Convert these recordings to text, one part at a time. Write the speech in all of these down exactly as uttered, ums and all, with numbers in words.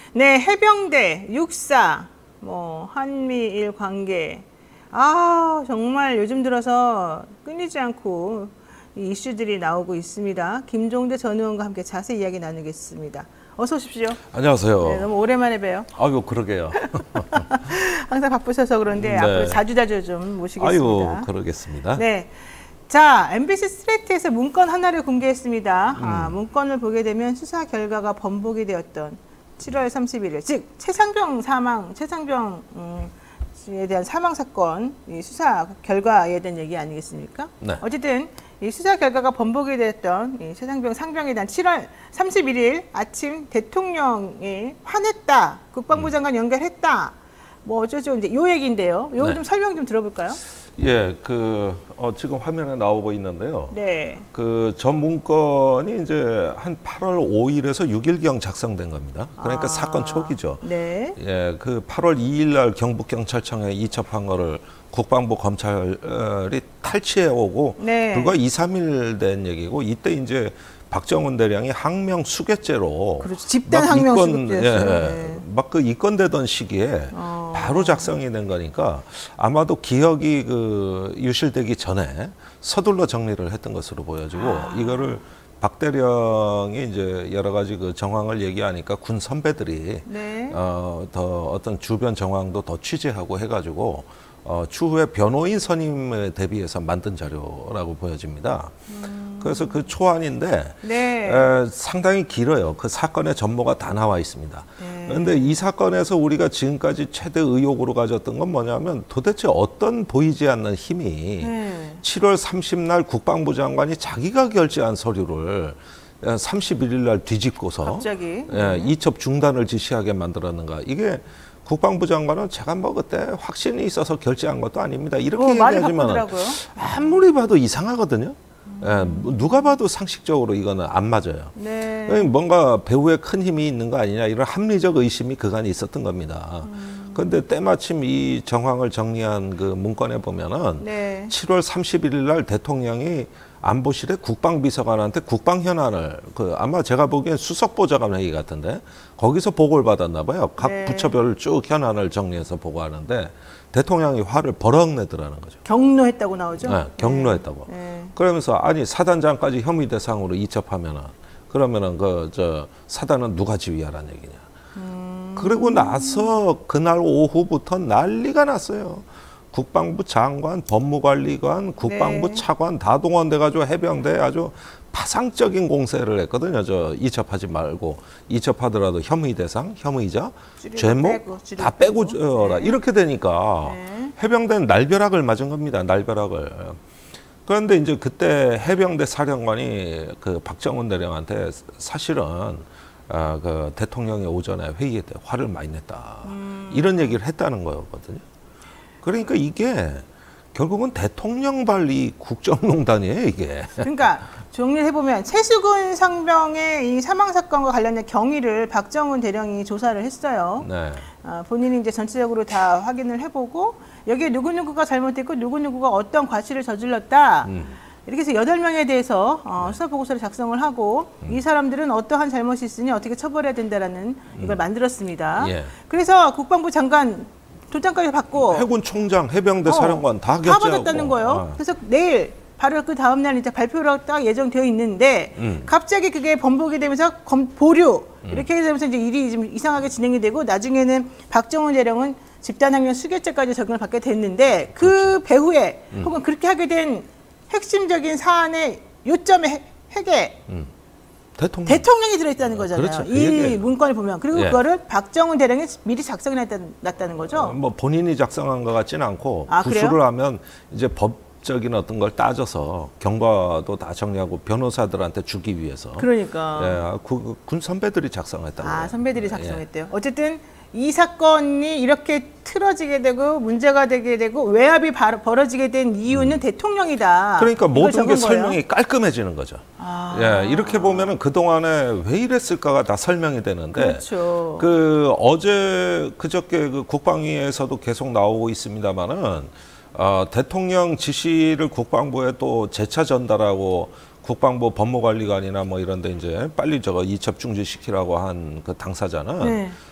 네, 해병대, 육사, 뭐 한미일 관계. 아, 정말 요즘 들어서 끊이지 않고 이 이슈들이 나오고 있습니다. 김종대 전 의원과 함께 자세히 이야기 나누겠습니다. 어서 오십시오. 안녕하세요. 네, 너무 오랜만에 봬요. 아유, 그러게요. 항상 바쁘셔서 그런데 네. 앞으로 자주자주 좀 모시겠습니다. 아유, 그러겠습니다. 네. 자, 엠비씨 스트레이트에서 문건 하나를 공개했습니다. 음. 아, 문건을 보게 되면 수사 결과가 번복이 되었던 칠월 삼십일일, 즉 최상병 사망, 최상병 음, 에 대한 사망 사건 이 수사 결과에 대한 얘기 아니겠습니까? 네. 어쨌든 이 수사 결과가 번복이 됐던 이 최상병 상병에 대한 칠월 삼십일일 아침 대통령이 화냈다, 국방부 장관 연결했다, 뭐 어쩌죠 이제 요 얘기인데요. 요거 네. 좀 설명 좀 들어볼까요? 예, 그 어, 지금 화면에 나오고 있는데요. 네. 그 전 문건이 이제 한 팔월 오일에서 육일경 작성된 겁니다. 그러니까 아, 사건 초기죠. 네. 예, 그 팔월 이일 날 경북경찰청에 이첩한 거를 국방부 검찰이 탈취해 오고 네. 불과 이, 삼일 된 얘기고, 이때 이제 박정훈 대령이 항명 수괴죄로 그렇죠. 집단 항명 수괴죄였어요. 예, 네. 막 그 입건되던 시기에 어. 바로 작성이 된 거니까 아마도 기억이 그 유실되기 전에 서둘러 정리를 했던 것으로 보여지고, 아. 이거를 박 대령이 이제 여러 가지 그 정황을 얘기하니까 군 선배들이 네. 어, 더 어떤 주변 정황도 더 취재하고 해가지고 어, 추후에 변호인 선임에 대비해서 만든 자료라고 보여집니다. 음. 그래서 그 초안인데 네. 에, 상당히 길어요. 그 사건의 전모가 다 나와 있습니다. 네. 그런데 이 사건에서 우리가 지금까지 최대 의혹으로 가졌던 건 뭐냐면, 도대체 어떤 보이지 않는 힘이 네. 칠월 삼십날 국방부 장관이 자기가 결제한 서류를 삼십일일 날 뒤집고서 갑자기 예, 이첩 중단을 지시하게 만들었는가. 이게 국방부 장관은 제가 뭐 그때 확신이 있어서 결제한 것도 아닙니다, 이렇게 어, 말이 얘기하지만 바쁘더라고요. 아무리 봐도 이상하거든요. 예, 누가 봐도 상식적으로 이거는 안 맞아요. 네. 뭔가 배후에 큰 힘이 있는 거 아니냐, 이런 합리적 의심이 그간에 있었던 겁니다. 그런데 음. 때마침 이 정황을 정리한 그 문건에 보면은 네. 칠월 삼십일일 날 대통령이 안보실에 국방비서관한테 국방현안을, 그 아마 제가 보기엔 수석보좌관 회의 같은데 거기서 보고를 받았나 봐요. 각 네. 부처별 쭉 현안을 정리해서 보고하는데 대통령이 화를 버럭 내더라는 거죠. 경로했다고 나오죠? 네, 경로했다고. 네. 그러면서 아니 사단장까지 혐의 대상으로 이첩하면은 그러면은 그 저 사단은 누가 지휘하라는 얘기냐. 음. 그리고 나서 그날 오후부터 난리가 났어요. 국방부 장관, 법무관리관, 국방부 네. 차관 다 동원돼가지고 해병대 아주 파상적인 공세를 했거든요. 저 이첩하지 말고, 이첩하더라도 혐의 대상, 혐의자, 죄목 빼고, 다 빼고 빼고. 줘라. 네. 이렇게 되니까 네. 해병대는 날벼락을 맞은 겁니다. 날벼락을. 그런데 이제 그때 해병대 사령관이 그 박정훈 대령한테 사실은 아, 그 대통령이 오전에 회의에 때 화를 많이 냈다. 음. 이런 얘기를 했다는 거였거든요. 그러니까 이게 결국은 대통령 발이 국정농단이에요, 이게. 그러니까 정리를 해보면 최수근 상병의 이 사망 사건과 관련된 경위를 박정훈 대령이 조사를 했어요. 네. 아, 본인이 이제 전체적으로 다 확인을 해보고 여기에 누구누구가 잘못했고 누구누구가 어떤 과실을 저질렀다. 음. 이렇게 해서 여덟 명에 대해서 어, 수사 보고서를 작성을 하고 음. 이 사람들은 어떠한 잘못이 있으니 어떻게 처벌해야 된다라는 이걸 음. 만들었습니다. 예. 그래서 국방부 장관 도장까지 받고 해군 총장, 해병대 사령관 어, 다 결제하고 다 받았다는 거예요. 아. 그래서 내일 바로 그 다음 날 이제 발표가 딱 예정되어 있는데 음. 갑자기 그게 번복이 되면서 검, 보류 음. 이렇게 되면서 이제 일이 좀 이상하게 진행이 되고 나중에는 박정훈 대령은 집단항명 수괴죄까지 적용을 받게 됐는데 그 그렇죠. 배후에 음. 혹은 그렇게 하게 된 핵심적인 사안의 요점의 핵에 음. 대통령. 대통령이 들어있다는 거잖아요. 그렇죠. 그 이 얘기예요. 문건을 보면. 그리고 예. 그거를 박정훈 대령이 미리 작성해놨다는 거죠. 어, 뭐 본인이 작성한 것 같지는 않고 아, 부수를 그래요? 하면 이제 법적인 어떤 걸 따져서 경과도 다 정리하고 변호사들한테 주기 위해서. 그러니까. 예, 그, 군 선배들이 작성했다고. 아, 선배들이 작성했대요. 예. 어쨌든 이 사건이 이렇게 틀어지게 되고 문제가 되게 되고 외압이 바, 벌어지게 된 이유는 음. 대통령이다. 그러니까 모든 게 거예요? 설명이 깔끔해지는 거죠. 아. 예, 이렇게 보면은 그동안에 왜 이랬을까가 다 설명이 되는데 그렇죠. 그 어제 그저께 그 국방위에서도 계속 나오고 있습니다만은 어, 대통령 지시를 국방부에 또 재차 전달하고 국방부 법무관리관이나 뭐 이런데 이제 빨리 저거 이첩 중지시키라고 한 그 당사자는 네.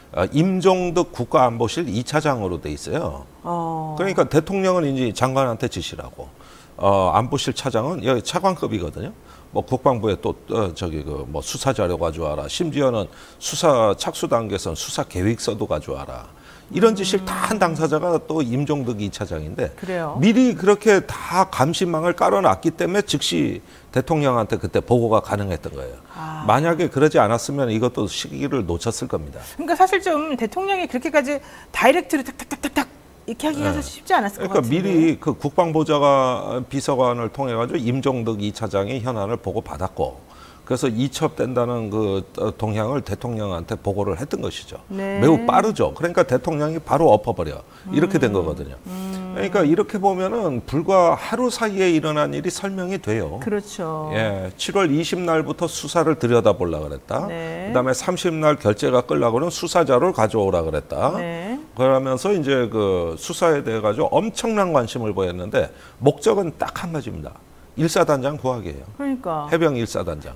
어, 임종덕 국가안보실 이 차장으로 돼 있어요. 어. 그러니까 대통령은 이제 장관한테 지시라고, 어, 안보실 차장은 여기 차관급이거든요. 뭐 국방부에 또 어, 저기 그 뭐 수사 자료 가져와라. 심지어는 수사 착수 단계에선 수사 계획서도 가져와라. 이런 지시를 다 한 당사자가 또 임종덕 이 차장인데 그래요? 미리 그렇게 다 감시망을 깔아놨기 때문에 즉시 대통령한테 그때 보고가 가능했던 거예요. 아. 만약에 그러지 않았으면 이것도 시기를 놓쳤을 겁니다. 그러니까 사실 좀 대통령이 그렇게까지 다이렉트로 탁탁탁탁탁 이렇게 하기가 네. 쉽지 않았을 것 그러니까 같은데. 미리 그 국방보좌관 비서관을 통해 가지고 임종덕 이 차장이 현안을 보고 받았고, 그래서 이첩된다는 그 동향을 대통령한테 보고를 했던 것이죠. 네. 매우 빠르죠. 그러니까 대통령이 바로 엎어버려. 이렇게 된 거거든요. 음. 그러니까 이렇게 보면은 불과 하루 사이에 일어난 일이 설명이 돼요. 그렇죠. 예, 칠월 이십 날부터 수사를 들여다보려고 그랬다. 네. 그다음에 삼십 날 결재가 끌려고는 수사 자료를 가져오라 그랬다. 네. 그러면서 이제 그 수사에 대해 가지고 엄청난 관심을 보였는데 목적은 딱 한 가지입니다. 일사단장 구하기예요. 그러니까 해병 일사단장.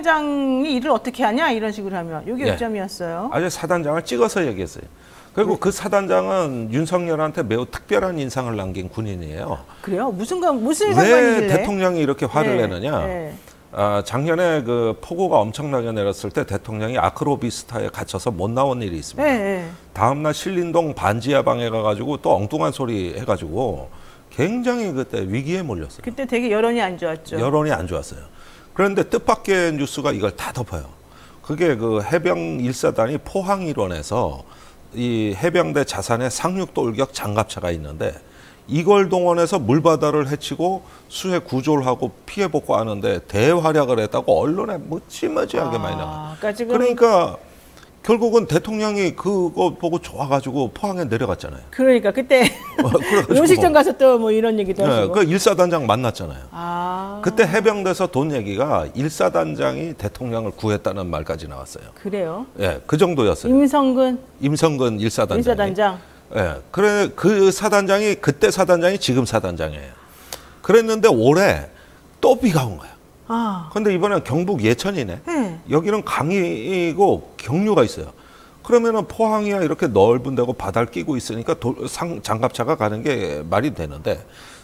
사단장이 일을 어떻게 하냐 이런 식으로 하면 이게 예. 요점이었어요. 아주 사단장을 찍어서 얘기했어요. 그리고 그 사단장은 윤석열한테 매우 특별한 인상을 남긴 군인이에요. 그래요? 무슨 관 무슨 왜 상관이길래? 대통령이 이렇게 화를 네, 내느냐? 네. 아, 작년에 그 폭우가 엄청나게 내렸을 때 대통령이 아크로비스타에 갇혀서 못 나온 일이 있습니다. 네, 네. 다음날 신림동 반지하방에 가가지고 또 엉뚱한 소리 해가지고 굉장히 그때 위기에 몰렸어요. 그때 되게 여론이 안 좋았죠. 여론이 안 좋았어요. 그런데 뜻밖의 뉴스가 이걸 다 덮어요. 그게 그 해병 일사단이 포항 일원에서 이 해병대 자산에 상륙 돌격 장갑차가 있는데 이걸 동원해서 물바다를 헤치고 수해 구조를 하고 피해 복구하는데 대활약을 했다고 언론에 무지무지하게 많이 나와요. 그러니까, 지금 그러니까 결국은 대통령이 그거 보고 좋아가지고 포항에 내려갔잖아요. 그러니까 그때 그래가지고 음식점 가서 또 뭐 이런 얘기도 네, 하시고. 그 일사단장 만났잖아요. 아, 그때 해병대에서 돈 얘기가 일사단장이 대통령을 구했다는 말까지 나왔어요. 그래요? 예, 그 정도였어요. 임성근 임성근 일사단장. 일사단장. 예, 그래 그 사단장이 그때 사단장이 지금 사단장이에요. 그랬는데 올해 또 비가 온 거야. 아, 근데 이번엔 경북 예천이네. 네. 여기는 강이고 경류가 있어요. 그러면은 포항이야 이렇게 넓은 데고 바다를 끼고 있으니까 도, 상, 장갑차가 가는 게 말이 되는데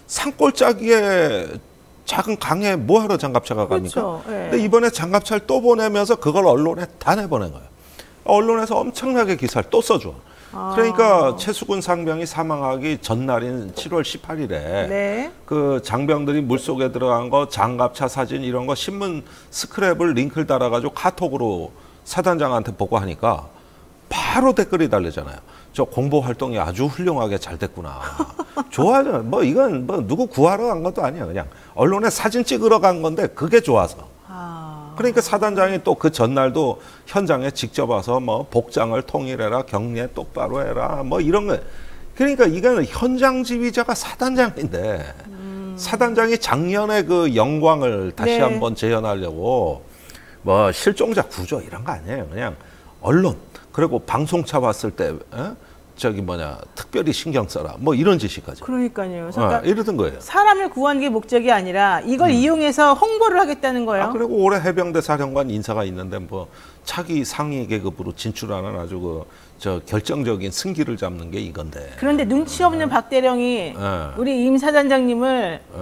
산골짜기에 작은 강에 뭐하러 장갑차가 갑니까? 그렇죠. 예. 근데 이번에 장갑차를 또 보내면서 그걸 언론에 다 내보낸 거예요. 언론에서 엄청나게 기사를 또 써줘. 아. 그러니까 최수근 상병이 사망하기 전날인 칠월 십팔일에 네. 그 장병들이 물속에 들어간 거 장갑차 사진 이런 거 신문 스크랩을 링크를 달아가지고 카톡으로 사단장한테 보고하니까 바로 댓글이 달리잖아요. 저 공보 활동이 아주 훌륭하게 잘 됐구나. 좋아요. 뭐 이건 뭐 누구 구하러 간 것도 아니에요. 그냥 언론에 사진 찍으러 간 건데 그게 좋아서. 아, 그러니까 사단장이 또 그 전날도 현장에 직접 와서 뭐 복장을 통일해라, 경례 똑바로 해라, 뭐 이런 거. 그러니까 이거는 현장 지휘자가 사단장인데 음. 사단장이 작년에 그 영광을 다시 네. 한번 재현하려고 뭐 실종자 구조 이런 거 아니에요. 그냥 언론 그리고 방송차 봤을 때 에? 저기 뭐냐 특별히 신경 써라 뭐 이런 지시까지. 그러니까요. 어, 그러니까 이러던 거예요. 사람을 구하는 게 목적이 아니라 이걸 음. 이용해서 홍보를 하겠다는 거예요. 아, 그리고 올해 해병대 사령관 인사가 있는데 뭐 차기 상위 계급으로 진출하는 아주 그 저 결정적인 승기를 잡는 게 이건데. 그런데 눈치 없는 박 대령이 네. 우리 임 사단장님을 예.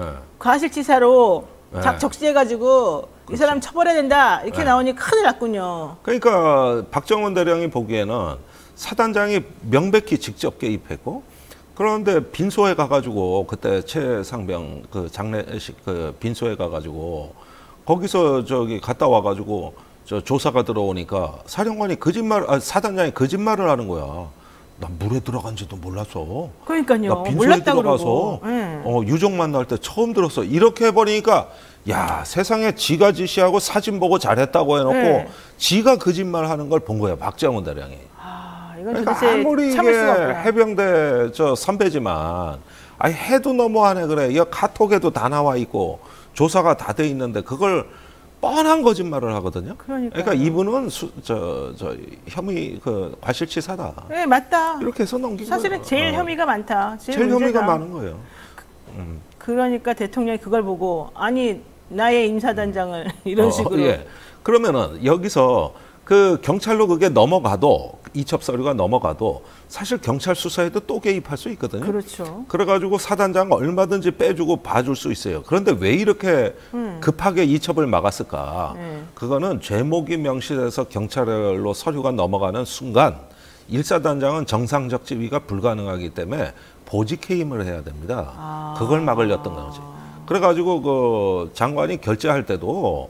과실치사로 네. 작 적시해가지고 이 사람 처벌해야 된다 이렇게 네. 나오니 큰일 났군요. 그러니까 박정원 대령이 보기에는 사단장이 명백히 직접 개입했고 그런데 빈소에 가가지고 그때 최상병 그 장례식 그 빈소에 가가지고 거기서 저기 갔다 와가지고 저 조사가 들어오니까 사령관이 거짓말, 아, 사단장이 거짓말을 하는 거야. 나 물에 들어간지도 몰랐어. 그러니까요. 나 빈소에 몰랐다 들어가서 그러고. 네. 어, 유족 만날 때 처음 들었어. 이렇게 해버리니까 야 세상에 지가 지시하고 사진 보고 잘했다고 해놓고 네. 지가 거짓말하는 걸 본 거야 박정원 대령이. 아, 이건 그러니까 도대체 아무리 이게 참을 수가 없구나. 해병대 저 선배지만 아니 해도 너무하네 그래. 이 카톡에도 다 나와 있고 조사가 다 돼 있는데 그걸 뻔한 거짓말을 하거든요. 그러니까요. 그러니까 이분은 수, 저, 저 혐의 그 과실치사다. 네, 맞다. 이렇게 해서 넘긴 사실은 거예요. 제일 어. 혐의가 많다. 제일, 제일 문제다. 혐의가 많은 거예요. 음. 그러니까 대통령이 그걸 보고 아니 나의 임사단장을 이런 어, 식으로 예. 그러면은 여기서 그 경찰로 그게 넘어가도 이첩 서류가 넘어가도 사실 경찰 수사에도 또 개입할 수 있거든요. 그렇죠. 그래가지고 사단장 얼마든지 빼주고 봐줄 수 있어요. 그런데 왜 이렇게 음. 급하게 이첩을 막았을까? 네. 그거는 죄목이 명시돼서 경찰로 서류가 넘어가는 순간 일사단장은 정상적 지위가 불가능하기 때문에 보직 해임을 해야 됩니다. 아. 그걸 막으려던 거지. 그래가지고 그 장관이 결재할 때도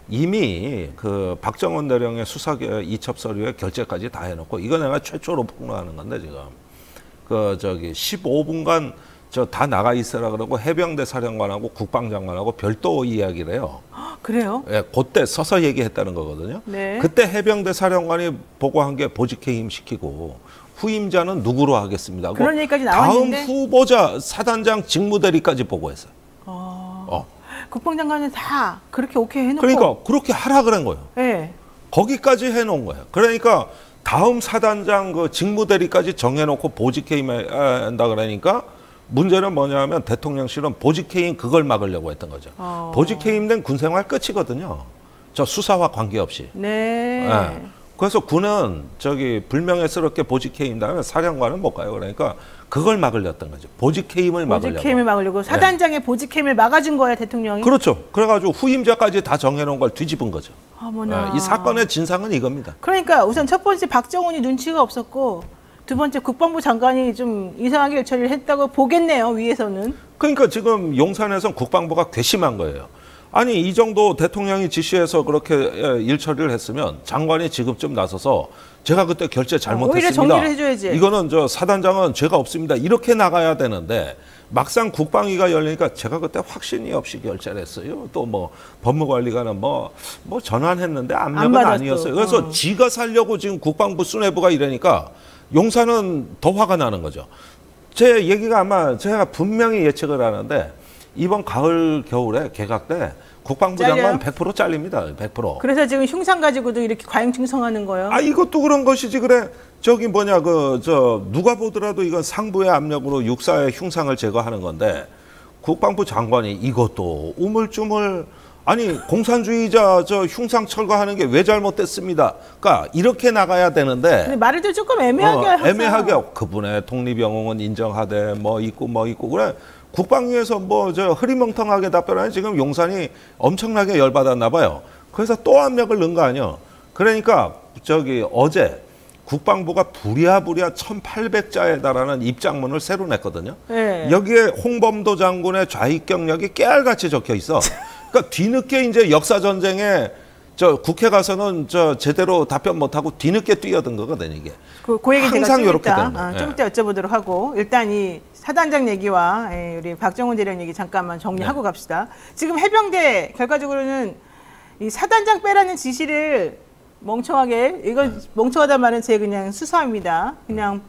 이미 그 박정원 대령의 수사 이첩 서류에 결재까지 다 해놓고 이거 내가 최초로 폭로하는 건데 지금 그 저기 십오 분간 저 다 나가 있으라 그러고 해병대 사령관하고 국방장관하고 별도 이야기를 해요. 그래요? 예, 그때 서서 얘기했다는 거거든요. 네. 그때 해병대 사령관이 보고한 게 보직 해임 시키고 후임자는 누구로 하겠습니다. 그런 얘기까지 다음 나왔는데 후보자 사단장 직무대리까지 보고했어요. 어. 어. 국방장관은 다 그렇게 오케이 해놓고. 그러니까 그렇게 하라 그런 거예요. 네. 거기까지 해놓은 거예요. 그러니까 다음 사단장 그 직무대리까지 정해놓고 보직해임한다 그러니까 문제는 뭐냐면 대통령실은 보직해임 그걸 막으려고 했던 거죠. 어. 보직해임된 군생활 끝이거든요. 저 수사와 관계없이. 네. 네. 그래서 군은 저기 불명예스럽게 보직해임다면 사령관은 못 가요. 그러니까 그걸 막으려던 거죠. 보직해임을 막으려고. 보직해임을 막으려고 사단장의 네. 보직해임을 막아준 거예요, 대통령이. 그렇죠. 그래가지고 후임자까지 다 정해놓은 걸 뒤집은 거죠. 어머나. 네. 이 사건의 진상은 이겁니다. 그러니까 우선 첫 번째 박정훈이 눈치가 없었고 두 번째 국방부 장관이 좀 이상하게 일처리를 했다고 보겠네요, 위에서는. 그러니까 지금 용산에서는 국방부가 괘씸한 거예요. 아니 이 정도 대통령이 지시해서 그렇게 일처리를 했으면 장관이 직접 나서서 제가 그때 결재 잘못했습니다. 오히려 정리를 해줘야지. 이거는 저 사단장은 죄가 없습니다. 이렇게 나가야 되는데 막상 국방위가 열리니까 제가 그때 확신이 없이 결재를 했어요. 또 뭐 법무관리관은 뭐, 뭐 전환했는데 압력은 안 아니었어요. 그래서 어. 지가 살려고 지금 국방부 수뇌부가 이러니까 용산은 더 화가 나는 거죠. 제 얘기가 아마 제가 분명히 예측을 하는데 이번 가을 겨울에 개각 때 국방부 잘려요? 장관 백 퍼센트 잘립니다. 백 퍼센트. 그래서 지금 흉상 가지고도 이렇게 과잉 충성하는 거예요. 아 이것도 그런 것이지 그래. 저기 뭐냐 그 저 누가 보더라도 이건 상부의 압력으로 육사의 흉상을 제거하는 건데 국방부 장관이 이것도 우물쭈물 아니 공산주의자 저 흉상 철거하는 게 왜 잘못됐습니다. 그러니까 이렇게 나가야 되는데 근데 말을 좀 조금 애매하게 어, 하잖아. 애매하게 그분의 독립영웅은 인정하되 뭐 있고 뭐 있고 그래. 국방위에서 뭐 저 흐리멍텅하게 답변하니 지금 용산이 엄청나게 열받았나 봐요. 그래서 또 압력을 넣은 거 아니야. 그러니까 저기 어제 국방부가 부랴부랴 천팔백 자에 달하는 입장문을 새로 냈거든요. 네. 여기에 홍범도 장군의 좌익 경력이 깨알같이 적혀 있어. 그러니까 뒤늦게 이제 역사 전쟁에 저 국회 가서는 저 제대로 답변 못하고 뒤늦게 뛰어든 거거든 이게. 그, 그 얘기 항상 제가 좀 이렇게 이따, 되는 거예요. 아, 좀 예. 이따 여쭤보도록 하고 일단 이 사단장 얘기와 예, 우리 박정훈 대령 얘기 잠깐만 정리하고 네. 갑시다. 지금 해병대 결과적으로는 이 사단장 빼라는 지시를 멍청하게 이건 네. 멍청하단 말은 제 그냥 수사입니다. 그냥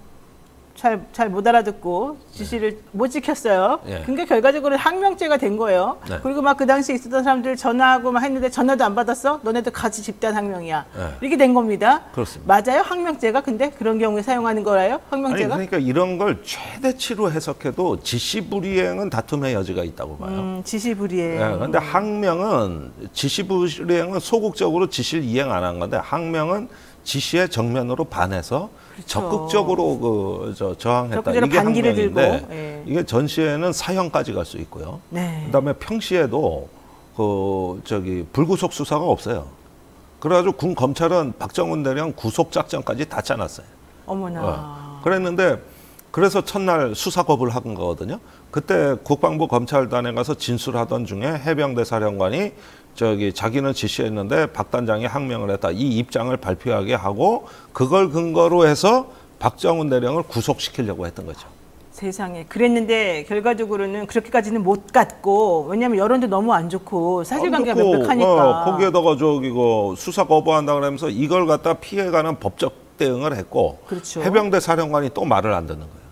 잘 잘 못 알아듣고 지시를 못 지켰어요. 예. 그러니까 결과적으로 항명죄가 된 거예요. 네. 그리고 막 그 당시에 있었던 사람들 전화하고 막 했는데 전화도 안 받았어? 너네들 같이 집단 항명이야. 예. 이렇게 된 겁니다. 그렇습니다. 맞아요? 항명죄가? 근데 그런 경우에 사용하는 거예요? 아니 항명죄가? 그러니까 이런 걸 최대치로 해석해도 지시불이행은 다툼의 여지가 있다고 봐요. 음, 지시불이행. 예, 근데 항명은 지시불이행은 소극적으로 지시를 이행 안 한 건데 항명은 지시에 정면으로 반해서 그렇죠. 적극적으로 그 저 저항했다. 적극적으로 이게 반기를 항명인데 들고, 예. 이게 전시에는 사형까지 갈 수 있고요. 네. 그다음에 평시에도 그 저기 불구속 수사가 없어요. 그래가지고 군 검찰은 박정훈 대령 구속 작전까지 다 짜놨어요. 어머나. 어. 그랬는데 그래서 첫날 수사 거부를 한 거거든요. 그때 국방부 검찰단에 가서 진술하던 중에 해병대 사령관이 저기 자기는 지시했는데 박 단장이 항명을 했다. 이 입장을 발표하게 하고 그걸 근거로 해서 박정훈 대령을 구속시키려고 했던 거죠. 세상에. 그랬는데 결과적으로는 그렇게까지는 못 갔고 왜냐하면 여론도 너무 안 좋고 사실관계가 안 좋고, 명백하니까. 어, 거기에다가 저기 그 수사 거부한다 그러면서 이걸 갖다 피해가는 법적 대응을 했고 그렇죠. 해병대 사령관이 또 말을 안 듣는 거예요.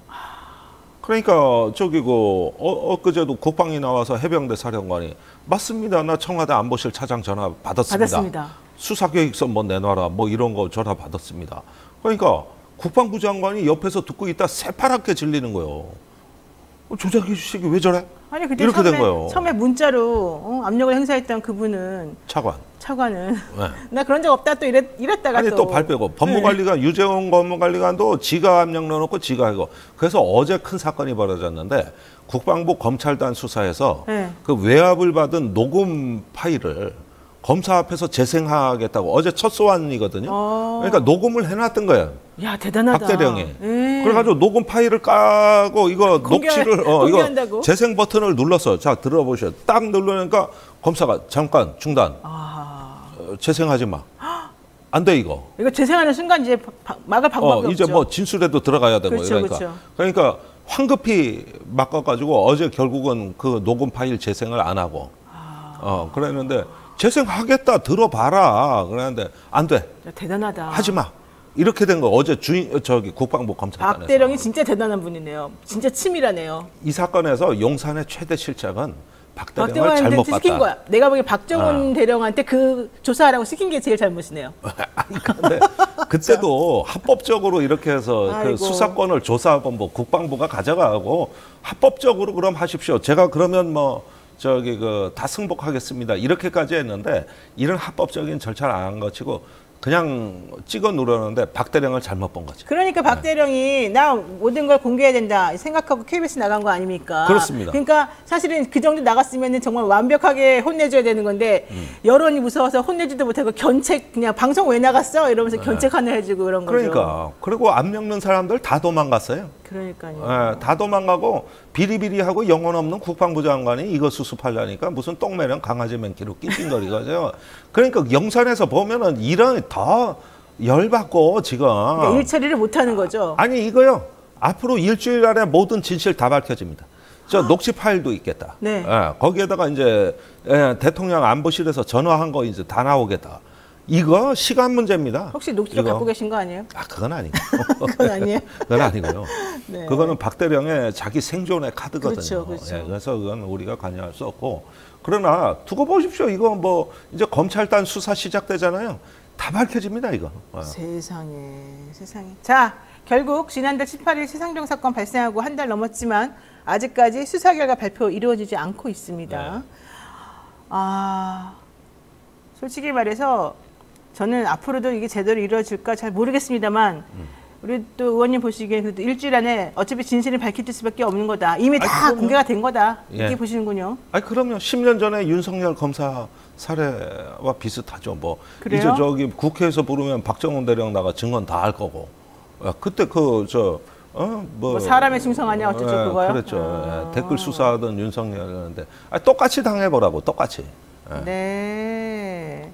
그러니까 저기 그 어, 엊그제도 국방이 나와서 해병대 사령관이 맞습니다. 나 청와대 안보실 차장 전화 받았습니다. 받았습니다. 수사계획서 뭐 내놔라 뭐 이런 거 전화 받았습니다. 그러니까 국방부 장관이 옆에서 듣고 있다 새파랗게 질리는 거예요. 어, 조작해 주식이 왜 저래? 아니 그때 이렇게 처음에, 된 거예요. 처음에 문자로 어, 압력을 행사했던 그분은 차관. 차관은 네. 나 그런 적 없다 또 이랬, 이랬다가 아니 또, 또 발표고 법무관리관 네. 유재홍 법무관리관도 지가 압력 넣어놓고 지가 하고 그래서 어제 큰 사건이 벌어졌는데 국방부 검찰단 수사에서 네. 그 외압을 받은 녹음 파일을 검사 앞에서 재생하겠다고 어제 첫 소환이거든요. 어. 그러니까 녹음을 해놨던 거예요. 야 대단하다. 박 대령이. 예. 그래가지고 녹음 파일을 까고 이거 공개, 녹취를 어 공개한다고? 이거 재생 버튼을 눌렀어. 자 들어보셔. 딱 누르니까 검사가 잠깐 중단. 아. 어, 재생하지 마. 안 돼 이거. 이거 재생하는 순간 이제 바, 막을 방법이 어, 이제 없죠. 뭐 진술에도 들어가야 되고 그렇죠, 그러니까. 그렇죠. 그러니까 황급히 바꿔가지고 어제 결국은 그 녹음 파일 재생을 안 하고. 아. 어 그랬는데 재생하겠다 들어봐라 그랬는데 안 돼. 야, 대단하다. 하지 마. 이렇게 된 거 어제 주인 저기 국방부 검찰단에서. 박 대령이 진짜 대단한 분이네요. 진짜 치밀하네요. 이 사건에서 용산의 최대 실책은 박 대령을 박대령한테 잘못 시킨 봤다. 거야. 내가 보기엔 박정훈 아. 대령한테 그 조사하라고 시킨 게 제일 잘못이네요. 아니 근데 그때도 합법적으로 이렇게 해서 아이고. 그 수사권을 조사본부 국방부가 가져가고 합법적으로 그럼 하십시오. 제가 그러면 뭐 저기 그 다 승복하겠습니다. 이렇게까지 했는데 이런 합법적인 절차를 안 거치고 그냥 찍어 누르는데 박 대령을 잘못 본 거죠. 그러니까 박 대령이 나 모든 걸 공개해야 된다 생각하고 케이비에스 나간 거 아닙니까? 그렇습니다. 그러니까 사실은 그 정도 나갔으면 정말 완벽하게 혼내줘야 되는 건데 음. 여론이 무서워서 혼내지도 못하고 견책 그냥 방송 왜 나갔어? 이러면서 네. 견책 하나 해주고 그런 거죠. 그러니까 그리고 압력 넣는 사람들 다 도망갔어요. 그러니까요. 예, 다 도망가고 비리비리하고 영혼 없는 국방부 장관이 이거 수습하려니까 무슨 똥매랑 강아지 맹기로 낑낑거리가죠. 그러니까 영산에서 보면은 이런 더 열받고 지금. 그러니까 일 처리를 못하는 거죠. 아니 이거요. 앞으로 일주일 안에 모든 진실 다 밝혀집니다. 저 녹취 파일도 있겠다. 네. 예, 거기에다가 이제 예, 대통령 안보실에서 전화한 거 이제 다 나오겠다. 이거 시간 문제입니다. 혹시 녹취록 이거. 갖고 계신 거 아니에요? 아 그건 아니고. 그건 아니에요. 그건 아니고요. 네. 그거는 박 대령의 자기 생존의 카드거든요. 그렇죠, 그렇죠. 예, 그래서 그건 우리가 관여할 수 없고. 그러나 두고 보십시오. 이거 뭐 이제 검찰단 수사 시작되잖아요. 다 밝혀집니다 이거. 어. 세상에 세상에. 자 결국 지난달 십팔 일 최상병 사건 발생하고 한 달 넘었지만 아직까지 수사 결과 발표 이루어지지 않고 있습니다. 네. 아 솔직히 말해서 저는 앞으로도 이게 제대로 이루어질까 잘 모르겠습니다만 음. 우리 또 의원님 보시기엔 그래도 일주일 안에 어차피 진실을 밝힐 수밖에 없는 거다. 이미 다 아니, 공개가 된 거다. 이렇게 예. 보시는군요. 아니 그럼요. 십 년 전에 윤석열 검사 사례와 비슷하죠. 뭐 그래요? 이제 저기 국회에서 부르면 박정훈 대령 나가 증언 다 할 거고. 야, 그때 그 저 어 뭐 사람의 충성하냐 어쩌죠 예, 그거요? 그렇죠. 아. 예, 댓글 수사하던 윤석열이었는데 아, 똑같이 당해보라고 똑같이. 예. 네.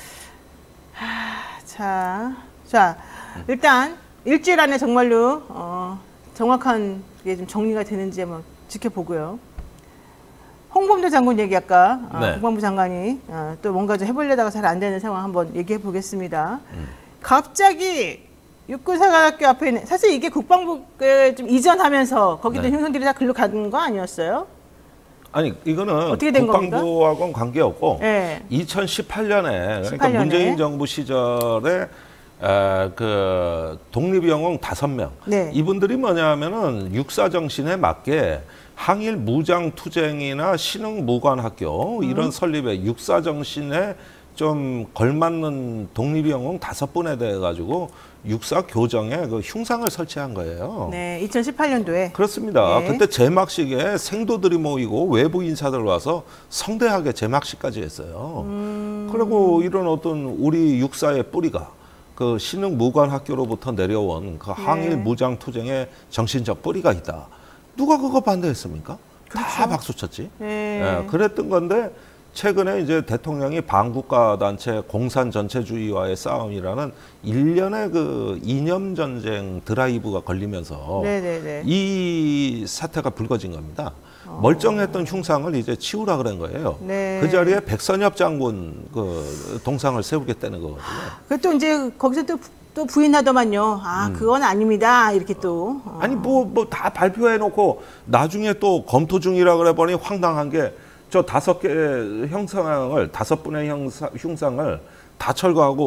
하, 자, 자 일단 일주일 안에 정말로 어, 정확한 게 좀 정리가 되는지 한번 지켜보고요. 홍범도 장군 얘기 아까 어, 네. 국방부 장관이 어, 또 뭔가 좀 해보려다가 잘 안 되는 상황 한번 얘기해 보겠습니다. 음. 갑자기 육군사관학교 앞에 있는 사실 이게 국방부에 좀 이전하면서 거기도 네. 흉성들이 다 글로 가는 거 아니었어요? 아니 이거는 어떻게 된 국방부하고는 관계없고 네. 이천십팔 년에 그러니까 십팔 년에. 문재인 정부 시절에 에, 그 독립영웅 다섯 명 네. 이분들이 뭐냐면은 육사 정신에 맞게 항일 무장 투쟁이나 신흥 무관학교 음. 이런 설립에 육사 정신에 좀 걸맞는 독립영웅 다섯 분에 대해 가지고 육사 교정에 그 흉상을 설치한 거예요. 네, 이천십팔 년도에. 그렇습니다. 네. 그때 제막식에 생도들이 모이고 외부 인사들 와서 성대하게 제막식까지 했어요. 음. 그리고 이런 어떤 우리 육사의 뿌리가 그 신흥 무관학교로부터 내려온 그 항일 네. 무장 투쟁의 정신적 뿌리가 있다. 누가 그거 반대했습니까? 다 그렇죠. 박수 쳤지. 네. 예, 그랬던 건데 최근에 이제 대통령이 반국가 단체 공산 전체주의와의 싸움이라는 일련의 그 이념 전쟁 드라이브가 걸리면서 네네네. 이 사태가 불거진 겁니다. 어. 멀쩡했던 흉상을 이제 치우라 그런 거예요. 네. 그 자리에 백선엽 장군 그 동상을 세우겠다는 거거든요. 그또 이제 거기서 또, 또 부인하더만요. 아, 그건 아닙니다. 이렇게 또. 어. 아니 뭐 뭐 다 발표해 놓고 나중에 또 검토 중이라 그래 보니 황당한 게 저 다섯 개 형상을 다섯 분의 형사, 흉상을 다 철거하고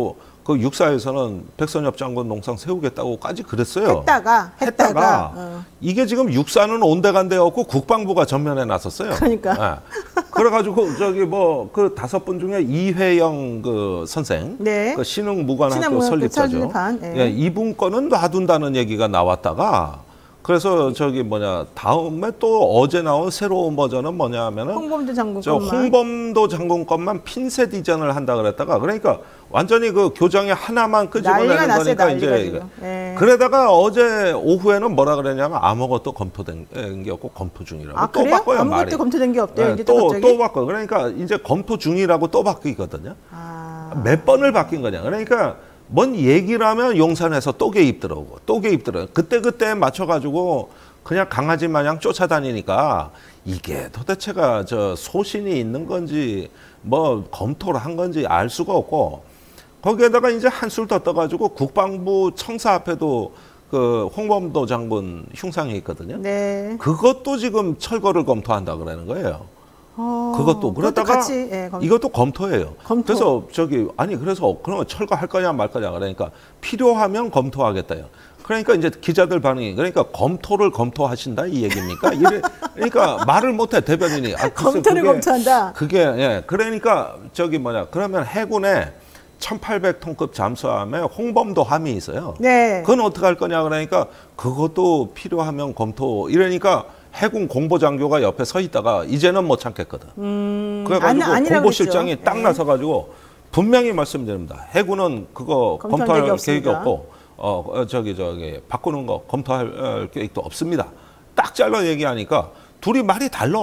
그 육사에서는 백선엽 장군 농상 세우겠다고까지 그랬어요. 했다가 했다가, 했다가 어. 이게 지금 육사는 온데간데였고 국방부가 전면에 나섰어요. 그러니까. 네. 그래가지고 저기 뭐 그 다섯 분 중에 이회영 그 선생, 네. 그 신흥무관학교 신흥무관학교 설립자죠. 설립한, 예. 예, 이분 거는 놔둔다는 얘기가 나왔다가 그래서 저기 뭐냐 다음에 또 어제 나온 새로운 버전은 뭐냐면은 홍범도 장군 저 것만. 홍범도 장군 것만 핀셋 이전을 한다 그랬다가 그러니까 완전히 그 교장에 하나만 끄집어내는 났어요, 거니까 난리가 이제 지금. 예. 그러다가 어제 오후에는 뭐라 그랬냐면 아무것도 검토된 게 없고 검토 중이라고 아, 또 그래요? 바꿔요 아무것도 말이. 검토된 게 없대요. 네, 이제 또, 또 갑자기. 또 바꿔. 그러니까 이제 검토 중이라고 또 바뀌거든요. 아. 몇 번을 바뀐 거냐. 그러니까 뭔 얘기를 하면 용산에서 또 개입 들어오고 또 개입 들어요. 그때 그때 맞춰가지고 그냥 강아지 마냥 쫓아다니니까 이게 도대체가 저 소신이 있는 건지 뭐 검토를 한 건지 알 수가 없고 거기에다가 이제 한술 더 떠가지고 국방부 청사 앞에도 그 홍범도 장군 흉상이 있거든요. 네. 그것도 지금 철거를 검토한다 그러는 거예요. 어, 그것도 그러다가 같이, 예, 검... 이것도 검토해요. 검토. 그래서 저기 아니 그래서 그러면 철거할 거냐 말 거냐 그러니까 필요하면 검토하겠다요. 그러니까 이제 기자들 반응이 그러니까 검토를 검토하신다 이 얘기입니까? 이래, 그러니까 말을 못해 대변인이. 아, 검토를 그게, 검토한다. 그게 예 그러니까 저기 뭐냐 그러면 해군에 천팔백 톤급 잠수함에 홍범도 함이 있어요. 네. 그건 어떻게 할 거냐 그러니까 그것도 필요하면 검토 이러니까 해군 공보장교가 옆에 서 있다가 이제는 못 참겠거든. 음, 그래가지고 아니, 공보실장이 그랬죠. 딱 네. 나서가지고 분명히 말씀드립니다. 해군은 그거 검토할 계획이 계획이 없습니다. 없고 어, 어 저기 저기 바꾸는 거 검토할 어, 계획도 없습니다. 딱 잘라 얘기하니까 둘이 말이 달라.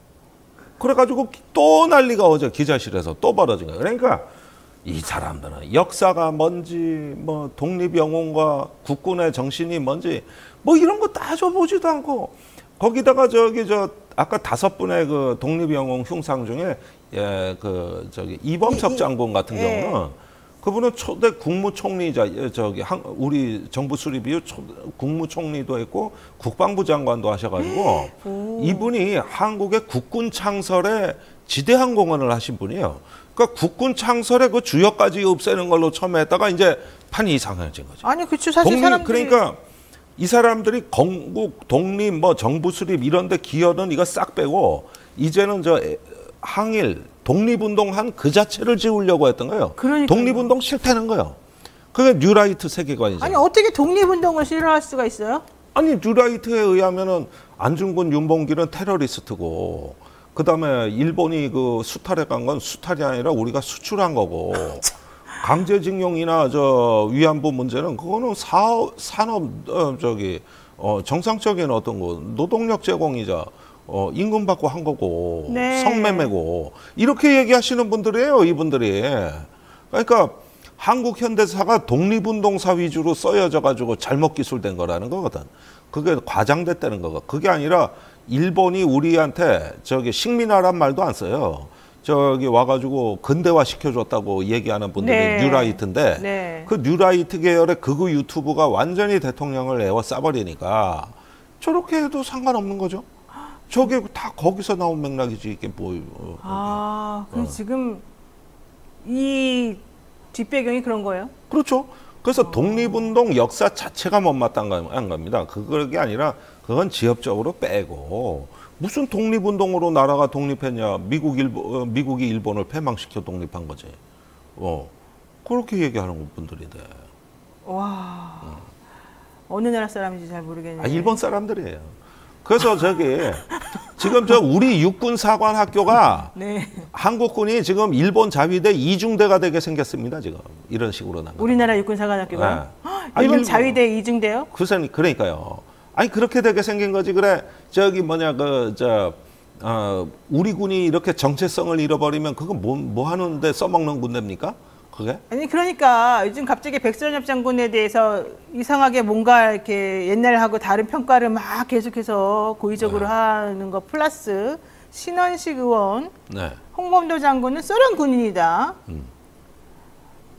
그래가지고 또 난리가 어제 기자실에서 또 벌어진 거예요. 그러니까 이 사람들은 역사가 뭔지 뭐 독립영웅과 국군의 정신이 뭔지 뭐 이런 거 따져보지도 않고 거기다가 저기 저 아까 다섯 분의 그 독립영웅 흉상 중에 예 그 저기 이범석 이, 이, 장군 같은 예. 경우는 그분은 초대 국무총리자 예, 저기 한, 우리 정부 수립 이후 초, 국무총리도 했고 국방부 장관도 하셔가지고 오. 이분이 한국의 국군 창설에 지대한 공헌을 하신 분이에요. 그러니까 국군 창설의 그 주역까지 없애는 걸로 처음에 했다가 이제 판이 이상해진 거죠. 아니 그렇죠. 사실 독립, 사람들이 그러니까 이 사람들이 건국, 독립, 뭐 정부 수립 이런 데 기여는 이거 싹 빼고 이제는 저 항일, 독립운동한 그 자체를 지우려고 했던 거예요. 그러니까요. 독립운동 싫다는 거예요. 그게 뉴라이트 세계관이죠. 아니 어떻게 독립운동을 싫어할 수가 있어요? 아니 뉴라이트에 의하면은 안중근, 윤봉길은 테러리스트고 그다음에 일본이 그 수탈에 간 건 수탈이 아니라 우리가 수출한 거고 강제징용이나 저 위안부 문제는 그거는 사업, 산업 어, 저기 어, 정상적인 어떤 거 노동력 제공이자 어, 임금 받고 한 거고 네. 성매매고 이렇게 얘기하시는 분들이에요 이분들이. 그러니까 한국 현대사가 독립운동사 위주로 써여져 가지고 잘못 기술된 거라는 거거든. 그게 과장됐다는 거고 그게 아니라 일본이 우리한테 저기 식민화란 말도 안 써요. 저기 와가지고 근대화 시켜줬다고 얘기하는 분들이 네. 뉴라이트인데 네. 그 뉴라이트 계열의 극우 유튜브가 완전히 대통령을 에워 싸버리니까 저렇게 해도 상관없는 거죠. 저게 다 거기서 나온 맥락이지 이게 뭐. 어, 아, 그럼 어. 지금 이 뒷배경이 그런 거예요? 그렇죠. 그래서 어. 독립운동 역사 자체가 못마땅한 겁니다. 그게 아니라 그건 지역적으로 빼고 무슨 독립운동으로 나라가 독립했냐? 미국 일본 어, 미국이 일본을 패망시켜 독립한 거지. 어 그렇게 얘기하는 분들인데. 와, 어. 어느 나라 사람인지 잘 모르겠네요. 아, 일본 사람들이에요. 그래서 저기 지금 저 우리 육군 사관 학교가 네. 한국군이 지금 일본 자위대 이중대가 되게 생겼습니다. 지금 이런 식으로 나가. 우리나라 육군사관학교가 네. 일본 아, 일본. 자위대 이중대요? 글쎄, 그러니까요. 아니 그렇게 되게 생긴 거지. 그래 저기 뭐냐 그 저 어, 우리 군이 이렇게 정체성을 잃어버리면 그거 뭐, 뭐 하는데 써먹는 군대입니까? 그게? 아니 그러니까 요즘 갑자기 백선엽 장군에 대해서 이상하게 뭔가 이렇게 옛날하고 다른 평가를 막 계속해서 고의적으로 네. 하는 거 플러스 신원식 의원, 네. 홍범도 장군은 소련 군인이다. 음.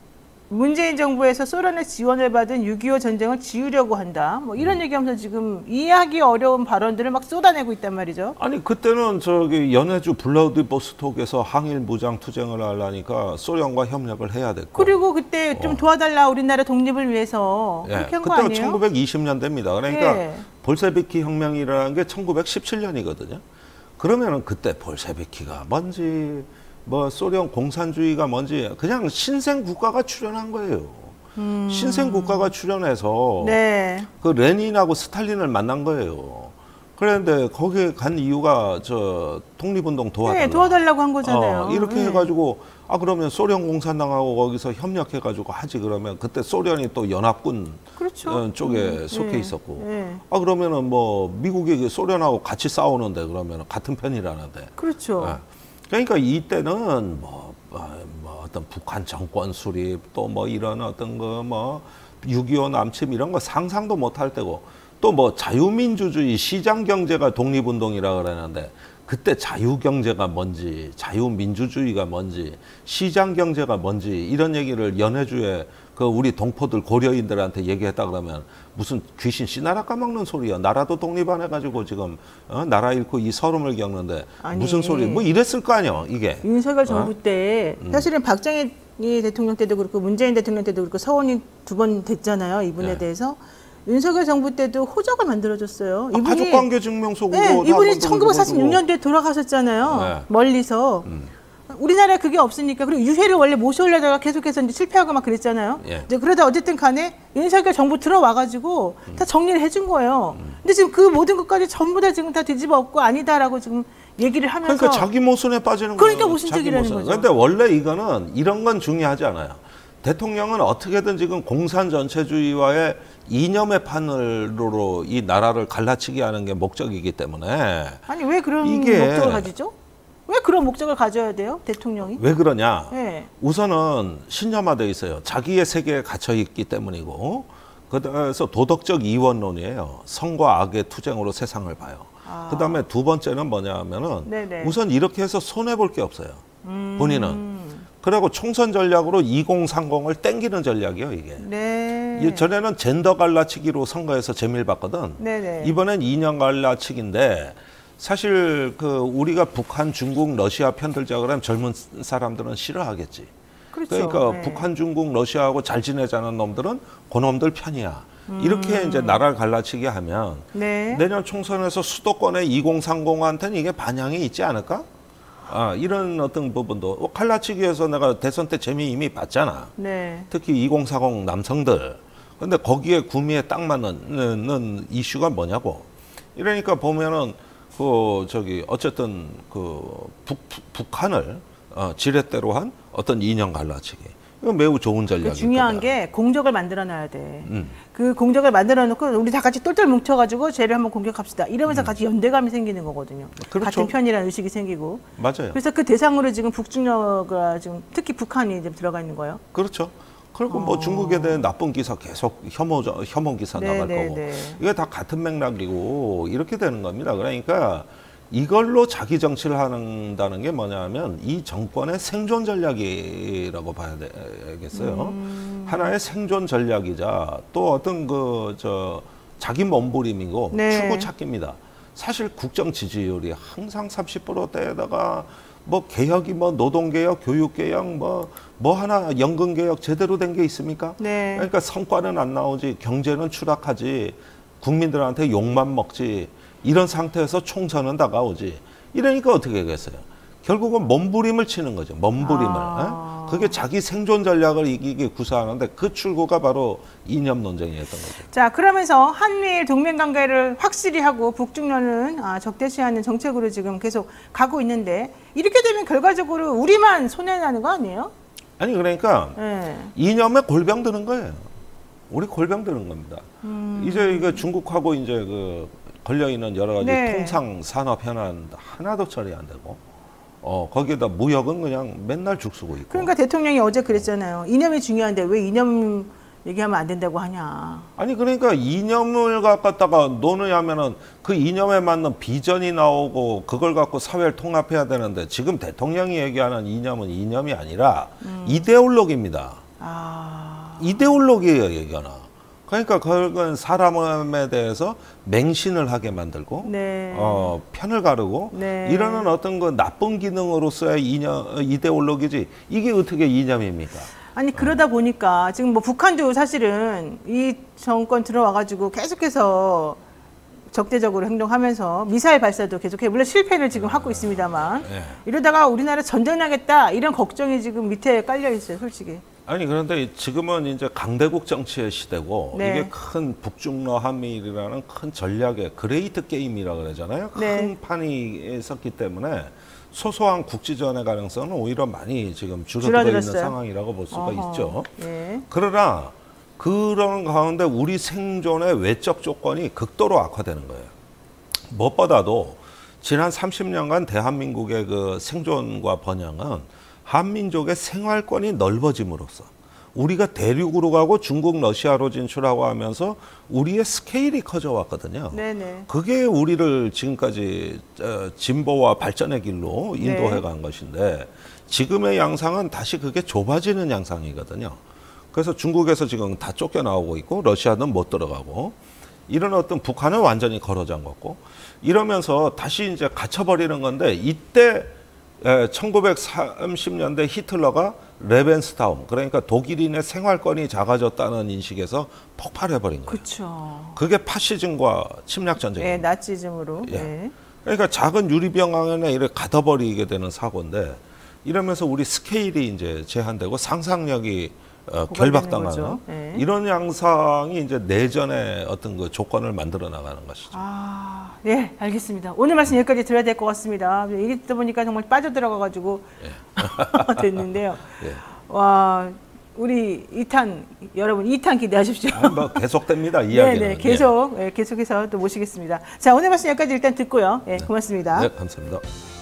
문재인 정부에서 소련의 지원을 받은 육이오 전쟁을 지우려고 한다. 뭐 이런 얘기하면서 지금 이해하기 어려운 발언들을 막 쏟아내고 있단 말이죠. 아니 그때는 저기 연해주 블라디보스톡에서 항일 무장 투쟁을 하려니까 소련과 협력을 해야 됐고. 그리고 그때 좀 어. 도와달라 우리나라 독립을 위해서 예, 그렇게 한 거 그때가 아니에요? 천구백이십 년대입니다. 그러니까 예. 볼셰비키 혁명이 일어난 게 천구백십칠 년이거든요. 그러면은 그때 볼셰비키가 뭔지 뭐 소련 공산주의가 뭔지 그냥 신생 국가가 출현한 거예요. 음. 신생 국가가 출현해서 네. 그 레닌하고 스탈린을 만난 거예요. 그런데 거기에 간 이유가 저 독립운동 도와달라. 네, 도와달라고 한 거잖아요. 어, 이렇게 네. 해가지고 아 그러면 소련 공산당하고 거기서 협력해가지고 하지 그러면 그때 소련이 또 연합군 그렇죠. 어, 쪽에 음, 속해 네. 있었고 네. 아 그러면은 뭐 미국이 소련하고 같이 싸우는데 그러면 같은 편이라는데. 그렇죠. 예. 그러니까 이때는 뭐, 뭐, 뭐 어떤 북한 정권 수립 또 뭐 이런 어떤 거 뭐 육이오 남침 이런 거 상상도 못할 때고 또 뭐 자유민주주의 시장 경제가 독립운동이라 그러는데 그때 자유경제가 뭔지 자유민주주의가 뭔지 시장 경제가 뭔지 이런 얘기를 연해주에 그 우리 동포들 고려인들한테 얘기했다 그러면 무슨 귀신 씨나라 까먹는 소리야. 나라도 독립 안 해가지고 지금 어? 나라 잃고 이 서름을 겪는데 아니, 무슨 소리? 뭐 이랬을 거 아니야 이게. 윤석열 정부 어? 때 음. 사실은 박정희 대통령 때도 그렇고 문재인 대통령 때도 그렇고 서원이 두 번 됐잖아요. 이분에 네. 대해서 윤석열 정부 때도 호적을 만들어줬어요. 아, 가족관계 증명서고 네, 이분이 천구백사십육 년도에 돌아가셨잖아요. 네. 멀리서. 음. 우리나라에 그게 없으니까. 그리고 유해를 원래 모셔오려다가 계속해서 이제 실패하고 막 그랬잖아요. 예. 이제 그러다 어쨌든 간에 윤석열 정부 들어와가지고 음. 다 정리를 해준 거예요. 근데 지금 그 모든 것까지 전부 다 지금 다 뒤집어 엎고 아니다라고 지금 얘기를 하면서. 그러니까 자기 모순에 빠지는 거예요. 그러니까 모순적이라는 거죠. 그런데 원래 이거는 이런 건 중요하지 않아요. 대통령은 어떻게든 지금 공산 전체주의와의 이념의 판으로 이 나라를 갈라치게 하는 게 목적이기 때문에 아니 왜 그런 이게 목적을 가지죠? 왜 그런 목적을 가져야 돼요? 대통령이? 왜 그러냐? 네. 우선은 신념화되어 있어요. 자기의 세계에 갇혀 있기 때문이고 그래서 도덕적 이원론이에요. 성과 악의 투쟁으로 세상을 봐요. 아. 그다음에 두 번째는 뭐냐면은 네네. 우선 이렇게 해서 손해볼 게 없어요. 음. 본인은. 그리고 총선 전략으로 이공삼공을 땡기는 전략이에요, 이게. 네. 이 전에는 젠더 갈라치기로 선거에서 재미를 봤거든. 네네. 이번엔 이념 갈라치기인데 사실 그 우리가 북한, 중국, 러시아 편들자 그러면 젊은 사람들은 싫어하겠지. 그렇죠. 그러니까 네. 북한, 중국, 러시아하고 잘 지내자는 놈들은 그놈들 편이야. 이렇게 음. 이제 나라를 갈라치게 하면 네. 내년 총선에서 수도권의 이공삼공한테는 이게 반향이 있지 않을까? 아, 이런 어떤 부분도 어, 갈라치기에서 내가 대선 때 재미 이미 봤잖아. 네. 특히 이공사공 남성들. 근데 거기에 구미에 딱 맞는 이슈가 뭐냐고. 이러니까 보면은 그 저기 어쨌든 그 북, 북한을 어, 지렛대로 한 어떤 이념 갈라치기. 이거 매우 좋은 전략이거든. 중요한 게 공적을 만들어 놔야 돼. 음. 그 공적을 만들어 놓고 우리 다 같이 똘똘 뭉쳐가지고 쟤를 한번 공격합시다. 이러면서 음. 같이 연대감이 생기는 거거든요. 그렇죠. 같은 편이라는 의식이 생기고. 맞아요. 그래서 그 대상으로 지금 북중러가 지금 특히 북한이 이제 들어가 있는 거예요. 그렇죠. 그리고 뭐 어. 중국에 대한 나쁜 기사 계속 혐오 혐오 기사 네, 나갈 네, 거고 네. 이게 다 같은 맥락이고 이렇게 되는 겁니다. 그러니까 이걸로 자기 정치를 한다는 게 뭐냐면 이 정권의 생존 전략이라고 봐야 되겠어요. 음. 하나의 생존 전략이자 또 어떤 그 저 자기 몸부림이고 네. 출구 찾기입니다. 사실 국정 지지율이 항상 삼십 퍼센트대에다가 뭐 개혁이 뭐 노동개혁, 교육개혁 뭐, 뭐 하나 연금개혁 제대로 된 게 있습니까? 네. 그러니까 성과는 안 나오지, 경제는 추락하지, 국민들한테 욕만 먹지, 이런 상태에서 총선은 다가오지. 이러니까 어떻게 하겠어요? 결국은 몸부림을 치는 거죠. 몸부림을. 아. 에? 그게 자기 생존 전략을 이기기 구사하는데 그 출구가 바로 이념 논쟁이었던 거죠. 자, 그러면서 한미일 동맹 관계를 확실히 하고 북중러는 아, 적대시하는 정책으로 지금 계속 가고 있는데 이렇게 되면 결과적으로 우리만 손해나는 거 아니에요? 아니 그러니까 네. 이념에 골병 드는 거예요. 우리 골병 드는 겁니다. 음. 이제 이거 중국하고 이제 그 걸려 있는 여러 가지 네. 통상 산업 현안 하나도 처리 안 되고, 어 거기에다 무역은 그냥 맨날 죽쓰고 있고. 그러니까 대통령이 어제 그랬잖아요. 이념이 중요한데 왜 이념 얘기하면 안 된다고 하냐. 아니 그러니까 이념을 갖다가 논의하면은 그 이념에 맞는 비전이 나오고 그걸 갖고 사회를 통합해야 되는데 지금 대통령이 얘기하는 이념은 이념이 아니라 음. 이데올로기입니다. 아. 이데올로기예요, 이거는. 그러니까 그건 사람에 대해서 맹신을 하게 만들고 네. 어, 편을 가르고 네. 이러는 어떤 그 나쁜 기능으로서의 이념, 이데올로기지 이게 어떻게 이념입니까? 아니 그러다 보니까 지금 뭐 북한도 사실은 이 정권 들어와가지고 계속해서 적대적으로 행동하면서 미사일 발사도 계속해 물론 실패를 지금 하고 있습니다만 네. 이러다가 우리나라 전쟁 나겠다 이런 걱정이 지금 밑에 깔려 있어요, 솔직히. 아니 그런데 지금은 이제 강대국 정치의 시대고 네. 이게 큰 북중러 한미일이라는 큰 전략의 그레이트 게임이라 그러잖아요. 큰 네. 판이 있었기 때문에 소소한 국지전의 가능성은 오히려 많이 지금 줄어들어 있는 줄어들었어요. 상황이라고 볼 수가 어허. 있죠. 네. 그러나 그런 가운데 우리 생존의 외적 조건이 극도로 악화되는 거예요. 무엇보다도 지난 삼십 년간 대한민국의 그 생존과 번영은 한민족의 생활권이 넓어짐으로써 우리가 대륙으로 가고 중국, 러시아로 진출하고 하면서 우리의 스케일이 커져 왔거든요. 네네. 그게 우리를 지금까지 진보와 발전의 길로 인도해 네. 간 것인데 지금의 양상은 다시 그게 좁아지는 양상이거든요. 그래서 중국에서 지금 다 쫓겨나오고 있고 러시아는 못 들어가고 이런 어떤 북한은 완전히 걸어 잠궜고 이러면서 다시 이제 갇혀버리는 건데 이때 천구백삼십 년대 히틀러가 레벤스타움 그러니까 독일인의 생활권이 작아졌다는 인식에서 폭발해버린 거예요. 그렇죠. 그게 파시즘과 침략 전쟁이에요. 네, 나치즘으로. 예. 네. 그러니까 작은 유리병 안에 이렇게 가둬버리게 되는 사고인데 이러면서 우리 스케일이 이제 제한되고 상상력이 어, 결박당하는 네. 이런 양상이 이제 내전의 어떤 그 조건을 만들어 나가는 것이죠. 아, 예, 알겠습니다. 오늘 말씀 여기까지 들어야 될 것 같습니다. 얘기 듣다 보니까 정말 빠져들어가가지고 예. 됐는데요. 예. 와, 우리 이 탄 여러분 이 탄 기대하십시오. 아, 뭐 계속됩니다 이야기는. 네, 네, 계속 예, 계속해서 또 모시겠습니다. 자, 오늘 말씀 여기까지 일단 듣고요. 예, 고맙습니다. 네, 감사합니다.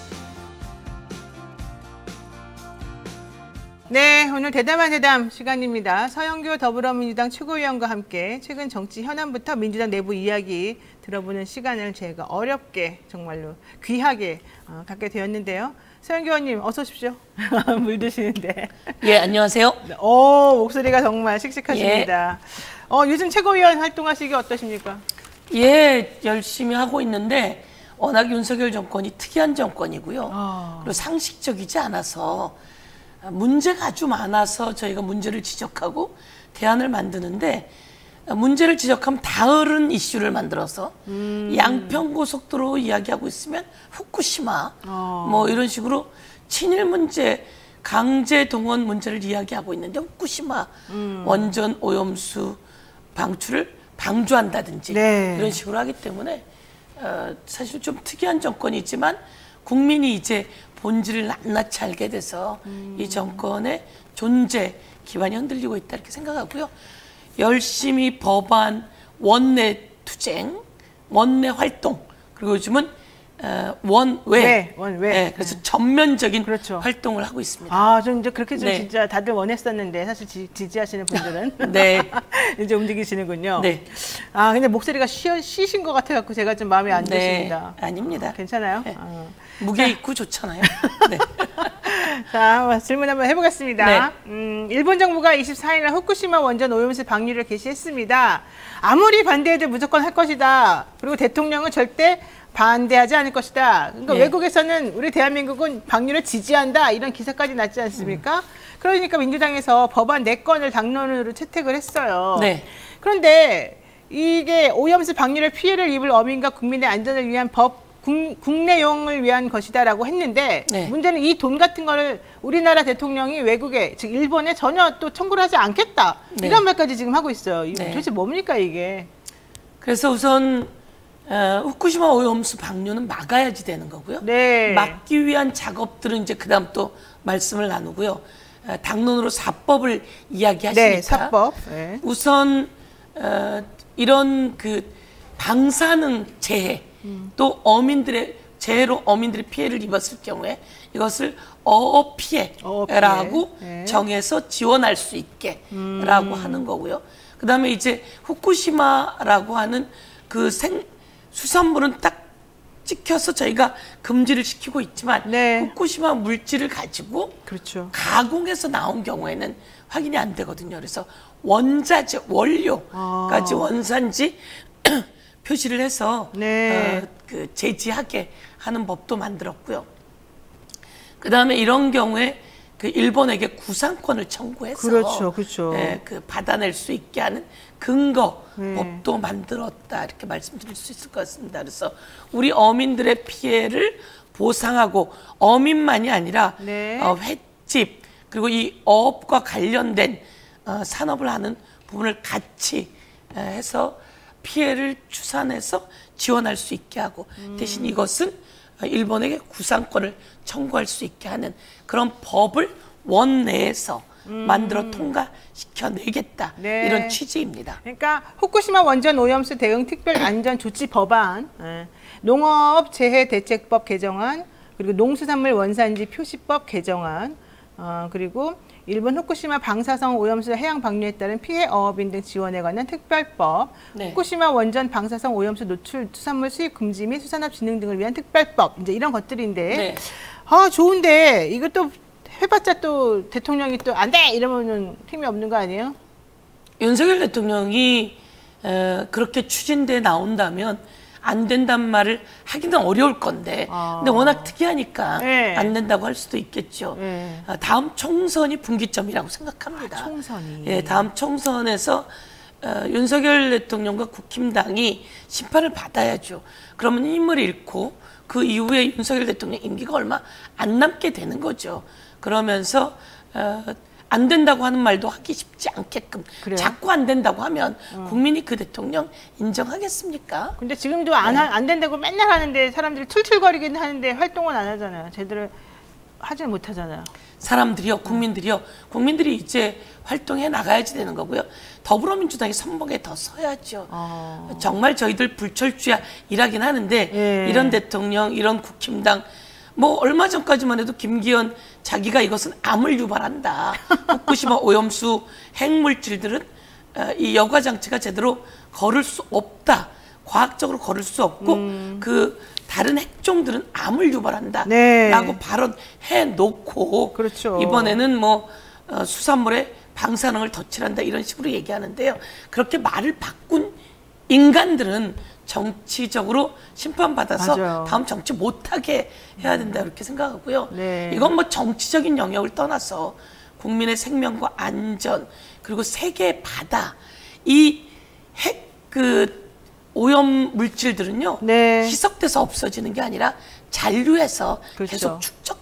네, 오늘 대담한 대담 시간입니다. 서영교 더불어민주당 최고위원과 함께 최근 정치 현안부터 민주당 내부 이야기 들어보는 시간을 제가 어렵게 정말로 귀하게 어, 갖게 되었는데요. 서영교 의원님 어서 오십시오. 물 드시는데. 예, 안녕하세요. 오, 목소리가 정말 씩씩하십니다. 예. 어, 요즘 최고위원 활동하시기 어떠십니까? 예, 열심히 하고 있는데 워낙 윤석열 정권이 특이한 정권이고요. 아. 그리고 상식적이지 않아서 문제가 아주 많아서 저희가 문제를 지적하고 대안을 만드는데 문제를 지적하면 다른 이슈를 만들어서 음. 양평고속도로 이야기하고 있으면 후쿠시마 어. 뭐 이런 식으로 친일 문제 강제 동원 문제를 이야기하고 있는데 후쿠시마 음. 원전 오염수 방출을 방조한다든지 네. 이런 식으로 하기 때문에 어, 사실 좀 특이한 정권이지만 국민이 이제 본질을 낱낱이 알게 돼서 음. 이 정권의 존재 기반이 흔들리고 있다 이렇게 생각하고요. 열심히 법안, 원내 투쟁, 원내 활동 그리고 요즘은 어, 원외, 네, 원외. 네, 그래서 네. 전면적인 그렇죠. 활동을 하고 있습니다. 아, 좀 이제 그렇게 좀 네. 진짜 다들 원했었는데 사실 지, 지지하시는 분들은 네. 이제 움직이시는군요. 네. 아, 근데 목소리가 쉬, 쉬신 것 같아갖고 제가 좀 마음에 안 네. 드십니다. 아닙니다. 괜찮아요? 네. 어. 무게 있고 좋잖아요. 네. 자, 질문 한번 해보겠습니다. 네. 음, 일본 정부가 이십사 일날 후쿠시마 원전 오염수 방류를 개시했습니다. 아무리 반대해도 무조건 할 것이다. 그리고 대통령은 절대 반대하지 않을 것이다. 그러니까 네. 외국에서는 우리 대한민국은 방류를 지지한다. 이런 기사까지 났지 않습니까? 음. 그러니까 민주당에서 법안 네 건을 당론으로 채택을 했어요. 네. 그런데 이게 오염수 방류를 피해를 입을 어민과 국민의 안전을 위한 법 국, 국내용을 위한 것이다라고 했는데 네. 문제는 이 돈 같은 거를 우리나라 대통령이 외국에 즉 일본에 전혀 또 청구를 하지 않겠다 네. 이런 말까지 지금 하고 있어요. 네. 도대체 뭡니까 이게? 그래서 우선 어, 후쿠시마 오염수 방류는 막아야지 되는 거고요. 네. 막기 위한 작업들은 이제 그다음 또 말씀을 나누고요. 어, 당론으로 사법을 이야기하시니까 네, 사법. 네. 우선 어, 이런 그 방사능 재해 음. 또 어민들의 재해로 어민들이 피해를 입었을 경우에 이것을 어업 피해라고 네. 정해서 지원할 수 있게라고 음. 하는 거고요. 그다음에 이제 후쿠시마라고 하는 그 생 수산물은 딱 찍혀서 저희가 금지를 시키고 있지만 네. 후쿠시마 물질을 가지고 그렇죠. 가공해서 나온 경우에는 확인이 안 되거든요. 그래서 원자재, 원료까지 아. 원산지 표시를 해서 네. 어, 그 제지하게 하는 법도 만들었고요. 그 다음에 이런 경우에 그 일본에게 구상권을 청구해서 그렇죠, 그렇죠. 예, 그 받아낼 수 있게 하는 근거 네. 법도 만들었다 이렇게 말씀드릴 수 있을 것 같습니다. 그래서 우리 어민들의 피해를 보상하고 어민만이 아니라 네. 어, 횟집 그리고 이 어업과 관련된 어, 산업을 하는 부분을 같이 에, 해서 피해를 추산해서 지원할 수 있게 하고 음. 대신 이것은 일본에게 구상권을 청구할 수 있게 하는 그런 법을 원내에서 음. 만들어 통과시켜내겠다 네. 이런 취지입니다. 그러니까 후쿠시마 원전 오염수 대응 특별 안전 조치 법안, 예, 농업 재해 대책법 개정안, 그리고 농수산물 원산지 표시법 개정안, 어, 그리고 일본 후쿠시마 방사성 오염수 해양 방류에 따른 피해 어업인 등 지원에 관한 특별법, 네. 후쿠시마 원전 방사성 오염수 노출 수산물 수입 금지 및 수산업 진흥 등을 위한 특별법, 이제 이런 것들인데, 네. 아 좋은데 이것도 해봤자 또 대통령이 또 안 돼 이러면은 힘이 없는 거 아니에요? 윤석열 대통령이 에, 그렇게 추진돼 나온다면 안 된단 말을 하기는 어려울 건데 아. 근데 워낙 특이하니까 네. 안 된다고 할 수도 있겠죠. 네. 아, 다음 총선이 분기점이라고 생각합니다. 아, 총선이. 예, 다음 총선에서 어, 윤석열 대통령과 국힘당이 심판을 받아야죠. 그러면 힘을 잃고 그 이후에 윤석열 대통령 임기가 얼마 안 남게 되는 거죠. 그러면서 어, 안 된다고 하는 말도 하기 쉽지 않게끔 그래요? 자꾸 안 된다고 하면 국민이 그 대통령 인정하겠습니까? 근데 지금도 안, 하- 안 된다고 맨날 하는데 사람들이 툴툴거리긴 하는데 활동은 안 하잖아요. 제대로 하지 못하잖아요. 사람들이요, 국민들이요, 국민들이 이제 활동해 나가야지 되는 거고요. 더불어민주당이 선봉에 더 서야죠. 어. 정말 저희들 불철주야 일하긴 하는데 예. 이런 대통령, 이런 국힘당 뭐 얼마 전까지만 해도 김기현 자기가 이것은 암을 유발한다. 후쿠시마 오염수 핵물질들은 어, 이 여과 장치가 제대로 거를 수 없다. 과학적으로 거를 수 없고 음. 그 다른 핵종들은 암을 유발한다. 네. 라고 발언해 놓고 그렇죠. 이번에는 뭐 어, 수산물에 방사능을 덧칠한다 이런 식으로 얘기하는데요. 그렇게 말을 바꾼 인간들은 정치적으로 심판받아서 맞아요. 다음 정치 못하게 해야 된다 이렇게 생각하고요. 네. 이건 뭐 정치적인 영역을 떠나서 국민의 생명과 안전 그리고 세계의 바다 이 핵 그 오염 물질들은요 네. 희석돼서 없어지는 게 아니라 잔류해서 그렇죠. 계속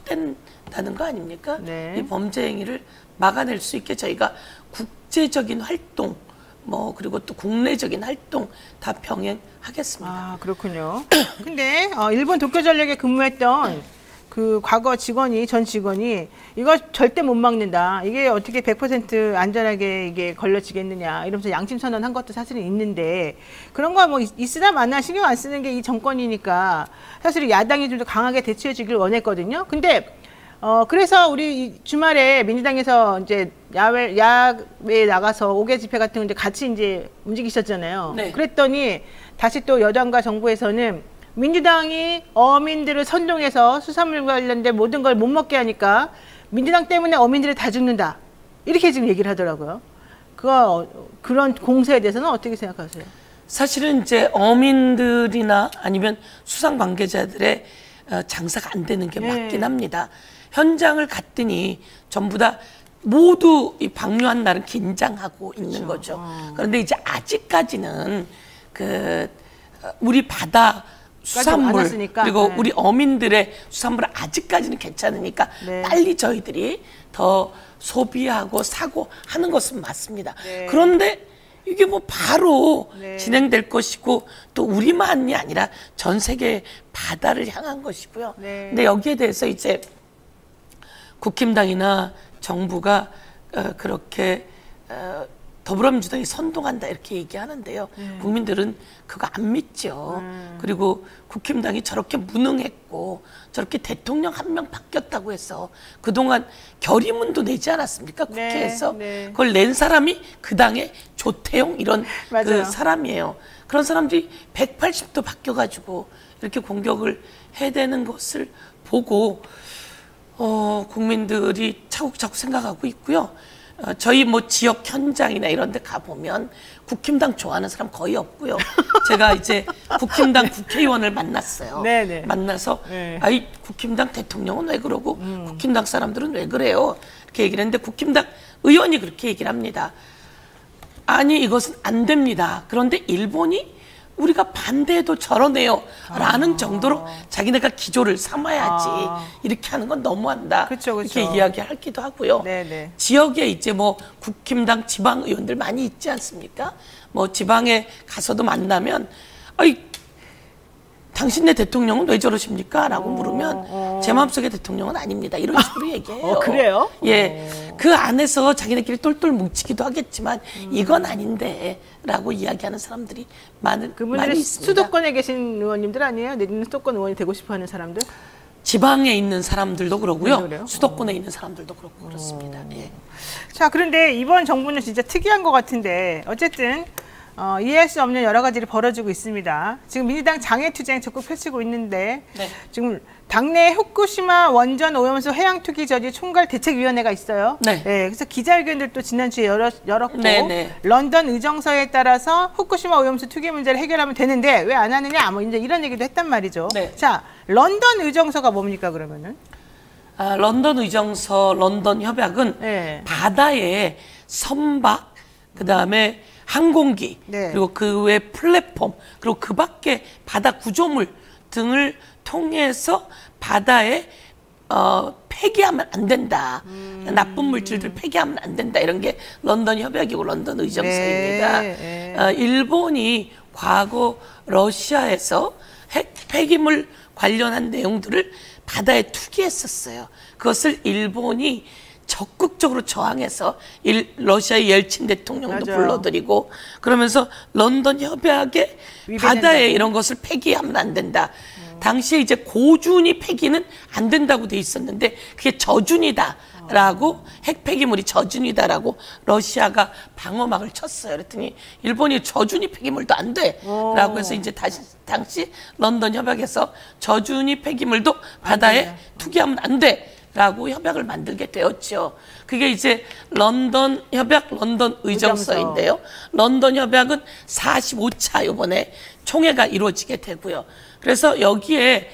축적된다는 거 아닙니까? 네. 이 범죄 행위를 막아낼 수 있게 저희가 국제적인 활동 뭐 그리고 또 국내적인 활동 다 병행하겠습니다. 아 그렇군요. 근데 어, 일본 도쿄전력에 근무했던 그 과거 직원이 전 직원이 이거 절대 못 막는다. 이게 어떻게 백 퍼센트 안전하게 이게 걸려지겠느냐 이러면서 양심 선언한 것도 사실은 있는데 그런 거 뭐 있으나 마나 신경 안 쓰는 게 이 정권이니까 사실 야당이 좀 더 강하게 대처해 주길 원했거든요. 근데 어 그래서 우리 이 주말에 민주당에서 이제 야외 야외에 나가서 오개 집회 같은 거 이제 같이 이제 움직이셨잖아요. 네. 그랬더니 다시 또 여당과 정부에서는 민주당이 어민들을 선동해서 수산물 관련된 모든 걸 못 먹게 하니까 민주당 때문에 어민들이 다 죽는다. 이렇게 지금 얘기를 하더라고요. 그거 그런 공세에 대해서는 어떻게 생각하세요? 사실은 이제 어민들이나 아니면 수상 관계자들의 어, 장사가 안 되는 게 네. 맞긴 합니다. 현장을 갔더니 전부 다 모두 이 방류한 날은 긴장하고 있는 거죠. 어. 그런데 이제 아직까지는 그 어, 우리 바다 수산물 왔으니까. 그리고 네. 우리 어민들의 수산물은 아직까지는 괜찮으니까 네. 빨리 저희들이 더 소비하고 사고 하는 것은 맞습니다. 네. 그런데 이게 뭐 바로 네. 진행될 것이고 또 우리만이 아니라 전 세계 바다를 향한 것이고요. 네. 근데 여기에 대해서 이제 국힘당이나 정부가 어, 그렇게 어, 더불어민주당이 선동한다 이렇게 얘기하는데요. 네. 국민들은 그거 안 믿죠. 음. 그리고 국힘당이 저렇게 무능했고 저렇게 대통령 한 명 바뀌었다고 해서 그동안 결의문도 내지 않았습니까? 네, 국회에서. 네. 그걸 낸 사람이 그 당의 조태용 이런 맞아요. 그 사람이에요. 그런 사람들이 백팔십 도 바뀌어가지고 이렇게 공격을 해대는 것을 보고 어, 국민들이 차곡차곡 생각하고 있고요. 어, 저희 뭐 지역 현장이나 이런 데 가보면 국힘당 좋아하는 사람 거의 없고요. 제가 이제 국힘당 국회의원을 만났어요. 네네. 만나서 네. 아이 국힘당 대통령은 왜 그러고 음. 국힘당 사람들은 왜 그래요? 이렇게 얘기를 했는데 국힘당 의원이 그렇게 얘기를 합니다. 아니 이것은 안 됩니다. 그런데 일본이 우리가 반대해도 저러네요 라는 아. 정도로 자기네가 기조를 삼아야지 아. 이렇게 하는 건 너무한다. 그쵸, 그쵸. 이렇게 이야기하기도 하고요. 네네. 지역에 이제 뭐 국힘당 지방 의원들 많이 있지 않습니까? 뭐 지방에 가서도 만나면 아이 당신네 대통령은 왜 저러십니까? 라고 어, 물으면 어. 제 마음속의 대통령은 아닙니다. 이런 식으로 얘기해요. 어, 그래요? 예. 어. 그 안에서 자기네끼리 똘똘 뭉치기도 하겠지만 음. 이건 아닌데 라고 이야기하는 사람들이 많은, 그분들은 많이 있습니다. 수도권에 계신 의원님들 아니에요? 내지는 수도권 의원이 되고 싶어하는 사람들? 지방에 있는 사람들도 그러고요. 그래요? 수도권에 어. 있는 사람들도 그렇고 그렇습니다. 예. 자, 그런데 이번 정부는 진짜 특이한 것 같은데 어쨌든 어, 이해할 수 없는 여러 가지를 벌어지고 있습니다. 지금 민주당 장애투쟁 적극 펼치고 있는데 네. 지금 당내 후쿠시마 원전 오염수 해양투기 저지 총괄 대책위원회가 있어요. 네. 네, 그래서 기자회견들도 지난주에 열었, 열었고 네, 네. 런던 의정서에 따라서 후쿠시마 오염수 투기 문제를 해결하면 되는데 왜 안 하느냐 뭐 이제 이런 얘기도 했단 말이죠. 네. 자, 런던 의정서가 뭡니까 그러면은? 아, 런던 의정서, 런던 협약은 네. 바다의 선박, 그 다음에 항공기, 네. 그리고 그 외 플랫폼, 그리고 그 밖에 바다 구조물 등을 통해서 바다에 어, 폐기하면 안 된다. 음. 나쁜 물질들 폐기하면 안 된다. 이런 게 런던 협약이고 런던 의정서입니다. 네. 네. 어, 일본이 과거 러시아에서 핵 폐기물 관련한 내용들을 바다에 투기했었어요. 그것을 일본이 적극적으로 저항해서 일, 러시아의 옐친 대통령도 맞아요. 불러들이고 그러면서 런던 협약에 바다에 이런 것을 폐기하면 안 된다. 음. 당시에 이제 고준위 폐기는 안 된다고 돼 있었는데 그게 저준이다라고 어. 핵 폐기물이 저준이다라고 러시아가 방어막을 쳤어요. 그랬더니 일본이 저준위 폐기물도 안 돼라고 해서 이제 다시 당시 런던 협약에서 저준위 폐기물도 바다에 투기하면 안 돼. 라고 협약을 만들게 되었죠. 그게 이제 런던 협약, 런던 의정서인데요. 런던 협약은 사십오 차 이번에 총회가 이루어지게 되고요. 그래서 여기에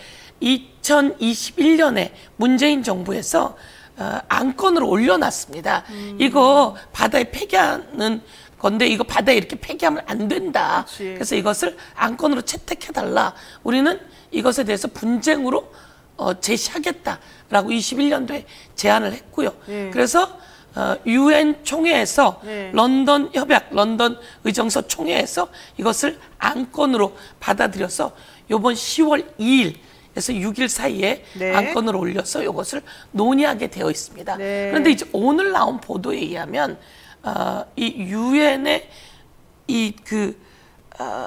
이천이십일 년에 문재인 정부에서 어, 안건으로 올려놨습니다. 음. 이거 바다에 폐기하는 건데 이거 바다에 이렇게 폐기하면 안 된다. 그치. 그래서 이것을 안건으로 채택해달라. 우리는 이것에 대해서 분쟁으로 어, 제시하겠다라고 이십일 년도에 제안을 했고요. 네. 그래서 어, 유엔 총회에서 네. 런던 협약, 런던 의정서 총회에서 이것을 안건으로 받아들여서 이번 시월 이일에서 육 일 사이에 네. 안건을 올려서 이것을 논의하게 되어 있습니다. 네. 그런데 이제 오늘 나온 보도에 의하면 어, 이 유엔의 이 그 어,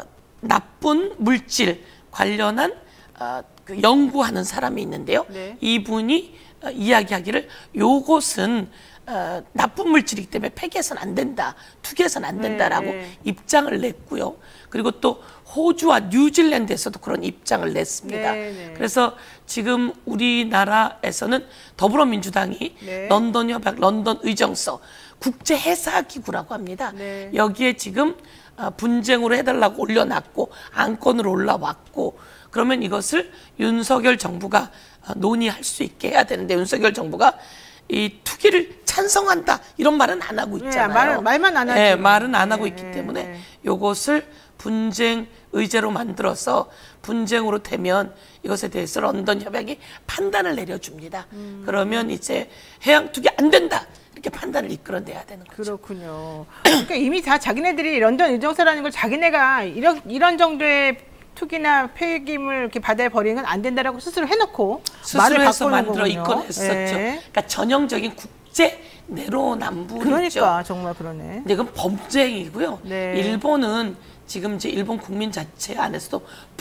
나쁜 물질 관련한 어, 그 연구하는 사람이 있는데요. 네. 이분이 어, 이야기하기를 요것은 어, 나쁜 물질이기 때문에 폐기해서는 안 된다, 투기해서는 안 된다라고 네, 네. 입장을 냈고요. 그리고 또 호주와 뉴질랜드에서도 그런 입장을 냈습니다. 네, 네. 그래서 지금 우리나라에서는 더불어민주당이 네. 런던 협약, 런던 의정서 국제해사기구라고 합니다. 네. 여기에 지금 어, 분쟁으로 해달라고 올려놨고 안건으로 올라왔고 그러면 이것을 윤석열 정부가 논의할 수 있게 해야 되는데 윤석열 정부가 이 투기를 찬성한다 이런 말은 안 하고 있잖아요. 네, 말, 말만 안 하죠. 네, 말은 안 하고 네, 있기 네, 때문에 네. 이것을 분쟁 의제로 만들어서 분쟁으로 되면 이것에 대해서 런던 협약이 판단을 내려줍니다. 음. 그러면 이제 해양 투기 안 된다. 이렇게 판단을 이끌어내야 되는 거죠. 그렇군요. 그러니까 이미 다 자기네들이 런던 의정서라는 걸 자기네가 이런, 이런 정도의 투기나 폐기물 이렇게 바다에 버리는 건 안 된다라고 스스로 해놓고 말을 해서 바꾸는 만들어 거군요. 이끌어냈었죠. 네. 그러니까 전형적인 국제 내로남불이죠. 그러니까 정말 그러네. 근데 이건 범죄이고요. 네. 일본은 지금 이제 일본 국민 자체 안에서도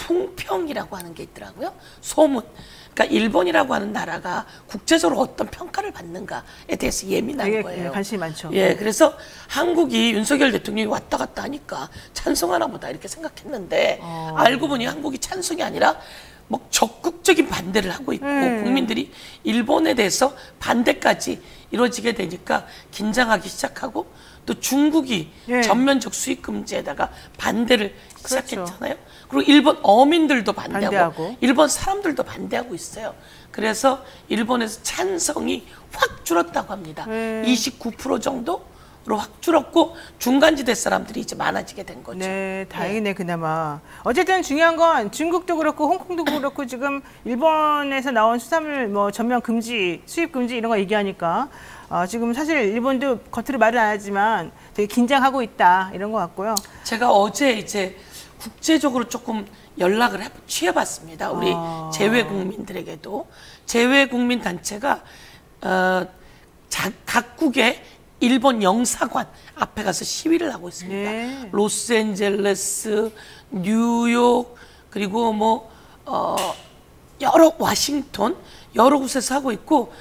풍평이라고 하는 게 있더라고요. 소문. 그러니까 일본이라고 하는 나라가 국제적으로 어떤 평가를 받는가에 대해서 예민한 되게 거예요. 관심이 많죠. 예, 그래서 한국이 윤석열 대통령이 왔다 갔다 하니까 찬성하나 보다 이렇게 생각했는데 어. 알고 보니 한국이 찬성이 아니라 뭐 적극적인 반대를 하고 있고 음. 국민들이 일본에 대해서 반대까지 이루어지게 되니까 긴장하기 시작하고 또 중국이 예. 전면적 수입 금지에다가 반대를 그렇죠. 시작했잖아요. 그리고 일본 어민들도 반대하고, 반대하고. 일본 사람들도 반대하고 있어요. 그래서 일본에서 찬성이 확 줄었다고 합니다. 네. 이십구 퍼센트 정도로 확 줄었고 중간지대 사람들이 이제 많아지게 된 거죠. 네, 다행이네 그나마. 어쨌든 중요한 건 중국도 그렇고 홍콩도 그렇고 지금 일본에서 나온 수산물 뭐 전면 금지, 수입 금지 이런 거 얘기하니까 어, 지금 사실 일본도 겉으로 말은 안 하지만 되게 긴장하고 있다 이런 것 같고요. 제가 어제 이제 국제적으로 조금 연락을 해, 취해봤습니다. 우리 아. 재외 국민들에게도 재외 국민 단체가 어, 자, 각국의 일본 영사관 앞에 가서 시위를 하고 있습니다. 네. 로스앤젤레스, 뉴욕 그리고 뭐 어, 여러 와싱턴 여러 곳에서 하고 있고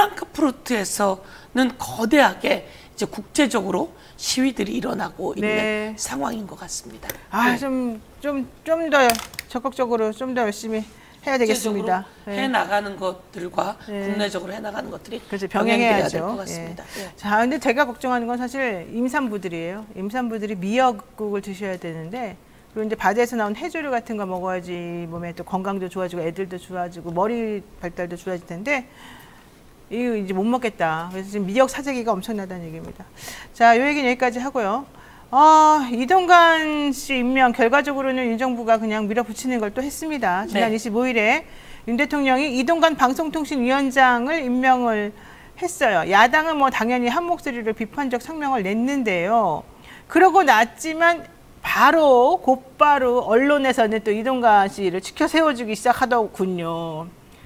프랑크푸르트에서는 거대하게 이제 국제적으로 시위들이 일어나고 있는 네. 상황인 것 같습니다. 아, 좀 좀 좀 더 적극적으로 좀 더 열심히 해야 되겠습니다. 해 나가는 것들과 네. 국내적으로 해 나가는 것들이 그렇죠. 병행돼야 될 병행해야죠. 것 같습니다. 예. 예. 자, 근데 제가 걱정하는 건 사실 임산부들이에요. 임산부들이 미역국을 드셔야 되는데 그리고 이제 바다에서 나온 해조류 같은 거 먹어야지 몸에 또 건강도 좋아지고 애들도 좋아지고 머리 발달도 좋아질 텐데 이거 이제 못 먹겠다. 그래서 지금 미역 사재기가 엄청나다는 얘기입니다. 자, 요 얘기는 여기까지 하고요. 아, 이동관 씨 임명 결과적으로는 윤 정부가 그냥 밀어붙이는 걸 또 했습니다. 지난 네. 이십오일에 윤 대통령이 이동관 방송통신위원장을 임명을 했어요. 야당은 뭐 당연히 한 목소리로 비판적 성명을 냈는데요. 그러고 났지만 바로 곧바로 언론에서는 또 이동관 씨를 치켜 세워주기 시작하더군요.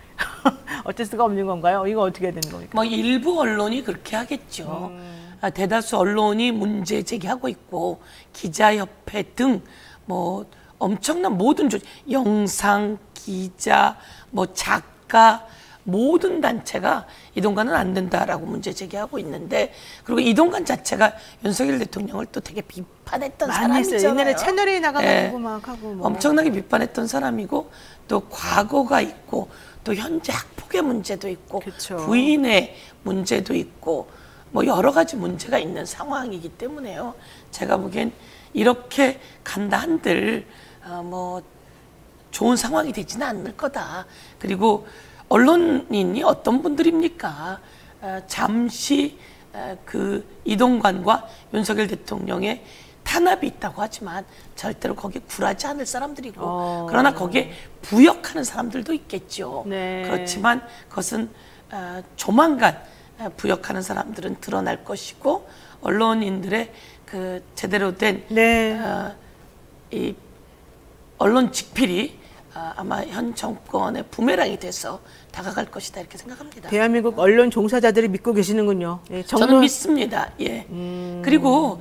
어쩔 수가 없는 건가요? 이거 어떻게 되는 겁니까? 뭐 일부 언론이 그렇게 하겠죠. 음. 아, 대다수 언론이 문제 제기하고 있고 기자협회 등 뭐 엄청난 모든 조 영상, 기자, 뭐 작가 모든 단체가 이동관은 안 된다라고 문제 제기하고 있는데 그리고 이동관 자체가 윤석열 대통령을 또 되게 비판했던 많이 했어요. 사람이잖아요. 옛날에 채널에 나가가지고 예. 막 하고 뭐. 엄청나게 비판했던 사람이고 또 과거가 있고 또 현재 학폭의 문제도 있고 그쵸. 부인의 문제도 있고 뭐 여러 가지 문제가 있는 상황이기 때문에요. 제가 보기엔 이렇게 간다 한들 어, 뭐 좋은 상황이 되지는 않을 거다. 그리고 언론인이 어떤 분들입니까? 어, 잠시 어, 그 이동관과 윤석열 대통령의 탄압이 있다고 하지만 절대로 거기에 굴하지 않을 사람들이고 어. 그러나 거기에 부역하는 사람들도 있겠죠. 네. 그렇지만 그것은 어, 조만간 어, 부역하는 사람들은 드러날 것이고 언론인들의 그 제대로 된 네. 어, 이 언론 직필이 어, 아마 현 정권의 부메랑이 돼서 다가갈 것이다 이렇게 생각합니다. 대한민국 언론 종사자들이 믿고 계시는군요. 예, 정론- 저는 믿습니다. 예. 음. 그리고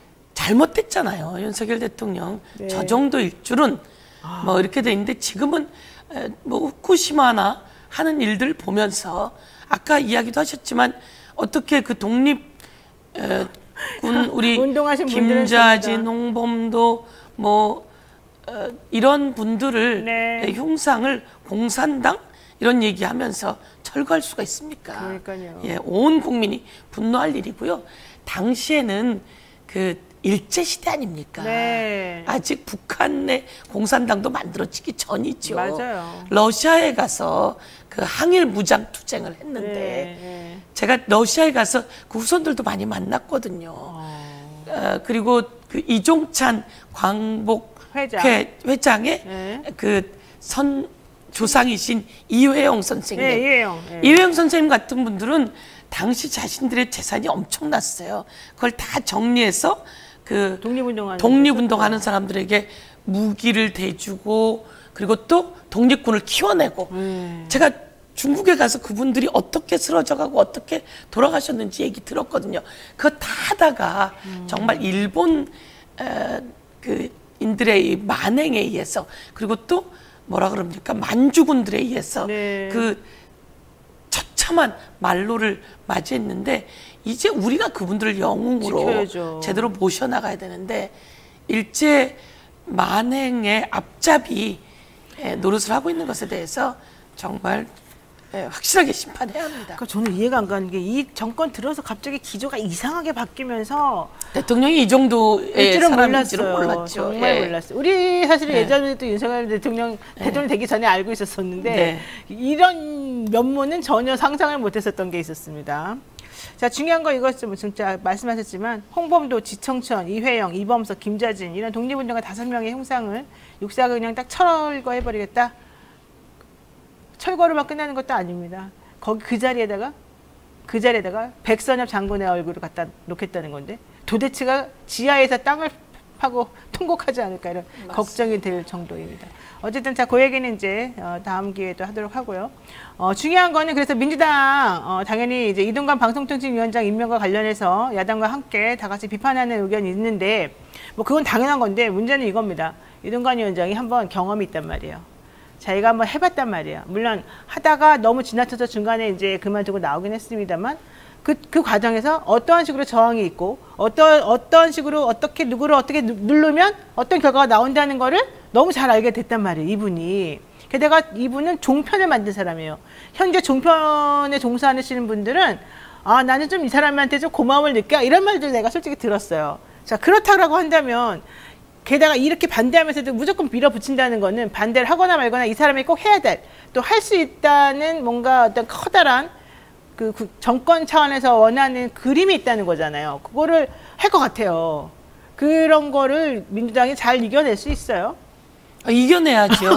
잘못됐잖아요. 윤석열 대통령 네. 저 정도일 줄은 뭐 이렇게 돼 있는데 지금은 에, 뭐 후쿠시마나 하는 일들 보면서 아까 이야기도 하셨지만 어떻게 그 독립 에, 군 우리 운동하신 분들은 김자진, 전부 다. 홍범도 뭐 어, 이런 분들을 네. 에, 흉상을 공산당 이런 얘기하면서 철거할 수가 있습니까? 그러니까요. 예, 온 국민이 분노할 일이고요. 당시에는 그 일제 시대 아닙니까? 네. 아직 북한 내 공산당도 만들어지기 전이죠. 맞아요. 러시아에 가서 그 항일 무장 투쟁을 했는데 네, 네. 제가 러시아에 가서 그 후손들도 많이 만났거든요. 어. 어, 그리고 그 이종찬 광복 회장. 회, 회장의 네. 그 선 조상이신 이회영 선생님. 네, 이회영. 네. 이회영 선생님 같은 분들은 당시 자신들의 재산이 엄청났어요. 그걸 다 정리해서 그 독립운동하는 독립운동하는 사람들에게 무기를 대주고 그리고 또 독립군을 키워내고 음. 제가 중국에 가서 그분들이 어떻게 쓰러져가고 어떻게 돌아가셨는지 얘기 들었거든요. 그거 다 하다가 음. 정말 일본 에, 그 인들의 이 만행에 의해서 그리고 또 뭐라 그럽니까 만주군들에 의해서 네. 그 처참한 말로를 맞이했는데 이제 우리가 그분들을 영웅으로 지켜야죠. 제대로 모셔나가야 되는데 일제 만행의 앞잡이 에, 노릇을 하고 있는 것에 대해서 정말 네, 확실하게 심판해야 합니다. 그러니까 저는 이해가 안 가는 게 이 정권 들어서 갑자기 기조가 이상하게 바뀌면서 대통령이 이 정도의 줄은 사람인지는 몰랐어요. 몰랐죠. 정말 예. 몰랐어요. 우리 사실 네. 예전에도 윤석열 대통령 대통령 되기 전에 알고 있었었는데 네. 이런 면모는 전혀 상상을 못했었던 게 있었습니다. 자, 중요한 거 이거 좀 진짜 말씀하셨지만 홍범도, 지청천, 이회영, 이범석, 김자진 이런 독립운동가 다섯 명의 형상을 육사가 그냥 딱 철거해버리겠다. 철거로만 끝나는 것도 아닙니다. 거기 그 자리에다가 그 자리에다가 백선엽 장군의 얼굴을 갖다 놓겠다는 건데 도대체가 지하에서 땅을 파고 통곡하지 않을까 이런 맞습니다. 걱정이 될 정도입니다. 어쨌든 자, 그 얘기는 이제 어, 다음 기회에 또 하도록 하고요. 어, 중요한 거는 그래서 민주당 어, 당연히 이제 이동관 방송통신위원장 임명과 관련해서 야당과 함께 다 같이 비판하는 의견이 있는데 뭐 그건 당연한 건데 문제는 이겁니다. 이동관 위원장이 한번 경험이 있단 말이에요. 자기가 한번 해봤단 말이에요. 물론 하다가 너무 지나쳐서 중간에 이제 그만두고 나오긴 했습니다만 그, 그 과정에서 어떠한 식으로 저항이 있고 어떤 어떤 식으로 어떻게 누구를 어떻게 누, 누르면 어떤 결과가 나온다는 거를 너무 잘 알게 됐단 말이에요. 이분이. 게다가 이분은 종편을 만든 사람이에요. 현재 종편에 종사하시는 분들은 아 나는 좀 이 사람한테 좀 고마움을 느껴 이런 말들 내가 솔직히 들었어요. 자 그렇다라고 한다면 게다가 이렇게 반대하면서도 무조건 밀어붙인다는 거는 반대를 하거나 말거나 이 사람이 꼭 해야 될 또 할 수 있다는 뭔가 어떤 커다란 그 정권 차원에서 원하는 그림이 있다는 거잖아요. 그거를 할 것 같아요. 그런 거를 민주당이 잘 이겨낼 수 있어요. 아, 이겨내야죠.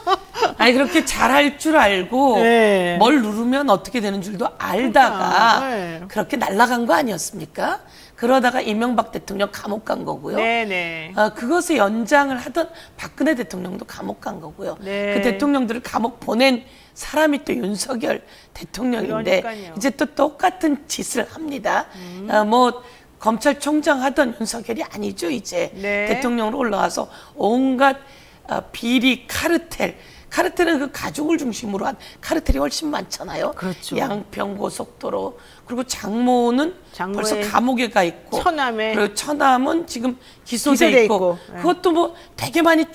아니 그렇게 잘할 줄 알고 네. 뭘 누르면 어떻게 되는 줄도 알다가 그러니까, 네. 그렇게 날아간 거 아니었습니까? 그러다가 이명박 대통령 감옥 간 거고요. 네네. 어, 그것을 연장을 하던 박근혜 대통령도 감옥 간 거고요. 네. 그 대통령들을 감옥 보낸 사람이 또 윤석열 대통령인데 그러니까요. 이제 또 똑같은 짓을 합니다. 음. 어, 뭐 검찰총장 하던 윤석열이 아니죠. 이제 네. 대통령으로 올라와서 온갖 어, 비리, 카르텔, 카르텔은 그 가족을 중심으로 한 카르텔이 훨씬 많잖아요. 그렇죠. 양평고속도로 그리고 장모는 장모의 벌써 감옥에 가 있고 처남에 그리고 처남은 지금 기소돼, 기소돼 있고, 있고. 네. 그것도 뭐 되게 많이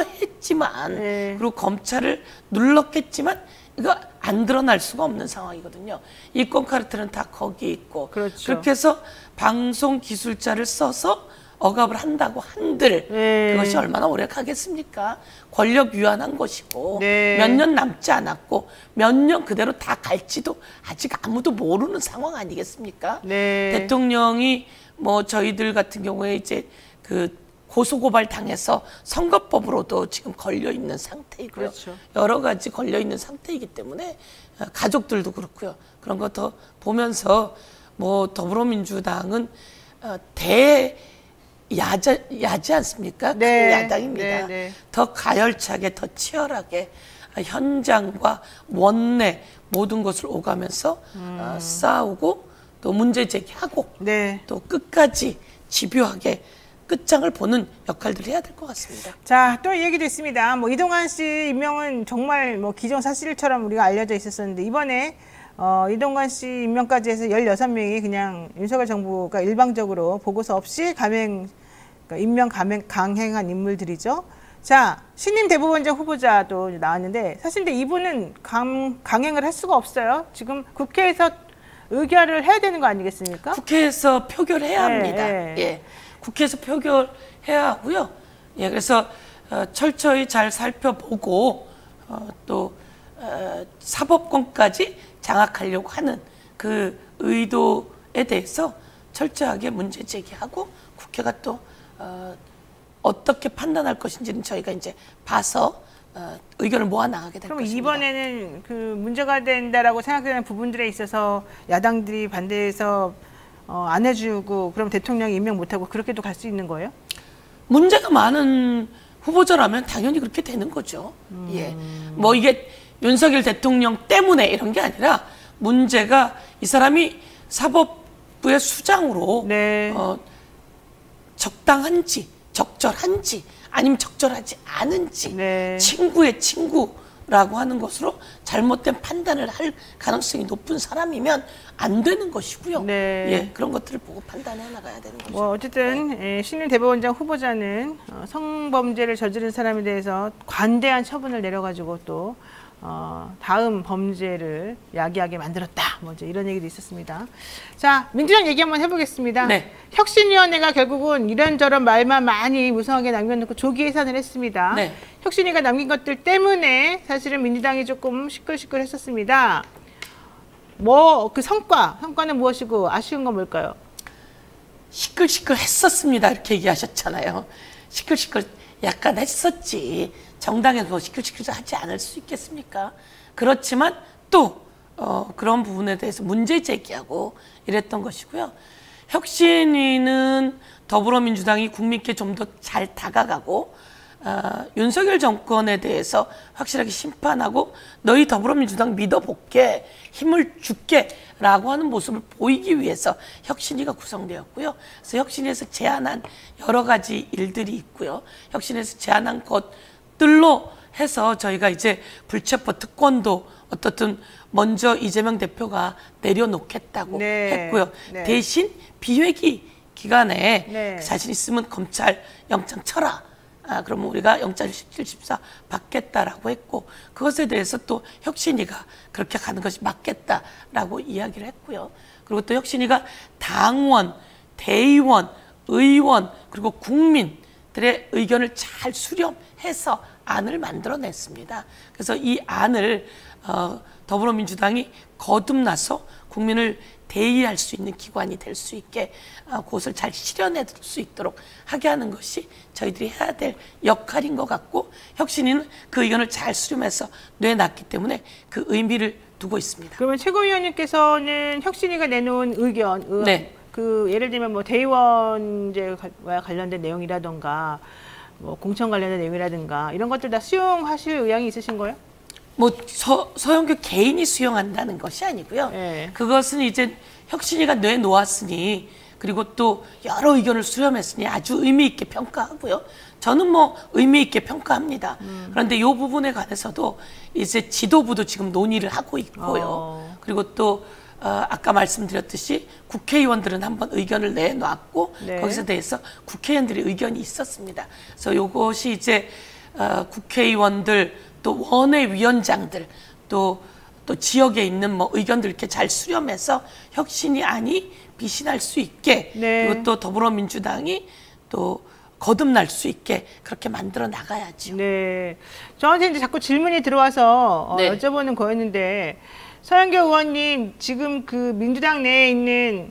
축소했지만 네. 그리고 검찰을 눌렀겠지만 이거 안 드러날 수가 없는 상황이거든요. 이권 카르텔은 다 거기 있고 그렇죠. 그렇게 해서 방송 기술자를 써서 억압을 한다고 한들 네. 그것이 얼마나 오래 가겠습니까? 권력 유한한 것이고 네. 몇 년 남지 않았고 몇 년 그대로 다 갈지도 아직 아무도 모르는 상황 아니겠습니까? 네. 대통령이 뭐 저희들 같은 경우에 이제 그 고소고발 당해서 선거법으로도 지금 걸려 있는 상태이고요. 그렇죠. 여러 가지 걸려 있는 상태이기 때문에 가족들도 그렇고요. 그런 거 더 보면서 뭐 더불어민주당은 어, 대 야자, 야지 않습니까? 네. 큰 야당입니다. 네, 네. 더 가열차게, 더 치열하게 현장과 원내 모든 것을 오가면서 음. 어, 싸우고 또 문제 제기하고 네. 또 끝까지 집요하게 끝장을 보는 역할들을 해야 될 것 같습니다. 자, 또 이 얘기도 있습니다. 뭐 이동관 씨 임명은 정말 뭐 기정사실처럼 우리가 알려져 있었었는데 이번에 어, 이동관 씨 임명까지 해서 열여섯 명이 그냥 윤석열 정부가 일방적으로 보고서 없이 감행, 그러니까 임명 감행, 강행한 인물들이죠. 자, 신임 대법원장 후보자도 나왔는데 사실 근데 이분은 강, 강행을 할 수가 없어요. 지금 국회에서 의결을 해야 되는 거 아니겠습니까? 국회에서 표결해야 네, 합니다. 네. 예, 국회에서 표결해야 하고요. 예, 그래서 어, 철저히 잘 살펴보고 어, 또 어, 사법권까지 장악하려고 하는 그 의도에 대해서 철저하게 문제 제기하고 국회가 또 어, 어떻게 판단할 것인지는 저희가 이제 봐서 어, 의견을 모아 나가게 될 그럼 것입니다. 이번에는 그 문제가 된다라고 생각되는 부분들에 있어서 야당들이 반대해서 어, 안 해주고 그럼 대통령이 임명 못하고 그렇게도 갈 수 있는 거예요? 문제가 많은 후보자라면 당연히 그렇게 되는 거죠. 음. 예, 뭐 이게 윤석열 대통령 때문에 이런 게 아니라 문제가 이 사람이 사법부의 수장으로 네. 어, 적당한지 적절한지 아니면 적절하지 않은지 네. 친구의 친구라고 하는 것으로 잘못된 판단을 할 가능성이 높은 사람이면 안 되는 것이고요. 네. 예, 그런 것들을 보고 판단해 나가야 되는 거죠. 뭐 어쨌든 예, 신임 대법원장 후보자는 어, 성범죄를 저지른 사람에 대해서 관대한 처분을 내려가지고 또 어, 다음 범죄를 야기하게 만들었다. 뭐 이제 이런 얘기도 있었습니다. 자, 민주당 얘기 한번 해보겠습니다. 네. 혁신위원회가 결국은 이런저런 말만 많이 무성하게 남겨놓고 조기 해산을 했습니다. 네. 혁신위가 남긴 것들 때문에 사실은 민주당이 조금 시끌시끌했었습니다. 뭐 그 성과, 성과는 무엇이고 아쉬운 건 뭘까요? 시끌시끌 했었습니다. 이렇게 얘기하셨잖아요. 시끌시끌 약간 했었지. 정당에서 뭐 시끌시끌 하지 않을 수 있겠습니까? 그렇지만 또 어, 그런 부분에 대해서 문제 제기하고 이랬던 것이고요. 혁신위는 더불어민주당이 국민께 좀 더 잘 다가가고 어, 윤석열 정권에 대해서 확실하게 심판하고 너희 더불어민주당 믿어볼게, 힘을 줄게 라고 하는 모습을 보이기 위해서 혁신위가 구성되었고요. 그래서 혁신위에서 제안한 여러 가지 일들이 있고요. 혁신위에서 제안한 것들로 해서 저희가 이제 불체포 특권도 어떻든 먼저 이재명 대표가 내려놓겠다고 네. 했고요. 네. 대신 비회기 기간에 네. 자신 있으면 검찰 영장 쳐라. 아, 그러면 우리가 영장 십칠, 십사 받겠다라고 했고, 그것에 대해서 또 혁신위가 그렇게 가는 것이 맞겠다라고 이야기를 했고요. 그리고 또 혁신위가 당원, 대의원, 의원, 그리고 국민들의 의견을 잘 수렴해서 안을 만들어냈습니다. 그래서 이 안을 어, 더불어민주당이 거듭나서 국민을 대의할 수 있는 기관이 될 수 있게 어, 그것을 잘 실현해 줄 수 있도록 하게 하는 것이 저희들이 해야 될 역할인 것 같고, 혁신위는 그 의견을 잘 수렴해서 내놨기 때문에 그 의미를 두고 있습니다. 그러면 최고위원님께서는 혁신위가 내놓은 의견, 의, 네. 그 예를 들면 뭐 대의원제와 관련된 내용이라던가 뭐 공천 관련된 내용이라든가 이런 것들 다 수용하실 의향이 있으신 거예요? 뭐 서, 서영교 개인이 수용한다는 것이 아니고요. 네. 그것은 이제 혁신위가 내놓았으니, 그리고 또 여러 의견을 수렴했으니 아주 의미 있게 평가하고요. 저는 뭐 의미 있게 평가합니다. 음. 그런데 이 부분에 관해서도 이제 지도부도 지금 논의를 하고 있고요. 어. 그리고 또 어, 아까 말씀드렸듯이 국회의원들은 한번 의견을 내놓았고, 네. 거기서 대해서 국회의원들의 의견이 있었습니다. 그래서 이것이 이제 어, 국회의원들 또 원외위원장들 또, 또 지역에 있는 뭐 의견들 이렇게 잘 수렴해서 혁신이 안이 비신할 수 있게, 네. 그리고 또 더불어민주당이 또 거듭날 수 있게 그렇게 만들어 나가야죠. 네, 저한테 이제 자꾸 질문이 들어와서 어, 네. 여쭤보는 거였는데, 서영교 의원님, 지금 그 민주당 내에 있는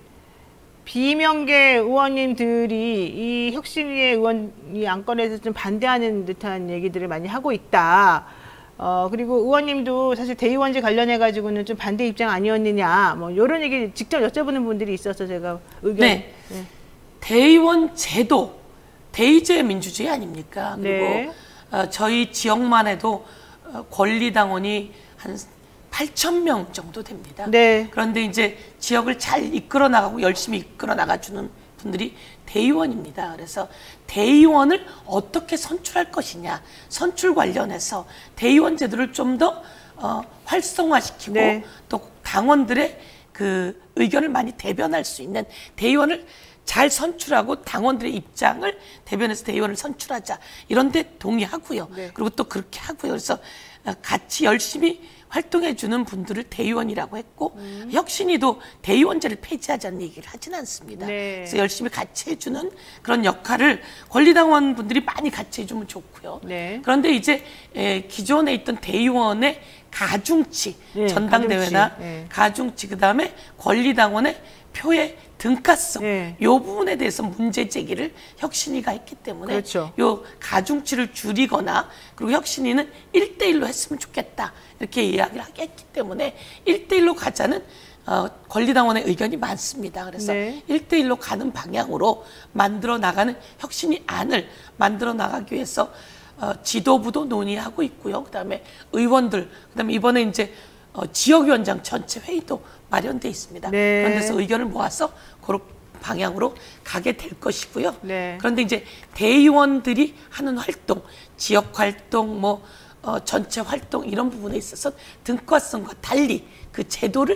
비명계 의원님들이 이 혁신위의 의원이 안건에서 좀 반대하는 듯한 얘기들을 많이 하고 있다. 어, 그리고 의원님도 사실 대의원제 관련해가지고는 좀 반대 입장 아니었느냐, 뭐, 이런 얘기 직접 여쭤보는 분들이 있어서 제가 의견. 네. 네. 대의원 제도, 대의제 민주주의 아닙니까? 그리고 네. 어, 저희 지역만 해도 어, 권리당원이 한 팔천 명 정도 됩니다. 네. 그런데 이제 지역을 잘 이끌어 나가고 열심히 이끌어 나가주는 분들이 대의원입니다. 그래서 대의원을 어떻게 선출할 것이냐, 선출 관련해서 대의원 제도를 좀 더 어, 활성화시키고, 네. 또 당원들의 그 의견을 많이 대변할 수 있는 대의원을 잘 선출하고 당원들의 입장을 대변해서 대의원을 선출하자, 이런 데 동의하고요. 네. 그리고 또 그렇게 하고요. 그래서 같이 열심히 활동해주는 분들을 대의원이라고 했고, 음. 혁신위도 대의원제를 폐지하자는 얘기를 하진 않습니다. 네. 그래서 열심히 같이 해주는 그런 역할을 권리당원 분들이 많이 같이 해주면 좋고요. 네. 그런데 이제 에, 기존에 있던 대의원의 가중치, 네, 전당대회나 가중치, 네. 가중치, 그 다음에 권리당원의 표의 등가성, 네. 이 부분에 대해서 문제 제기를 혁신위가 했기 때문에, 그렇죠. 요 가중치를 줄이거나, 그리고 혁신위는 일 대일로 했으면 좋겠다, 이렇게 이야기를 했기 때문에 일 대일로 가자는 어, 권리당원의 의견이 많습니다. 그래서 네. 일 대일로 가는 방향으로 만들어 나가는 혁신위 안을 만들어 나가기 위해서 어, 지도부도 논의하고 있고요. 그다음에 의원들, 그다음에 이번에 이제 어, 지역위원장 전체 회의도 마련돼 있습니다. 네. 그런 데서 의견을 모아서 그런 방향으로 가게 될 것이고요. 네. 그런데 이제 대의원들이 하는 활동, 지역 활동, 뭐 어, 전체 활동, 이런 부분에 있어서 등가성과 달리 그 제도를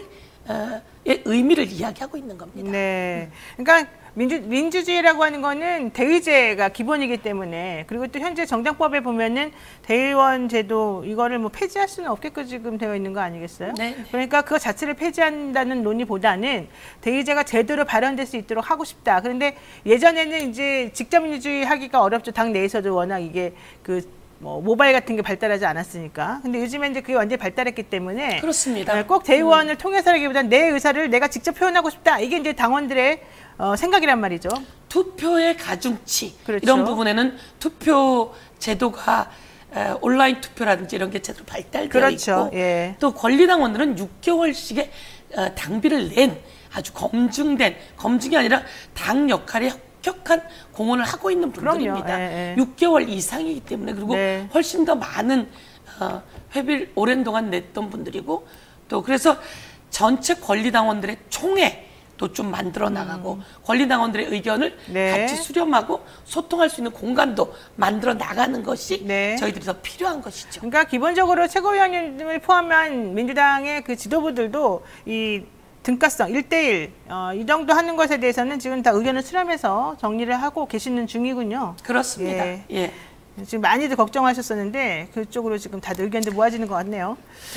의 의미를 이야기하고 있는 겁니다. 네. 그러니까 민주, 민주주의라고 하는 거는 대의제가 기본이기 때문에, 그리고 또 현재 정당법에 보면은 대의원 제도 이거를 뭐 폐지할 수는 없게끔 지금 되어 있는 거 아니겠어요? 네. 그러니까 그거 자체를 폐지한다는 논의보다는 대의제가 제대로 발현될 수 있도록 하고 싶다. 그런데 예전에는 이제 직접민주주의 하기가 어렵죠. 당 내에서도 워낙 이게 그 뭐 모바일 같은 게 발달하지 않았으니까. 근데 요즘에 이제 그게 완전히 발달했기 때문에 그렇습니다. 네, 꼭 대의원을 음. 통해서라기보다는 내 의사를 내가 직접 표현하고 싶다. 이게 이제 당원들의 어, 생각이란 말이죠. 투표의 가중치 그렇죠. 이런 부분에는 투표 제도가 에, 온라인 투표라든지 이런 게 제대로 발달되어 그렇죠. 있고 예. 또 권리당원들은 육 개월씩의 어, 당비를 낸 아주 검증된 검증이 아니라 당 역할에 혁혁한 공헌을 하고 있는 분들입니다. 예, 예. 육 개월 이상이기 때문에 그리고 네. 훨씬 더 많은 어, 회비를 오랜 동안 냈던 분들이고 또 그래서 전체 권리당원들의 총회 또 좀 만들어 나가고 음. 권리당원들의 의견을 네. 같이 수렴하고 소통할 수 있는 공간도 만들어 나가는 것이 네. 저희들이 더 필요한 것이죠. 그러니까 기본적으로 최고위원님을 포함한 민주당의 그 지도부들도 이 등가성 일 대일 어, 이 정도 하는 것에 대해서는 지금 다 의견을 수렴해서 정리를 하고 계시는 중이군요. 그렇습니다. 예. 예. 지금 많이들 걱정하셨었는데 그쪽으로 지금 다들 의견들 모아지는 것 같네요.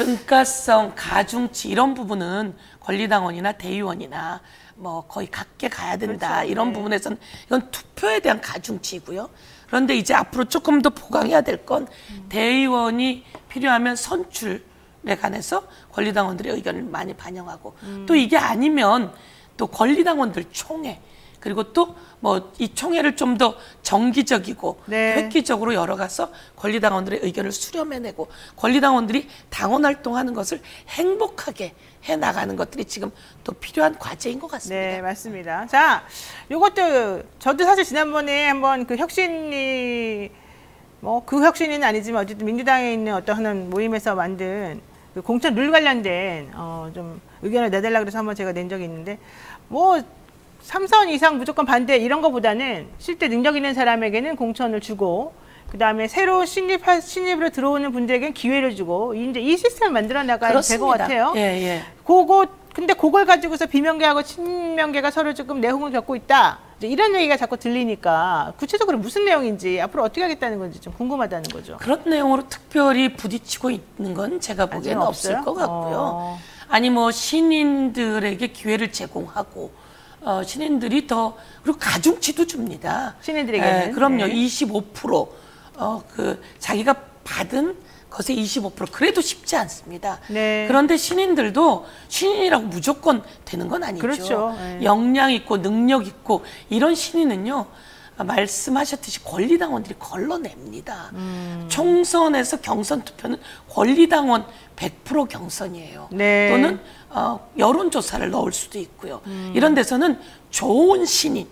등가성, 가중치 이런 부분은 권리당원이나 대의원이나 뭐 거의 같게 가야 된다. 그렇죠. 이런 네. 부분에서는 이건 투표에 대한 가중치이고요. 그런데 이제 앞으로 조금 더 보강해야 될 건 음. 대의원이 필요하면 선출에 관해서 권리당원들의 의견을 많이 반영하고 음. 또 이게 아니면 또 권리당원들 총회 그리고 또 뭐 이 총회를 좀 더 정기적이고 네. 획기적으로 열어가서 권리당원들의 의견을 수렴해내고 권리당원들이 당원 활동하는 것을 행복하게 해나가는 것들이 지금 또 필요한 과제인 것 같습니다. 네, 맞습니다. 자, 요것도 저도 사실 지난번에 한번 그 혁신이 뭐 그 혁신은 아니지만 어쨌든 민주당에 있는 어떤 하는 모임에서 만든 그 공천 룰 관련된 어 좀 의견을 내달라 그래서 한번 제가 낸 적이 있는데 뭐 삼선 이상 무조건 반대 이런 거보다는 실제 능력 있는 사람에게는 공천을 주고 그 다음에 새로 신입할 신입으로 들어오는 분들에게는 기회를 주고 이제 이 시스템을 만들어 나가야 될 것 같아요. 예, 예. 그거 근데 그걸 가지고서 비명계하고 친명계가 서로 조금 내홍을 겪고 있다. 이제 이런 얘기가 자꾸 들리니까 구체적으로 무슨 내용인지 앞으로 어떻게 하겠다는 건지 좀 궁금하다는 거죠. 그런 내용으로 특별히 부딪히고 있는 건 제가 보기에는 없을 것 같고요. 어. 아니 뭐 신인들에게 기회를 제공하고 어, 신인들이 더 그리고 가중치도 줍니다. 신인들에게는. 에, 그럼요. 네. 이십오 퍼센트 어, 그 자기가 받은 것의 이십오 퍼센트 그래도 쉽지 않습니다. 네. 그런데 신인들도 신인이라고 무조건 되는 건 아니죠. 그렇죠. 네. 역량 있고 능력 있고 이런 신인은요. 말씀하셨듯이 권리당원들이 걸러냅니다. 음. 총선에서 경선 투표는 권리당원 백 퍼센트 경선이에요. 네. 또는 어, 여론조사를 넣을 수도 있고요. 음. 이런 데서는 좋은 신인,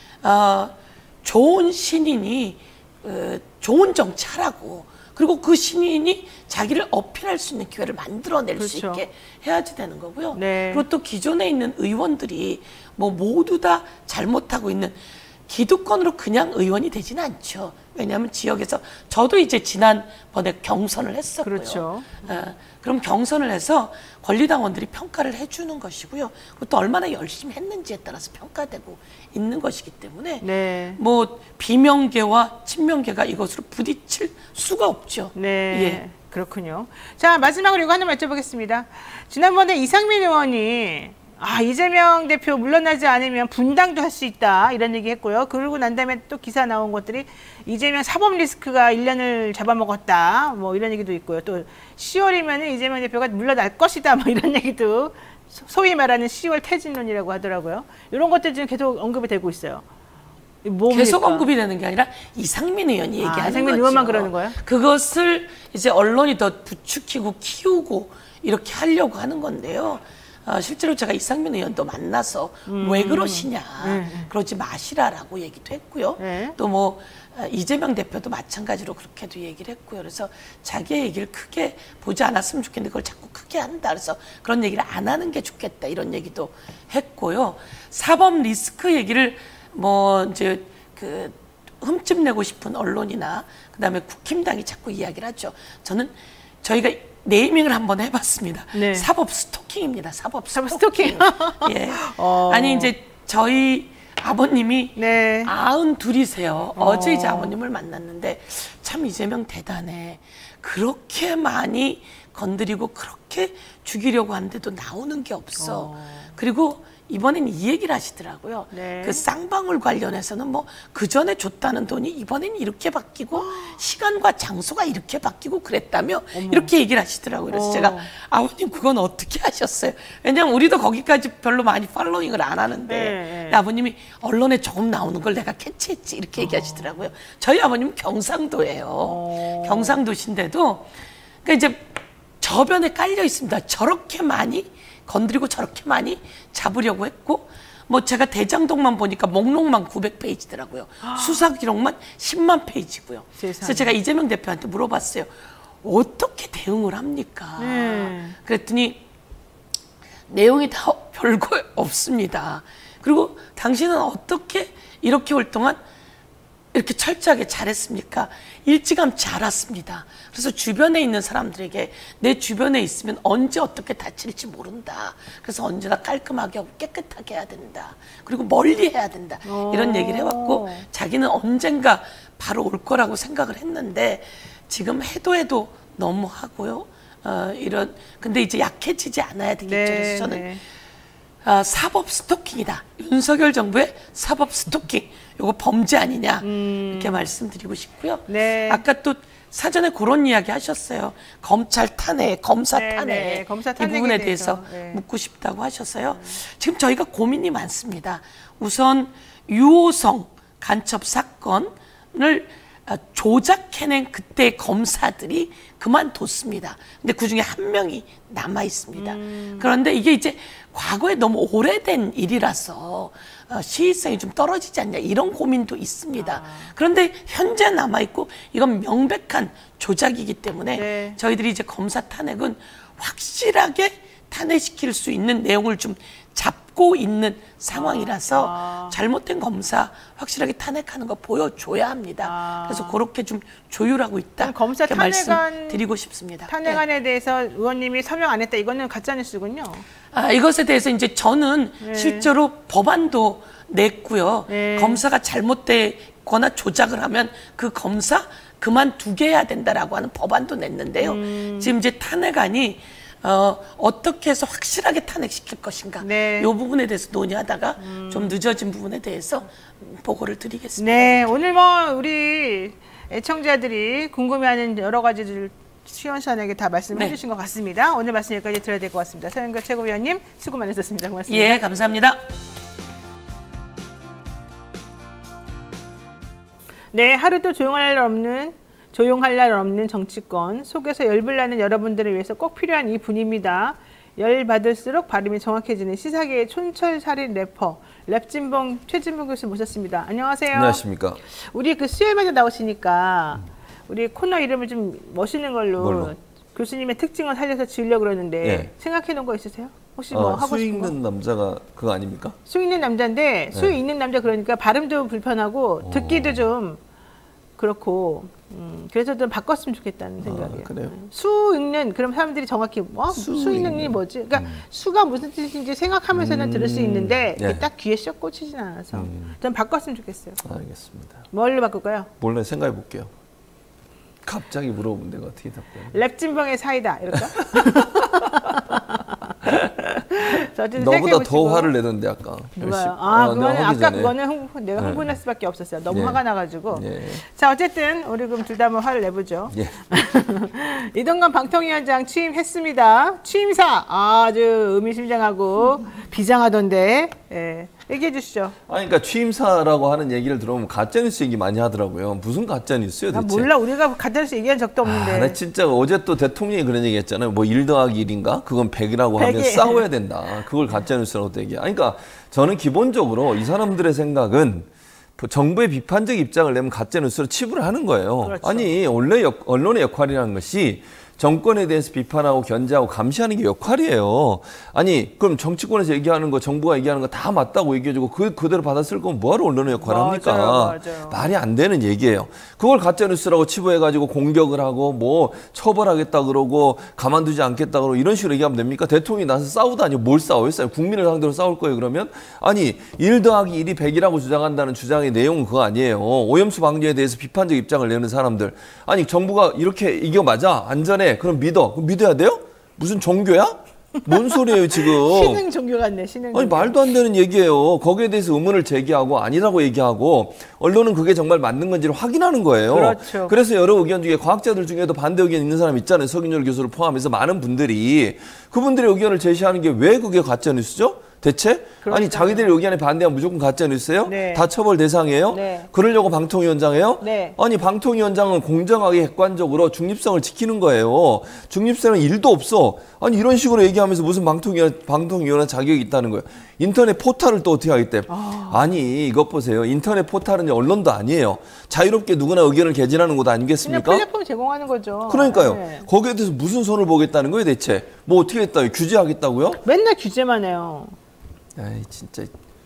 어, 좋은 신인이 어, 좋은 정치하라고 그리고 그 신인이 자기를 어필할 수 있는 기회를 만들어낼 그렇죠. 수 있게 해야지 되는 거고요. 네. 그리고 또 기존에 있는 의원들이 뭐 모두 다 잘못하고 있는 기득권으로 그냥 의원이 되지는 않죠. 왜냐하면 지역에서 저도 이제 지난번에 경선을 했었고요. 그렇죠. 어, 그럼 경선을 해서 권리당원들이 평가를 해주는 것이고요. 그리고 또 얼마나 열심히 했는지에 따라서 평가되고 있는 것이기 때문에 네. 뭐 비명계와 친명계가 이것으로 부딪힐 수가 없죠. 네. 예. 그렇군요. 자, 마지막으로 이거 하나만 여쭤보겠습니다. 지난번에 이상민 의원이 아, 이재명 대표 물러나지 않으면 분당도 할 수 있다 이런 얘기 했고요. 그러고 난 다음에 또 기사 나온 것들이 이재명 사법 리스크가 일 년을 잡아먹었다 뭐 이런 얘기도 있고요. 또 시월이면 이재명 대표가 물러날 것이다 뭐 이런 얘기도 소위 말하는 시월 퇴진론이라고 하더라고요. 이런 것들 지금 계속 언급이 되고 있어요. 뭡니까? 계속 언급이 되는 게 아니라 이상민 의원이 얘기하는 아, 이상민 거죠. 의원만 그러는 거예요? 그것을 이제 언론이 더 부추기고 키우고 이렇게 하려고 하는 건데요. 어, 실제로 제가 이상민 의원도 만나서 음. 왜 그러시냐 네. 그러지 마시라라고 얘기도 했고요. 네. 또 뭐 이재명 대표도 마찬가지로 그렇게도 얘기를 했고요. 그래서 자기의 얘기를 크게 보지 않았으면 좋겠는데 그걸 자꾸 크게 한다. 그래서 그런 얘기를 안 하는 게 좋겠다 이런 얘기도 했고요. 사법 리스크 얘기를 뭐 이제 그 흠집 내고 싶은 언론이나 그다음에 국힘당이 자꾸 이야기를 하죠. 저는 저희가 네이밍을 한번 해봤습니다. 네. 사법 스토킹입니다. 사법 스토킹. 스토킹. 예. 어. 아니 이제 저희 아버님이 네. 아흔 둘이세요. 어. 어제 이제 아버님을 만났는데 참 이재명 대단해. 그렇게 많이 건드리고 그렇게 죽이려고 하는데도 나오는 게 없어. 어. 그리고 이번엔 이 얘기를 하시더라고요. 네. 그 쌍방울 관련해서는 뭐 그 전에 줬다는 돈이 이번엔 이렇게 바뀌고 시간과 장소가 이렇게 바뀌고 그랬다며 이렇게 얘기를 하시더라고요. 그래서 어. 제가 아버님 그건 어떻게 하셨어요? 왜냐면 우리도 거기까지 별로 많이 팔로잉을 안 하는데 네. 아버님이 언론에 조금 나오는 걸 내가 캐치했지 이렇게 얘기하시더라고요. 저희 아버님은 경상도예요. 어. 경상도신데도 그러니까 이제 저변에 깔려 있습니다. 저렇게 많이 건드리고 저렇게 많이 잡으려고 했고 뭐 제가 대장동만 보니까 목록만 구백 페이지더라고요. 수사 기록만 십만 페이지고요. 세상에. 그래서 제가 이재명 대표한테 물어봤어요. 어떻게 대응을 합니까? 네. 그랬더니 내용이 다 별거 없습니다. 그리고 당신은 어떻게 이렇게 올 동안 이렇게 철저하게 잘했습니까? 일찌감치 알았습니다. 그래서 주변에 있는 사람들에게 내 주변에 있으면 언제 어떻게 다칠지 모른다. 그래서 언제나 깔끔하게 하고 깨끗하게 해야 된다. 그리고 멀리 해야 된다. 이런 얘기를 해왔고 자기는 언젠가 바로 올 거라고 생각을 했는데 지금 해도 해도 너무 하고요. 어, 이런 근데 이제 약해지지 않아야 되겠죠. 네, 그래서 저는 네. 아, 사법 스토킹이다. 윤석열 정부의 사법 스토킹. 요거 범죄 아니냐. 음. 이렇게 말씀드리고 싶고요. 네. 아까 또 사전에 그런 이야기 하셨어요. 검찰 탄핵, 검사 네, 탄핵. 네. 검사 이 탄핵에 부분에 대해서, 대해서 네. 묻고 싶다고 하셔서요. 지금 저희가 고민이 많습니다. 우선 유호성 간첩 사건을 조작해낸 그때 검사들이 그만뒀습니다. 근데 그 중에 한 명이 남아 있습니다. 음. 그런데 이게 이제 과거에 너무 오래된 일이라서 어, 시의성이 좀 떨어지지 않냐 이런 고민도 있습니다. 아. 그런데 현재 남아 있고 이건 명백한 조작이기 때문에 네. 저희들이 이제 검사 탄핵은 확실하게 탄핵시킬 수 있는 내용을 좀 잡고 있는 상황이라서 아. 잘못된 검사 확실하게 탄핵하는 거 보여줘야 합니다. 아. 그래서 그렇게 좀 조율하고 있다. 그럼 검사 이렇게 탄핵안- 말씀드리고 싶습니다. 네. 탄핵안에 대해서 의원님이 서명 안 했다. 이거는 가짜뉴스군요. 아, 이것에 대해서 이제 저는 네. 실제로 법안도 냈고요. 네. 검사가 잘못되거나 조작을 하면 그 검사 그만두게 해야 된다라고 하는 법안도 냈는데요. 음. 지금 이제 탄핵안이 어, 어떻게 해서 확실하게 탄핵시킬 것인가. 네. 이 부분에 대해서 논의하다가 좀 늦어진 부분에 대해서 보고를 드리겠습니다. 네, 오늘 뭐 우리 애청자들이 궁금해하는 여러 가지들 시원시원하게 다 말씀해 네. 주신 것 같습니다. 오늘 말씀 여기까지 들어야 될 것 같습니다. 서영교 최고위원님 수고 많으셨습니다. 고맙습니다. 예, 감사합니다. 네, 하루도 조용할 날 없는 조용할 날 없는 정치권 속에서 열불나는 여러분들을 위해서 꼭 필요한 이 분입니다. 열 받을수록 발음이 정확해지는 시사계의 촌철살인 래퍼 랩진봉 최진봉 교수 모셨습니다. 안녕하세요. 안녕하십니까. 우리 그 수요일마다 나오시니까 우리 코너 이름을 좀 멋있는 걸로 뭘로? 교수님의 특징을 살려서 지으려고 그러는데 예. 생각해 놓은 거 있으세요? 혹시 뭐 어, 하고 수 싶은 거? 있는 남자가 그거 아닙니까? 수 있는 남자인데 수 네. 있는 남자 그러니까 발음도 불편하고 오. 듣기도 좀 그렇고 음, 그래서 좀 바꿨으면 좋겠다는 생각이에요. 그래요? 수 읽는 그럼 사람들이 정확히 뭐, 수 수 읽는 게 읽는. 뭐지? 그러니까 수가 무슨 뜻인지 생각하면서는 음. 들을 수 있는데 예. 딱 귀에 쏙 꽂히진 않아서 음. 좀 바꿨으면 좋겠어요. 알겠습니다. 뭘로 바꿀까요? 몰래 생각해 볼게요. 갑자기 물어보면 내가 어떻게 답변해? 랩진봉의 사이다 이럴까? 자, 어쨌든 너보다 생각해보시고. 더 화를 내던데 아까. 누가요? 열심히. 아, 어, 그거는 내가 하기 아까 전에. 그거는 흥, 내가 네. 흥분할 수밖에 없었어요. 너무 예. 화가 나가지고. 예. 자, 어쨌든 우리 그럼 둘 다 한번 화를 내보죠. 예. 이동관 방통위원장 취임했습니다. 취임사 아주 의미심장하고 비장하던데 예. 얘기해 주시죠. 아니, 그러니까 취임사라고 하는 얘기를 들어보면 가짜뉴스 얘기 많이 하더라고요. 무슨 가짜뉴스요, 나 대체? 몰라 우리가 가짜뉴스 얘기한 적도 없는데. 아, 나 진짜 어제 또 대통령이 그런 얘기 했잖아요. 뭐 일 더하기 일인가? 그건 백이라고 하면 백이. 싸워야 된다. 그걸 가짜뉴스라고 또 얘기해. 아니, 그러니까 저는 기본적으로 이 사람들의 생각은 정부의 비판적 입장을 내면 가짜뉴스로 치부를 하는 거예요. 그렇죠. 아니, 원래 역, 언론의 역할이라는 것이 정권에 대해서 비판하고 견제하고 감시하는 게 역할이에요. 아니 그럼 정치권에서 얘기하는 거 정부가 얘기하는 거 다 맞다고 얘기해주고 그 그대로 받았을 거면 뭐하러 언론의 역할을 합니까? 맞아요, 맞아요. 말이 안 되는 얘기예요. 그걸 가짜뉴스라고 치부해가지고 공격을 하고 뭐 처벌하겠다 그러고 가만두지 않겠다 그러고 이런 식으로 얘기하면 됩니까? 대통령이 나서 싸우다니 뭘 싸워요? 국민을 상대로 싸울 거예요 그러면? 아니 일 더하기 일이 백이라고 주장한다는 주장의 내용은 그거 아니에요. 오염수 방류에 대해서 비판적 입장을 내는 사람들. 아니 정부가 이렇게 이겨 맞아 안전해 그럼 믿어. 그럼 믿어야 돼요? 무슨 종교야? 뭔 소리예요 지금? 신흥 종교 같네. 신흥 아니 종교. 말도 안 되는 얘기예요. 거기에 대해서 의문을 제기하고 아니라고 얘기하고 언론은 그게 정말 맞는 건지를 확인하는 거예요. 그렇죠. 그래서 여러 의견 중에 과학자들 중에도 반대 의견 있는 사람 있잖아요. 서균열 교수를 포함해서 많은 분들이 그분들의 의견을 제시하는 게 왜 그게 가짜 뉴스죠? 대체? 그렇죠. 아니 자기들의 의견에 반대하면 무조건 가짜 뉴스예요? 네. 다 처벌 대상이에요? 네. 그러려고 방통위원장이에요? 네. 아니 방통위원장은 공정하게 객관적으로 중립성을 지키는 거예요. 중립성은 일도 없어. 아니 이런 식으로 얘기하면서 무슨 방통위원 방통위원회 자격이 있다는 거예요. 인터넷 포탈을 또 어떻게 하겠대? 아. 아니 이것 보세요. 인터넷 포탈은 언론도 아니에요. 자유롭게 누구나 의견을 개진하는 곳 아니겠습니까? 그냥 플랫폼 제공하는 거죠. 그러니까요. 네. 거기에 대해서 무슨 손을 보겠다는 거예요 대체? 뭐 어떻게 했다고요? 규제하겠다고요? 맨날 규제만 해요. 아이 진짜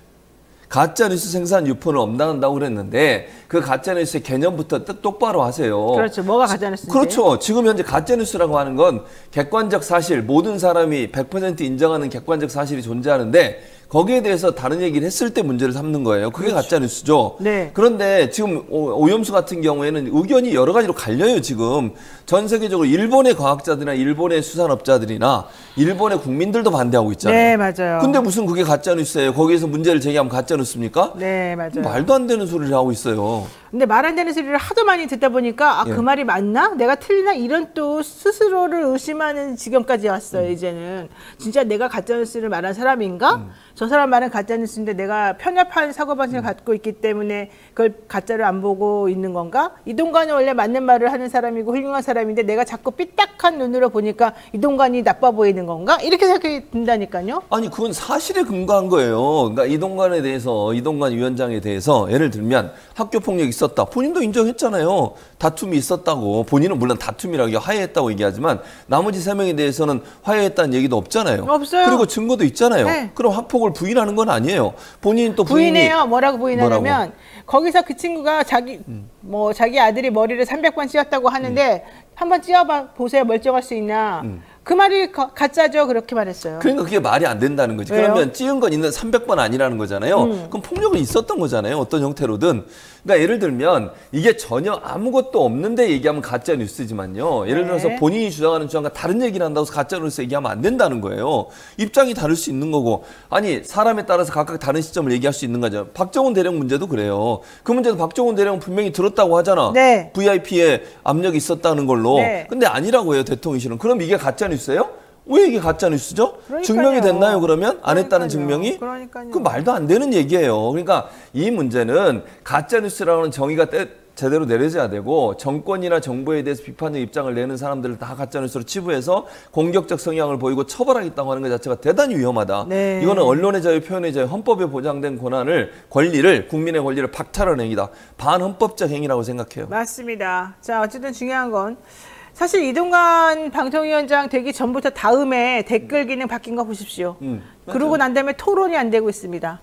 가짜뉴스 생산 유포는 엄단한다고 그랬는데 그 가짜뉴스의 개념부터 뜻 똑바로 하세요. 그렇죠. 뭐가 가짜뉴스인지. 그렇죠. 지금 현재 가짜뉴스라고 하는 건 객관적 사실, 모든 사람이 백 퍼센트 인정하는 객관적 사실이 존재하는데 거기에 대해서 다른 얘기를 했을 때 문제를 삼는 거예요. 그게 그렇죠. 가짜뉴스죠. 네. 그런데 지금 오염수 같은 경우에는 의견이 여러 가지로 갈려요. 지금 전 세계적으로 일본의 과학자들이나 일본의 수산업자들이나 일본의 국민들도 반대하고 있잖아요. 네, 맞아요. 근데 무슨 그게 가짜뉴스예요. 거기에서 문제를 제기하면 가짜뉴스입니까? 네, 맞아요. 말도 안 되는 소리를 하고 있어요. 근데 말 안 되는 소리를 하도 많이 듣다 보니까 아, 그 예. 말이 맞나? 내가 틀리나? 이런 또 스스로를 의심하는 지경까지 왔어요. 음. 이제는. 진짜 내가 가짜뉴스를 말한 사람인가? 음. 저 사람 말은 가짜뉴스인데 내가 편협한 사고방식을 음. 갖고 있기 때문에 그걸 가짜를 안 보고 있는 건가? 이동관은 원래 맞는 말을 하는 사람이고 훌륭한 사람인데 내가 자꾸 삐딱한 눈으로 보니까 이동관이 나빠 보이는 건가? 이렇게 생각이 든다니까요. 아니 그건 사실에 근거한 거예요. 그러니까 이동관에 대해서 이동관 위원장에 대해서 예를 들면 학교 폭력 있었다. 본인도 인정했잖아요. 다툼이 있었다고. 본인은 물론 다툼이라고 화해했다고 얘기하지만 나머지 세 명에 대해서는 화해했다는 얘기도 없잖아요. 없어요. 그리고 증거도 있잖아요. 네. 그럼 학폭을 부인하는 건 아니에요. 본인 또 부인이 부인해요. 뭐라고 부인하냐면 뭐라고? 거기서 그 친구가 자기 음. 뭐 자기 아들이 머리를 삼백 번 찧었다고 하는데 음. 한번 찧어봐 보세요. 멀쩡할 수 있나? 음. 그 말이 가, 가짜죠. 그렇게 말했어요. 그러니까 그게 말이 안 된다는 거지. 왜요? 그러면 찌은 건 있는 삼백 번 아니라는 거잖아요. 음. 그럼 폭력은 있었던 거잖아요. 어떤 형태로든. 그러니까 예를 들면 이게 전혀 아무것도 없는데 얘기하면 가짜 뉴스지만요. 예를 네. 들어서 본인이 주장하는 주장과 다른 얘기를 한다고 해서 가짜 뉴스 얘기하면 안 된다는 거예요. 입장이 다를 수 있는 거고. 아니 사람에 따라서 각각 다른 시점을 얘기할 수 있는 거죠. 박정훈 대령 문제도 그래요. 그 문제도 박정훈 대령은 분명히 들었다고 하잖아. 네. 브이아이피에 압력이 있었다는 걸로. 네. 근데 아니라고 해요. 대통령실은. 그럼 이게 가짜 뉴스예요? 왜 이게 가짜 뉴스죠? 그러니까요. 증명이 됐나요? 그러면 안 했다는 그러니까요. 증명이? 그러니까요. 그 말도 안 되는 얘기예요. 그러니까 이 문제는 가짜 뉴스라는 정의가 때, 제대로 내려져야 되고 정권이나 정부에 대해서 비판적 입장을 내는 사람들을 다 가짜 뉴스로 치부해서 공격적 성향을 보이고 처벌하겠다고 하는 것 자체가 대단히 위험하다. 네. 이거는 언론의 자유, 표현의 자유, 헌법에 보장된 권한을 권리를 국민의 권리를 박탈하는 행위다. 반헌법적 행위라고 생각해요. 맞습니다. 자, 어쨌든 중요한 건 사실 이동관 방통위원장 되기 전부터 다음에 댓글 기능 바뀐 거 보십시오. 음, 그러고 난 다음에 토론이 안 되고 있습니다.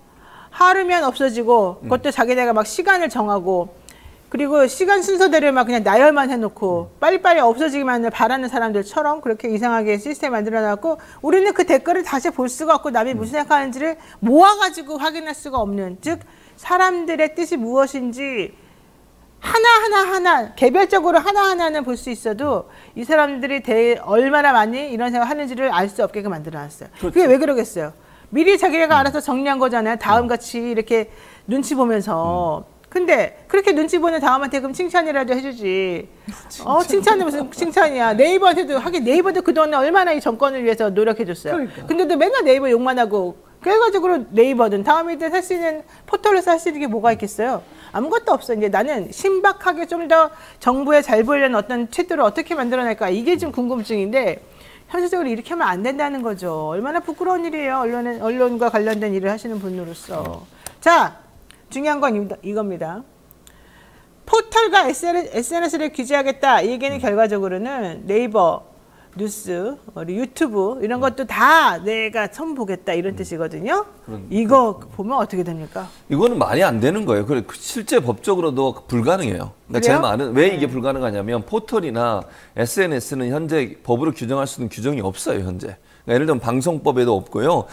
하루면 없어지고 그것도 자기네가 막 시간을 정하고 그리고 시간 순서대로 막 그냥 나열만 해놓고 빨리빨리 없어지기만을 바라는 사람들처럼 그렇게 이상하게 시스템 만들어놨고 우리는 그 댓글을 다시 볼 수가 없고 남이 무슨 생각하는지를 모아가지고 확인할 수가 없는 즉 사람들의 뜻이 무엇인지 하나하나 하나 개별적으로 하나하나는 볼 수 있어도 이 사람들이 대, 얼마나 많이 이런 생각을 하는지를 알 수 없게끔 만들어놨어요. 그렇죠. 그게 왜 그러겠어요? 미리 자기네가 음. 알아서 정리한 거잖아요. 다음같이 이렇게 눈치 보면서. 음. 근데 그렇게 눈치 보는 다음한테 그럼 칭찬이라도 해주지. 칭찬. 어 칭찬은 무슨 칭찬이야. 네이버한테도 하긴 네이버도 그동안에 얼마나 이 정권을 위해서 노력해줬어요. 그러니까. 근데도 맨날 네이버 욕만 하고 결과적으로 네이버든 다음에 살 수 있는 포털에서 할 수 있는 게 뭐가 있겠어요. 아무것도 없어. 이제 나는 신박하게 좀 더 정부에 잘 보이려는 어떤 채도를 어떻게 만들어낼까 이게 좀 궁금증인데 현실적으로 이렇게 하면 안 된다는 거죠. 얼마나 부끄러운 일이에요. 언론에, 언론과 관련된 일을 하시는 분으로서. 자, 중요한 건 이겁니다. 포털과 에스엔에스를 규제하겠다. 이 얘기는 결과적으로는 네이버, 뉴스, 우리 유튜브 이런 것도 다 내가 처음 보겠다 이런 뜻이거든요. 이거 보면 어떻게 됩니까? 이거는 말이 안 되는 거예요. 그래 실제 법적으로도 불가능해요. 그러니까 제 말은 왜 이게 네. 불가능하냐면 포털이나 에스엔에스는 현재 법으로 규정할 수 있는 규정이 없어요. 현재. 그러니까 예를 들면 방송법에도 없고요.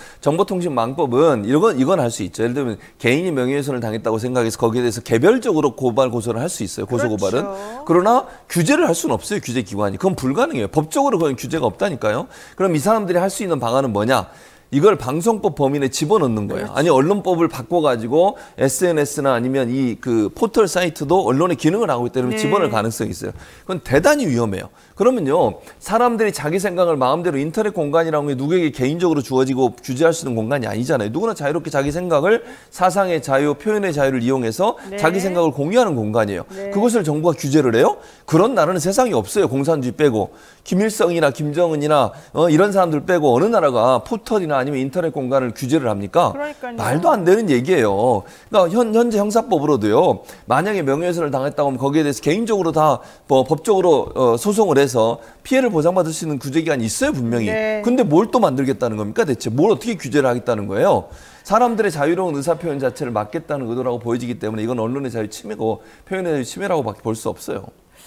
정보통신망법은 이건 이건 할 수 있죠. 예를 들면 개인이 명예훼손을 당했다고 생각해서 거기에 대해서 개별적으로 고발 고소를 할 수 있어요. 고소 고발은. 그렇죠. 그러나 규제를 할 수는 없어요. 규제 기관이. 그건 불가능해요. 법적으로 그건 규제가 없다니까요. 그럼 이 사람들이 할 수 있는 방안은 뭐냐? 이걸 방송법 범위에 집어넣는 거예요. 그렇죠. 아니 언론법을 바꿔가지고 에스엔에스나 아니면 이 그 포털 사이트도 언론의 기능을 하고 있다면 네. 집어넣을 가능성이 있어요. 그건 대단히 위험해요. 그러면요 사람들이 자기 생각을 마음대로 인터넷 공간이라는 게 누구에게 개인적으로 주어지고 규제할 수 있는 공간이 아니잖아요. 누구나 자유롭게 자기 생각을 사상의 자유, 표현의 자유를 이용해서 네. 자기 생각을 공유하는 공간이에요. 네. 그것을 정부가 규제를 해요? 그런 나라는 세상에 없어요. 공산주의 빼고. 김일성이나 김정은이나 어, 이런 사람들 빼고 어느 나라가 포털이나 아니면 인터넷 공간을 규제를 합니까? 그러니까요. 말도 안 되는 얘기예요. 그러니까 현, 현재 형사법으로도요. 만약에 명예훼손을 당했다고 하면 거기에 대해서 개인적으로 다 뭐, 법적으로 어, 소송을 해서 피해를 보상받을 수 있는 구제기관이 있어요. 분명히. 네. 근데 뭘 또 만들겠다는 겁니까? 대체 뭘 어떻게 규제를 하겠다는 거예요? 사람들의 자유로운 의사표현 자체를 막겠다는 의도라고 보여지기 때문에 이건 언론의 자유 침해고 표현의 자유 침해라고 밖에 볼 수 없어요.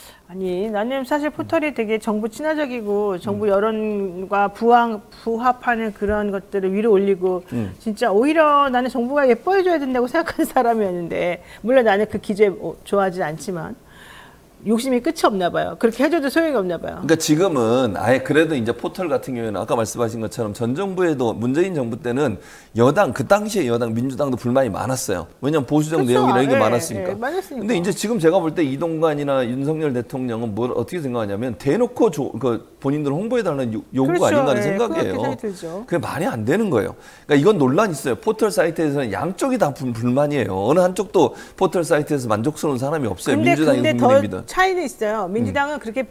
아니 나는 사실 포털이 되게 정부 친화적이고 정부 여론과 부합, 부합하는 그런 것들을 위로 올리고 음. 진짜 오히려 나는 정부가 예뻐해줘야 된다고 생각하는 사람이었는데 물론 나는 그 기재 좋아하지 않지만 욕심이 끝이 없나 봐요. 그렇게 해줘도 소용이 없나 봐요. 그러니까 지금은 아예 그래도 이제 포털 같은 경우에는 아까 말씀하신 것처럼 전 정부에도 문재인 정부 때는 여당 그 당시에 여당 민주당도 불만이 많았어요. 왜냐하면 보수적 그렇죠. 내용이나 이런 게 예, 많았으니까. 예, 많았으니까. 근데 이제 지금 제가 볼 때 이동관이나 윤석열 대통령은 뭘 어떻게 생각하냐면 대놓고 조, 그 본인들 홍보해달라는 요- 요구가 그렇죠. 아닌가 하는 예, 생각이에요. 그렇게 생각이 들죠. 그게 말이 안 되는 거예요. 그러니까 이건 논란이 있어요. 포털 사이트에서는 양쪽이 다 불- 불만이에요. 어느 한쪽도 포털 사이트에서 만족스러운 사람이 없어요. 근데 민주당이든 근데 더 국민의힘이든. 차이는 있어요. 민주당은 그렇게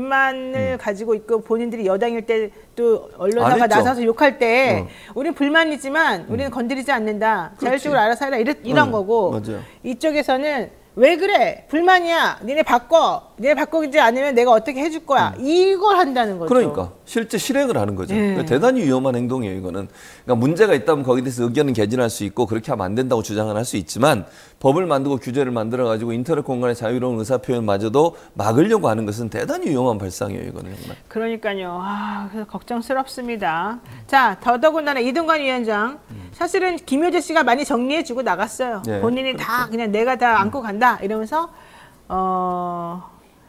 불만을 가지고 있고 본인들이 여당일 때 또 안 언론사가 했죠. 나서서 욕할 때 어. 우리는 불만이지만 우리는 건드리지 않는다. 그렇지. 자율적으로 알아서 해라. 이런, 이런 응, 거고 맞아요. 이쪽에서는 왜 그래? 불만이야. 니네 바꿔. 니네 바꾸지 않으면 내가 어떻게 해줄 거야. 이걸 한다는 거죠. 그러니까 실제 실행을 하는 거죠. 예. 그러니까 대단히 위험한 행동이에요, 이거는. 그러니까 문제가 있다면 거기에 대해서 의견은 개진할 수 있고 그렇게 하면 안 된다고 주장을 할 수 있지만 법을 만들고 규제를 만들어 가지고 인터넷 공간의 자유로운 의사 표현마저도 막으려고 하는 것은 대단히 위험한 발상이에요, 이거는 정말. 그러니까요. 아, 그래서 걱정스럽습니다. 자, 더더군다나 이동관 위원장. 사실은 김효재 씨가 많이 정리해주고 나갔어요. 네, 본인이 다 그냥 내가 다 안고 간다 이러면서 어.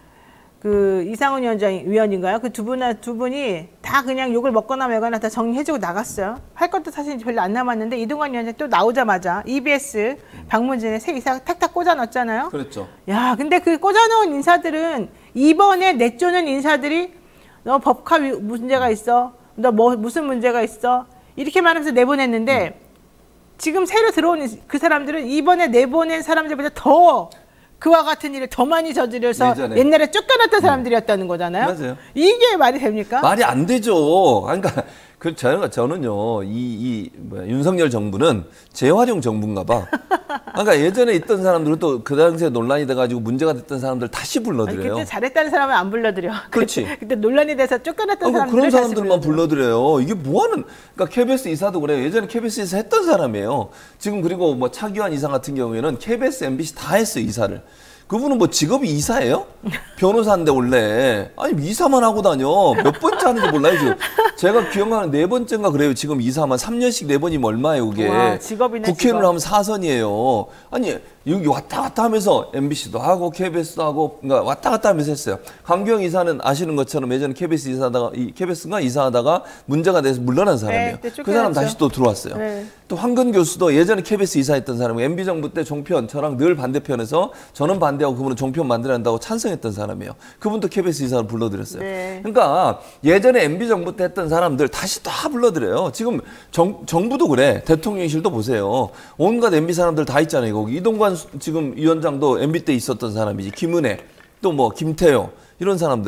그 이상훈 위원장 위원인가요? 그 두 분 두 분이 다 그냥 욕을 먹거나 말거나 다 정리해주고 나갔어요. 할 것도 사실 별로 안 남았는데 이동관 위원장 또 나오자마자 이비에스 방문진에 새 이사 탁탁 꽂아 넣었잖아요. 그렇죠. 야, 근데 그 꽂아놓은 인사들은 이번에 내쫓는 인사들이 너 법카 위- 문제가 있어, 너 뭐 무슨 문제가 있어 이렇게 말하면서 내보냈는데 지금 새로 들어온 그 사람들은 이번에 내보낸 사람들보다 더 그와 같은 일을 더 많이 저지르서 예전에. 옛날에 쫓겨났던 사람들이었다는 거잖아요. 맞아요. 이게 말이 됩니까? 말이 안 되죠. 그러니까 그 저는 저는요 이, 이 뭐야, 윤석열 정부는 재활용 정부인가 봐. 그러니까 예전에 있던 사람들은 또 그 당시에 논란이 돼가지고 문제가 됐던 사람들 다시 아니, 불러들여요. 그때 잘했다는 사람은 안 불러들여. 그렇지. 그때, 그때 논란이 돼서 쫓겨났던 아, 그 사람들 그런 사람들만 불러들여요. 이게 뭐하는? 그러니까 케이비에스 이사도 그래요. 예전에 케이비에스에서 했던 사람이에요. 지금 그리고 뭐 차기환 이사 같은 경우에는 케이비에스, 엠비씨 다 했어요 이사를. 그분은 뭐 직업이 이사예요? 변호사인데 원래 아니 이사만 하고 다녀. 몇 번째 하는지 몰라요 지금. 제가 기억하는 네 번째인가 그래요. 지금 이사만 삼 년씩 네 번이면 얼마예요 그게. 와, 직업이네, 국회의원 직업. 하면 사선이에요. 아니 여기 왔다 갔다 하면서 엠비씨도 하고 케이비에스도 하고 그러니까 왔다 갔다 하면서 했어요. 강규영 이사는 아시는 것처럼 예전에 케이비에스 이사하다가 이 케이비에스가 이사하다가 문제가 돼서 물러난 사람이에요. 그때 그 사람 쫓겨났죠. 다시 또 들어왔어요. 네. 또 황근 교수도 예전에 케이비에스 이사했던 사람이에요. 엠비 정부 때 종편 저랑 늘 반대편에서 저는 반대하고 그분은 종편 만들어야 한다고 찬성했던 사람이에요. 그분도 케이비에스 이사를 불러들였어요. 네. 그러니까 예전에 엠비 정부 때 했던 사람들 다시 다 불러들여요. 지금 정, 정부도 그래. 대통령실도 보세요. 온갖 엠비 사람들 다 있잖아요. 거기 이동관 지금 위원장도 엠비 때 있었던 사람이지. 김은혜 또 뭐 김태호 이런 사람들 또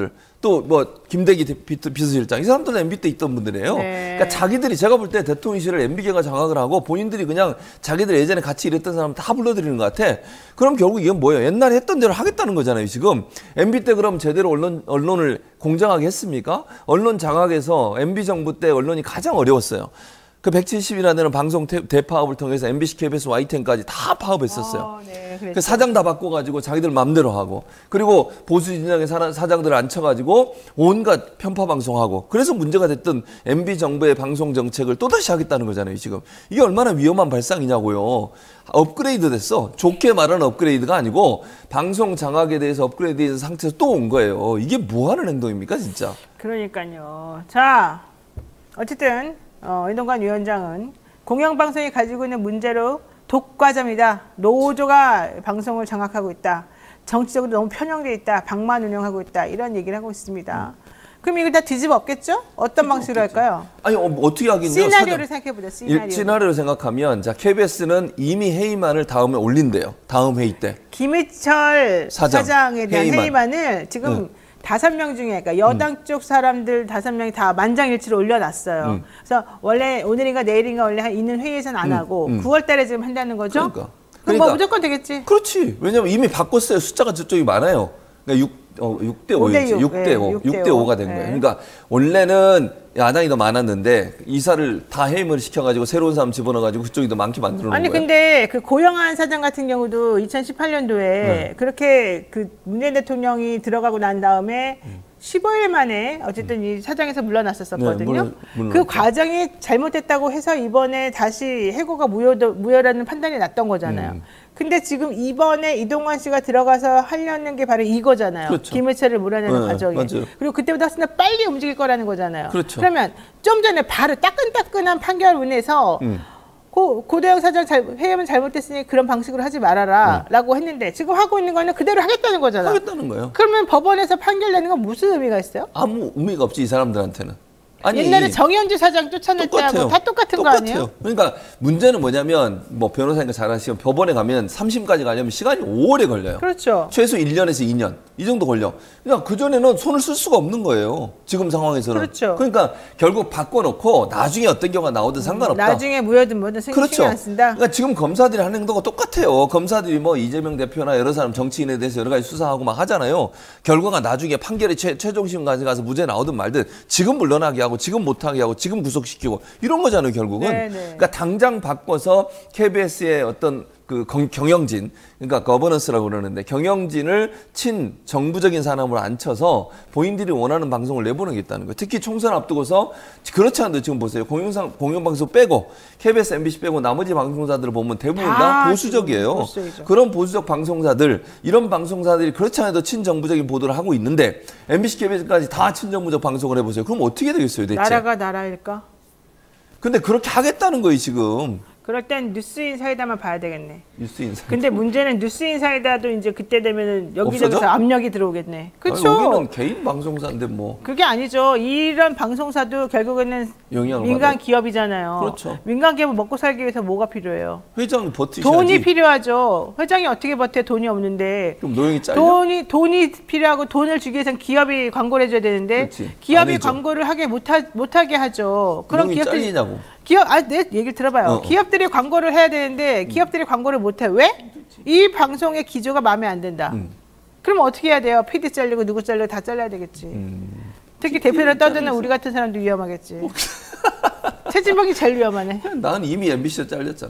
또 뭐 김대기 비서실장 이 사람들은 엠비 때 있던 분들이에요. 네. 그러니까 자기들이 제가 볼 때 대통령실을 엠비계가 장악을 하고 본인들이 그냥 자기들 예전에 같이 일했던 사람 다 불러들이는 것 같아. 그럼 결국 이건 뭐예요? 옛날에 했던 대로 하겠다는 거잖아요. 지금 엠비 때 그럼 제대로 언론 언론을 공정하게 했습니까? 언론 장악에서 엠비 정부 때 언론이 가장 어려웠어요. 그 백칠십이나 되는 방송 대파업을 통해서 엠비씨, 케이비에스, 와이티엔까지 다 파업했었어요. 어, 네, 그 사장 다 바꿔가지고 자기들 맘대로 하고 그리고 보수 진영의 사장들을 앉혀가지고 온갖 편파 방송하고 그래서 문제가 됐던 엠비 정부의 방송 정책을 또다시 하겠다는 거잖아요. 지금 이게 얼마나 위험한 발상이냐고요. 업그레이드 됐어. 좋게 말하는 업그레이드가 아니고 방송 장악에 대해서 업그레이드 된 상태에서 또 온 거예요. 이게 뭐 하는 행동입니까 진짜. 그러니까요. 자, 어쨌든 어, 이동관 위원장은 공영방송이 가지고 있는 문제로 독과점이다. 노조가 방송을 장악하고 있다. 정치적으로 너무 편향돼 있다. 방만 운영하고 있다. 이런 얘기를 하고 있습니다. 음. 그럼 이거 다 뒤집어 엎겠죠? 어떤 방식으로 없겠죠. 할까요? 아니 어, 어떻게 하긴요. 시나리오를 생각해보자. 시나리오. 시나리오를 생각하면 자 케이비에스는 이미 회의만을 다음에 올린대요. 다음 회의 때. 김희철 사장, 사장에 대한 회의만. 회의만을 지금 응. 다섯 명 중에 그러니까 여당 음. 쪽 사람들 다섯 명이 다 만장일치로 올려놨어요. 음. 그래서 원래 오늘인가 내일인가 원래 있는 회의에서는 안 음. 하고 음. 구월 달에 지금 한다는 거죠? 그러니까. 그럼 그러니까. 뭐 무조건 되겠지. 그렇지. 왜냐면 이미 바꿨어요. 숫자가 저쪽이 많아요. 그러니까 육, 어, 육 대 오였지. 육 대 오. 육 대 오가 된 거예요. 네. 그러니까 원래는 야당이 더 많았는데 이사를 다 해임을 시켜가지고 새로운 사람 집어넣어가지고 그쪽이 더 많게 만들어 놓은 거예요. 아니 근데 그 고영한 사장 같은 경우도 이천십팔 년도에 네. 그렇게 그 문재인 대통령이 들어가고 난 다음에 음. 십오 일 만에 어쨌든 이 사장에서 물러났었거든요. 네, 물론, 그 과정이 잘못됐다고 해서 이번에 다시 해고가 무효도, 무효라는 판단이 났던 거잖아요. 음. 근데 지금 이번에 이동관 씨가 들어가서 하려는 게 바로 이거잖아요. 그렇죠. 김해철을 몰아내는 네, 과정이. 맞아요. 그리고 그때보다 훨씬 더 빨리 움직일 거라는 거잖아요. 그렇죠. 그러면 좀 전에 바로 따끈따끈한 판결문에서 음. 고, 고대영 사장 잘, 회의하면 잘못됐으니 그런 방식으로 하지 말아라 네. 라고 했는데 지금 하고 있는 거는 그대로 하겠다는 거잖아. 하겠다는 거예요. 그러면 법원에서 판결 내는 건 무슨 의미가 있어요? 아무 의미가 없지 이 사람들한테는. 아니, 옛날에 정현주 사장 쫓아낼 때하고 다 똑같은 똑같아요. 거 아니에요? 그러니까 문제는 뭐냐면 뭐 변호사님과 잘 아시면 법원에 가면 삼 심까지 가려면 시간이 오래 걸려요. 그렇죠. 최소 일 년에서 이 년 이 정도 걸려. 그러니까 그전에는 손을 쓸 수가 없는 거예요. 지금 상황에서는. 그렇죠. 그러니까 결국 바꿔놓고 나중에 어떤 경우가 나오든 상관없다. 나중에 무효든 뭐든 신경 그렇죠. 안 쓴다. 그러니까 지금 검사들이 하는 행동과 똑같아요. 검사들이 뭐 이재명 대표나 여러 사람 정치인에 대해서 여러 가지 수사하고 막 하잖아요. 결과가 나중에 판결이 최, 최종심까지 가서 무죄 나오든 말든 지금 물러나게 하고 지금 못하게 하고 지금 구속시키고 이런 거잖아요. 결국은. 네네. 그러니까 당장 바꿔서 케이비에스의 어떤 그 경영진, 그러니까 거버넌스라고 그러는데 경영진을 친 정부적인 사람으로 앉혀서 본인들이 원하는 방송을 내보내겠다는 거예요. 특히 총선 앞두고서 그렇지 않아도 지금 보세요. 공영상, 공영방송 빼고 케이비에스, 엠비씨 빼고 나머지 방송사들을 보면 대부분 다 보수적이에요. 보수적이죠. 그런 보수적 방송사들, 이런 방송사들이 그렇지 않아도 친정부적인 보도를 하고 있는데 엠비씨, 케이비에스까지 다 친정부적 방송을 해보세요. 그럼 어떻게 되겠어요, 대체? 나라가 나라일까? 근데 그렇게 하겠다는 거예요, 지금. 그럴 땐 뉴스인사이다만 봐야 되겠네. 뉴스인사이다. 근데 문제는 뉴스인사이다도 이제 그때 되면은 여기저기서 없어져? 압력이 들어오겠네. 그렇죠. 여기는 개인 방송사인데 뭐. 그게 아니죠. 이런 방송사도 결국에는 민간 받아요. 기업이잖아요. 그렇죠. 민간 기업은 먹고 살기 위해서 뭐가 필요해요? 회장이 버티셔야지. 돈이 필요하죠. 회장이 어떻게 버텨? 돈이 없는데. 그럼 노영이 잘려? 돈이 돈이 필요하고 돈을 주기 위해서는 기업이 광고를 해줘야 되는데 그렇지. 기업이 광고를 하게 못하, 못하게 하죠. 그런 기업들이 잘리냐고. 기업, 아, 내 얘기를 들어봐요. 어, 기업들이 광고를 해야 되는데 기업들이 음. 광고를 못해. 왜? 이 방송의 기조가 마음에 안 든다. 음. 그럼 어떻게 해야 돼요? 피디 잘리고 누구 잘리고 다 잘라야 되겠지. 음. 특히 대표를 떠드는 우리 같은 사람도 위험하겠지. 최진봉이 제일 위험하네. 난 이미 엠비씨에 잘렸잖아.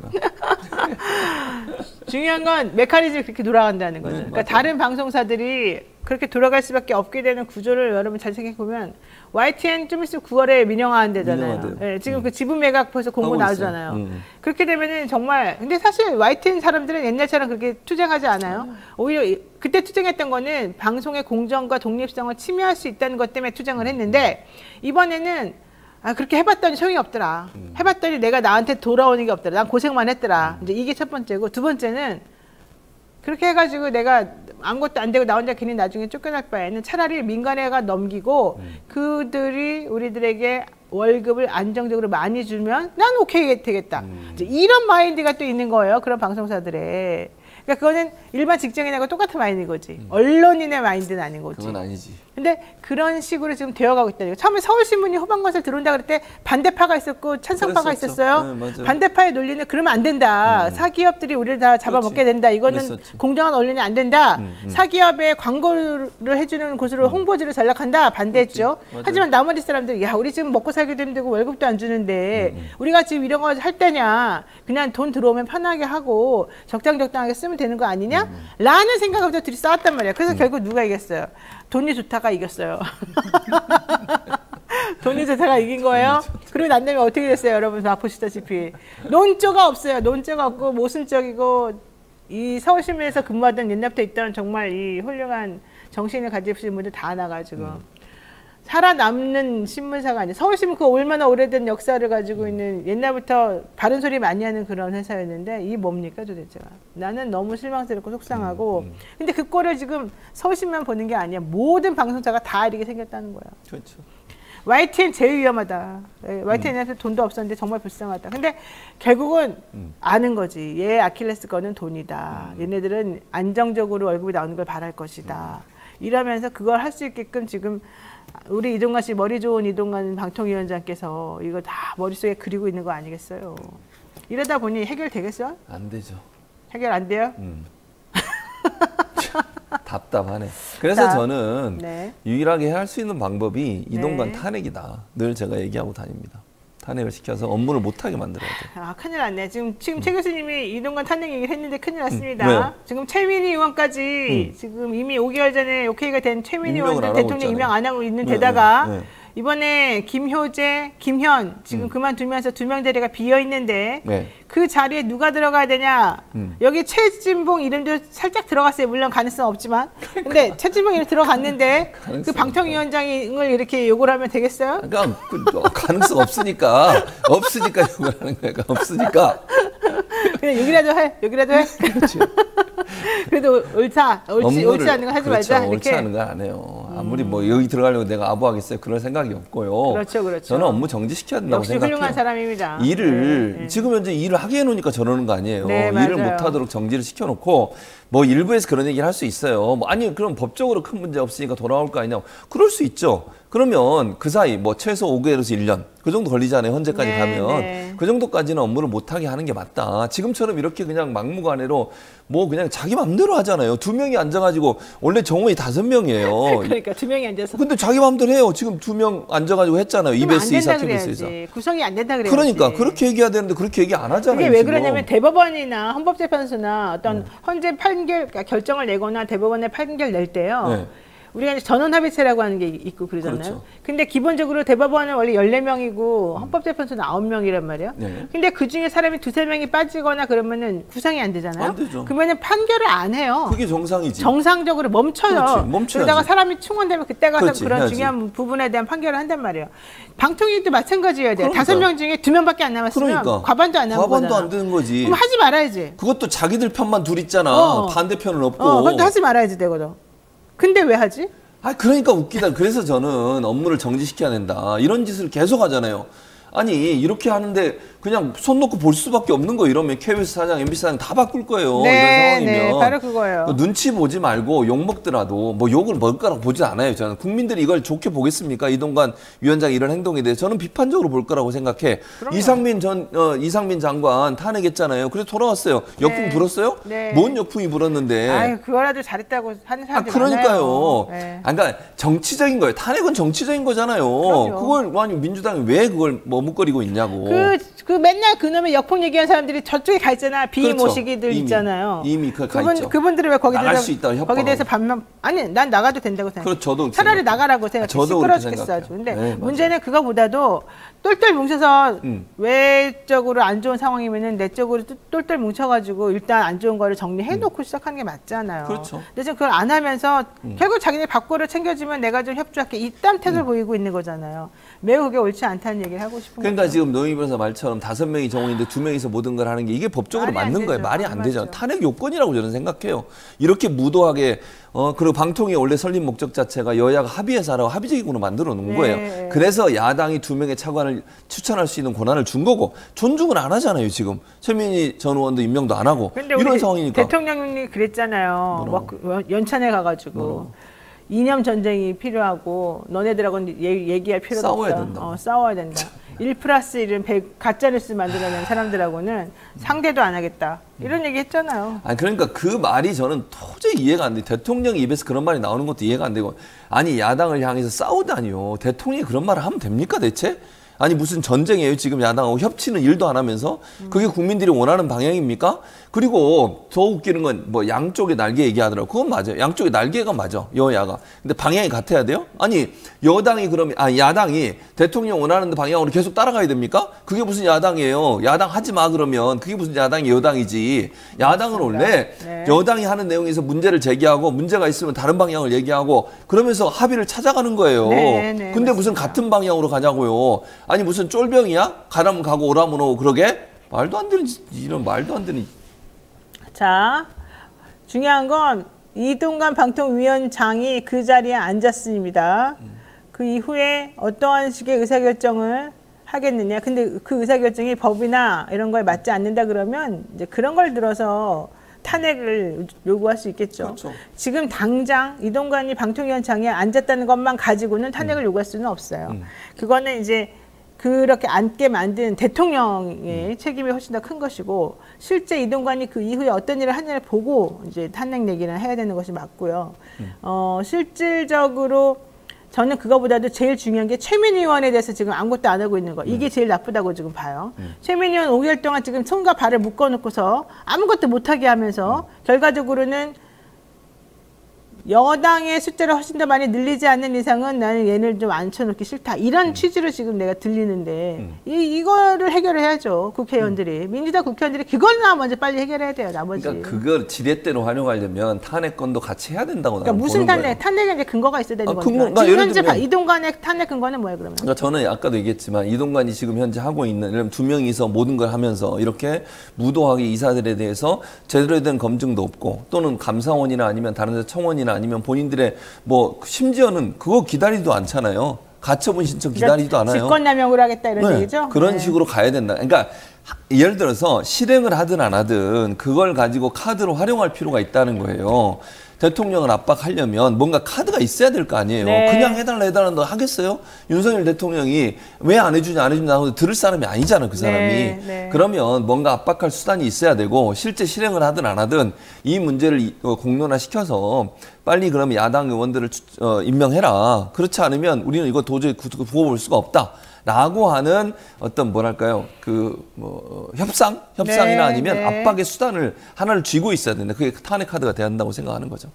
중요한 건 메커니즘이 그렇게 돌아간다는 거죠. 네, 그러니까 맞아요. 다른 방송사들이 그렇게 돌아갈 수밖에 없게 되는 구조를 여러분 잘 생각해보면 와이티엔 좀 있으면 구월에 민영화한대잖아요. 네, 지금 음. 그 지분 매각 벌써 공고 나오잖아요. 음. 그렇게 되면은 정말 근데 사실 와이티엔 사람들은 옛날처럼 그렇게 투쟁하지 않아요. 음. 오히려 그때 투쟁했던 거는 방송의 공정과 독립성을 침해할 수 있다는 것 때문에 투쟁을 했는데 이번에는 아 그렇게 해봤더니 소용이 없더라. 음. 해봤더니 내가 나한테 돌아오는 게 없더라. 난 고생만 했더라. 음. 이제 이게 첫 번째고 두 번째는 그렇게 해가지고 내가 아무것도 안 되고 나 혼자 괜히 나중에 쫓겨날 바에는 차라리 민간회가 넘기고 음. 그들이 우리들에게 월급을 안정적으로 많이 주면 난 오케이 되겠다. 음. 이제 이런 마인드가 또 있는 거예요. 그런 방송사들에. 그러니까 그거는 일반 직장인하고 똑같은 마인드인 거지. 음. 언론인의 마인드는 아닌 거지. 그건 아니지. 근데 그런 식으로 지금 되어가고 있다는 거예요. 처음에 서울신문이 호반건설 들어온다 그럴 때 반대파가 있었고 찬성파가 그랬었죠. 있었어요. 네, 반대파의 논리는 그러면 안 된다. 음. 사기업들이 우리를 다 잡아먹게 그렇지. 된다. 이거는 그랬었지. 공정한 언론이 안 된다. 음, 음. 사기업에 광고를 해주는 곳으로 홍보지를 전락한다. 반대했죠. 하지만 나머지 사람들이 야 우리 지금 먹고 살기도 힘들고 월급도 안 주는데 음, 음. 우리가 지금 이런 거 할 때냐. 그냥 돈 들어오면 편하게 하고 적당적당하게 쓰면 되는 거 아니냐? 음. 라는 생각부터 둘이 싸웠단 말이야. 그래서 음. 결국 누가 이겼어요? 돈이 좋다가 이겼어요. 돈이 좋다가 이긴 거예요. 그리고 난 다음에 어떻게 됐어요? 여러분 다 보시다시피. 논조가 없어요. 논조가 없고 모순적이고 이 서울신문에서 근무하던 옛날부터 있던 정말 이 훌륭한 정신을 가지신 분들 다 나가지고 음. 살아남는 신문사가 아니에요. 서울신문 그 얼마나 오래된 역사를 가지고 있는 옛날부터 바른 소리 많이 하는 그런 회사였는데 이게 뭡니까 도대체가. 나는 너무 실망스럽고 속상하고 음, 음. 근데 그 꼴을 지금 서울신문만 보는 게 아니야. 모든 방송사가 다 이렇게 생겼다는 거야. 그렇죠. 와이티엔 제일 위험하다. 와이티엔한테 음. 돈도 없었는데 정말 불쌍하다. 근데 결국은 음. 아는 거지. 얘 아킬레스건은 돈이다. 음. 얘네들은 안정적으로 월급이 나오는 걸 바랄 것이다. 음. 이러면서 그걸 할 수 있게끔 지금 우리 이동관 씨 머리 좋은 이동관 방통위원장께서 이거 다 머릿속에 그리고 있는 거 아니겠어요. 이러다 보니 해결되겠어요? 안 되죠. 해결 안 돼요? 음. 답답하네. 그래서 자, 저는 네. 유일하게 할 수 있는 방법이 이동관 네. 탄핵이다. 늘 제가 얘기하고 다닙니다. 탄핵을 시켜서 업무를 못하게 만들어야 돼. 아 큰일 났네. 지금 지금 음. 최 교수님이 이동관 탄핵 얘기를 했는데 큰일 났습니다. 음. 왜요? 지금 최민희 의원까지 음. 지금 이미 오 개월 전에 오케이가 된 최민희 의원 대통령 있잖아요. 임명 안 하고 있는 네, 데다가 네, 네. 이번에 김효재, 김현 지금 음. 그만두면서 두 명 자리가 비어 있는데 네. 그 자리에 누가 들어가야 되냐? 음. 여기 최진봉 이름도 살짝 들어갔어요. 물론 가능성 없지만. 근데 최진봉 이름 들어갔는데 그 방통위원장을 이렇게 욕을 하면 되겠어요? 그러니까 그, 가능성 없으니까 없으니까 욕을 하는 거야. 없으니까. 그냥 욕이라도 해. 욕이라도 해. 그렇지. 그래도 옳다. 옳지, 옳지 않은 거 하지 그렇죠. 말자. 옳지 않은 건 안 해요. 아무리 뭐 여기 들어가려고 내가 아부하겠어요. 그럴 생각이 없고요. 그렇죠, 그렇죠. 저는 업무 정지시켜야 된다고 역시 생각해요. 훌륭한 사람입니다. 일을 네, 네. 지금 현재 일을 하게 해놓으니까 저러는 거 아니에요. 네, 일을 맞아요. 못하도록 정지를 시켜놓고 뭐 일부에서 그런 얘기를 할 수 있어요. 뭐 아니 그럼 법적으로 큰 문제 없으니까 돌아올 거 아니냐. 그럴 수 있죠. 그러면 그 사이 뭐 최소 오 개월에서 일 년 그 정도 걸리잖아요. 현재까지 네, 가면 네. 그 정도까지는 업무를 못하게 하는 게 맞다. 지금처럼 이렇게 그냥 막무가내로 뭐 그냥 자기 맘대로 하잖아요. 두 명이 앉아가지고 원래 정원이 다섯 명이에요. 그러니까 두 명이 앉아서. 근데 자기 맘대로 해요. 지금 두 명 앉아가지고 했잖아요. 이비에스 이사, 티비에스 이사. 구성이 안 된다 그래요. 그러니까 그렇게 얘기해야 되는데 그렇게 얘기 안 하잖아요. 이게 왜 지금. 그러냐면 대법원이나 헌법재판소나 어떤 네. 헌재 판결 그러니까 결정을 내거나 대법원에 판결 낼 때요. 네. 우리가 이제 전원합의체라고 하는 게 있고 그러잖아요. 그렇죠. 근데 기본적으로 대법원은 원래 열네 명이고 헌법재판소는 아홉 명이란 말이에요. 네. 근데 그 중에 사람이 두세 명이 빠지거나 그러면은 구성이 안 되잖아요. 안 되죠. 그러면은 판결을 안 해요. 그게 정상이지. 정상적으로 멈춰요. 그렇지, 멈춰야지. 그러다가 사람이 충원되면 그때 가서 그렇지, 그런 해야지. 중요한 부분에 대한 판결을 한단 말이에요. 방통위도 마찬가지여야 돼요. 다섯 명 중에 두 명밖에 안 남았으면 그러니까. 과반도 안 남은 과반도 거잖아. 안 되는 거지. 그럼 하지 말아야지. 그것도 자기들 편만 둘 있잖아. 어. 반대편은 없고. 어, 그것도 하지 말아야지 되거든. 근데 왜 하지? 아, 그러니까 웃기다. 그래서 저는 업무를 정지시켜야 된다. 이런 짓을 계속 하잖아요. 아니 이렇게 하는데 그냥 손 놓고 볼 수밖에 없는 거 이러면 케이비에스 사장, 엠비씨 사장 다 바꿀 거예요. 네, 이런 상황이면. 네, 바로 그거예요. 눈치 보지 말고 욕 먹더라도 뭐 욕을 먹을 거라고 보지 않아요. 저는 국민들이 이걸 좋게 보겠습니까? 이동관 위원장 이런 행동에 대해서 저는 비판적으로 볼 거라고 생각해. 그럼요. 이상민 전 어, 이상민 장관 탄핵했잖아요. 그래서 돌아왔어요. 역풍 네. 불었어요? 네. 뭔 역풍이 불었는데? 아유, 그거라도 잘했다고 하는 아, 사람들이 그러니까요. 많아요. 네. 아, 그러니까 정치적인 거예요. 탄핵은 정치적인 거잖아요. 그럼요. 그걸 아니 민주당이 왜 그걸 머뭇거리고 있냐고. 그, 그 맨날 그놈의 역풍 얘기한 사람들이 저쪽에 가 있잖아. 비위 그렇죠. 모시기들 이미, 있잖아요. 이미 그 가 그분, 있죠. 그분들이 왜 거기 나갈 대해서 수 있다고 협박하고. 거기 대해서 반면 아니 난 나가도 된다고 생각해. 그렇죠. 저도 차라리 생각해요. 나가라고 생각해. 아, 저도 그렇게 시끄러 죽겠어 아주. 근데 생각해요. 네, 문제는 그거보다도 똘똘 뭉쳐서 음. 외적으로 안 좋은 상황이면은 내적으로 똘- 똘똘 뭉쳐가지고 일단 안 좋은 거를 정리해놓고 시작하는 게 맞잖아요. 그렇죠. 근데 지금 그걸 안 하면서 음. 결국 자기네 밥거를 챙겨주면 내가 좀 협조할게 이딴 태도를 보이고 있는 거잖아요. 매우 그게 옳지 않다는 얘기를 하고 싶어요. 그러니까 지금 노영희 변호사 말처럼 다섯 명이 정원인데 두 명이서 모든 걸 하는 게 이게 법적으로 말이 안 맞는 거예요. 되죠. 말이 안 맞죠. 되잖아요. 탄핵 요건이라고 저는 생각해요. 이렇게 무도하게 어 그리고 방통위 원래 설립 목적 자체가 여야가 합의해서 하라고 합의적으로 만들어 놓은 네. 거예요. 그래서 야당이 두 명의 차관을 추천할 수 있는 권한을 준 거고 존중을 안 하잖아요. 지금 최민희 전 의원도 임명도 안 하고 근데 이런 우리 상황이니까. 대통령이 그랬잖아요. 막 그 연찬에 가가지고 이념 전쟁이 필요하고 너네들하고는 얘- 얘기할 필요가 싸워야 없다. 된다. 어, 싸워야 된다. 일 플러스 일은 백 가짜뉴스 만들어낸 사람들하고는 상대도 안 하겠다. 이런 얘기 했잖아요. 아니 그러니까 그 말이 저는 도저히 이해가 안 돼. 대통령 입에서 그런 말이 나오는 것도 이해가 안 되고 아니 야당을 향해서 싸우다니요. 대통령이 그런 말을 하면 됩니까 대체? 아니 무슨 전쟁이에요 지금 야당하고 협치는 일도 안 하면서 그게 국민들이 원하는 방향입니까? 그리고 더 웃기는 건 뭐 양쪽의 날개 얘기하더라고. 그건 맞아요. 양쪽의 날개가 맞아 여야가. 근데 방향이 같아야 돼요? 아니 여당이 그러면 아 야당이 대통령 원하는 방향으로 계속 따라가야 됩니까? 그게 무슨 야당이에요? 야당 하지 마 그러면 그게 무슨 야당이 여당이지. 야당은 원래 네. 여당이 하는 내용에서 문제를 제기하고 문제가 있으면 다른 방향을 얘기하고 그러면서 합의를 찾아가는 거예요. 네, 네, 근데 무슨 맞습니다. 같은 방향으로 가자고요. 아니 무슨 쫄병이야? 가라면 가고 오라면 오고 그러게? 말도 안 되는 짓, 이런 말도 안 되는. 자, 중요한 건 이동관 방통위원장이 그 자리에 앉았습니다. 그 이후에 어떠한 식의 의사결정을 하겠느냐. 근데 그 의사결정이 법이나 이런 거에 맞지 않는다 그러면 이제 그런 걸 들어서 탄핵을 요구할 수 있겠죠. 그렇죠. 지금 당장 이동관이 방통위원장에 앉았다는 것만 가지고는 탄핵을 요구할 수는 없어요. 음. 그거는 이제 그렇게 앉게 만든 대통령의 음. 책임이 훨씬 더 큰 것이고 실제 이동관이 그 이후에 어떤 일을 하느냐를 보고 이제 탄핵 얘기를 해야 되는 것이 맞고요. 음. 어, 실질적으로 저는 그거보다도 제일 중요한 게 최민희 의원에 대해서 지금 아무것도 안 하고 있는 거. 이게 제일 나쁘다고 지금 봐요. 음. 최민희 의원 오 개월 동안 지금 손과 발을 묶어놓고서 아무것도 못하게 하면서 음. 결과적으로는 여당의 숫자를 훨씬 더 많이 늘리지 않는 이상은 나는 얘를 좀 앉혀놓기 싫다. 이런 음. 취지로 지금 내가 들리는데 음. 이, 이거를 해결을 해야죠. 국회의원들이. 음. 민주당 국회의원들이 그걸나 먼저 빨리 해결해야 돼요. 나머지. 그러니까 그걸 지렛대로 활용하려면 탄핵권도 같이 해야 된다고 그러니까 나는 무슨 보는 탄핵? 거예요. 탄핵에 이제 근거가 있어야 되는 아, 거니까. 근거가 지금 예를 현재 들면- 이동관의 탄핵 근거는 뭐예요 그러면? 그러니까 저는 아까도 얘기했지만 이동관이 지금 현재 하고 있는 이런 두 명이서 모든 걸 하면서 이렇게 무도하게 이사들에 대해서 제대로 된 검증도 없고 또는 감사원이나 아니면 다른 데 청원이나 아니면 본인들의 뭐 심지어는 그거 기다리지도 않잖아요. 가처분 신청 기다리지도 않아요. 직권남용을 하겠다 이런 네, 얘기죠? 그런 네. 식으로 가야 된다. 그러니까 하- 예를 들어서 실행을 하든 안 하든 그걸 가지고 카드로 활용할 필요가 있다는 거예요. 대통령을 압박하려면 뭔가 카드가 있어야 될 거 아니에요. 네. 그냥 해달라 해달라 너 하겠어요? 윤석열 대통령이 왜 안 해주냐 안 해주냐 하고 들을 사람이 아니잖아 그 사람이. 네, 네. 그러면 뭔가 압박할 수단이 있어야 되고 실제 실행을 하든 안 하든 이 문제를 이- 어, 공론화시켜서 빨리 그러면 야당 의원들을 추- 어, 임명해라. 그렇지 않으면 우리는 이거 도저히 구- 구워볼 수가 없다. 라고 하는 어떤 뭐랄까요 그 뭐 협상 협상이나 네, 아니면 네. 압박의 수단을 하나를 쥐고 있어야 되는데 그게 탄핵 카드가 돼야 한다고 생각하는 거죠.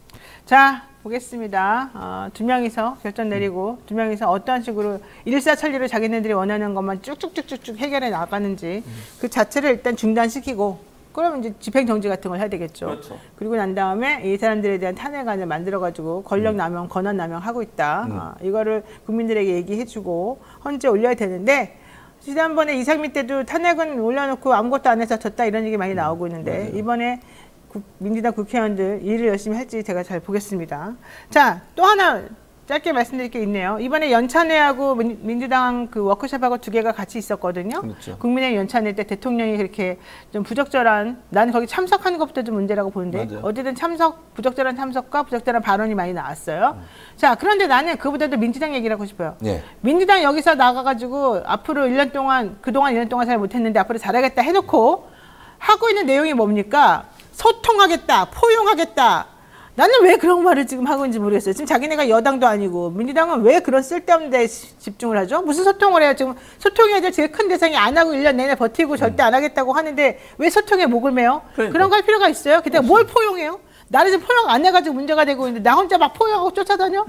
자 보겠습니다. 어, 두 명이서 결정 내리고 두 명이서 어떠한 식으로 일사천리로 자기네들이 원하는 것만 쭉쭉쭉쭉쭉 해결해 나가는지 그 자체를 일단 중단시키고 그러면 이제 집행정지 같은 걸 해야 되겠죠. 그렇죠. 그리고 난 다음에 이 사람들에 대한 탄핵안을 만들어가지고 권력남용, 권한남용 하고 있다. 음. 아, 이거를 국민들에게 얘기해주고 헌재 올려야 되는데 지난번에 이상민 때도 탄핵은 올려놓고 아무것도 안 해서 졌다 이런 얘기 많이 나오고 있는데 맞아요. 이번에 국, 민주당 국회의원들 일을 열심히 할지 제가 잘 보겠습니다. 자, 또 하나 짧게 말씀드릴 게 있네요. 이번에 연찬회하고 민, 민주당 그 워크숍하고 두 개가 같이 있었거든요. 그렇죠. 국민의 연찬회 때 대통령이 그렇게 좀 부적절한, 나는 거기 참석하는 것부터도 문제라고 보는데 맞아요. 어쨌든 참석, 부적절한 참석과 부적절한 발언이 많이 나왔어요. 음. 자, 그런데 나는 그보다도 민주당 얘기를 하고 싶어요. 예. 민주당 여기서 나가가지고 앞으로 일 년 동안, 그동안 일 년 동안 잘 못했는데 앞으로 잘하겠다 해놓고 하고 있는 내용이 뭡니까? 소통하겠다, 포용하겠다. 나는 왜 그런 말을 지금 하고 있는지 모르겠어요. 지금 자기네가 여당도 아니고 민주당은 왜 그런 쓸데없는 데 집중을 하죠? 무슨 소통을 해요? 지금 소통해야 될 제일 큰 대상이 안 하고 일 년 내내 버티고 절대 안 하겠다고 하는데 왜 소통에 목을 매요? 그러니까. 그런 거 할 필요가 있어요? 근데 뭘 포용해요? 나를 지금 포용 안 해가지고 문제가 되고 있는데 나 혼자 막 포용하고 쫓아다녀?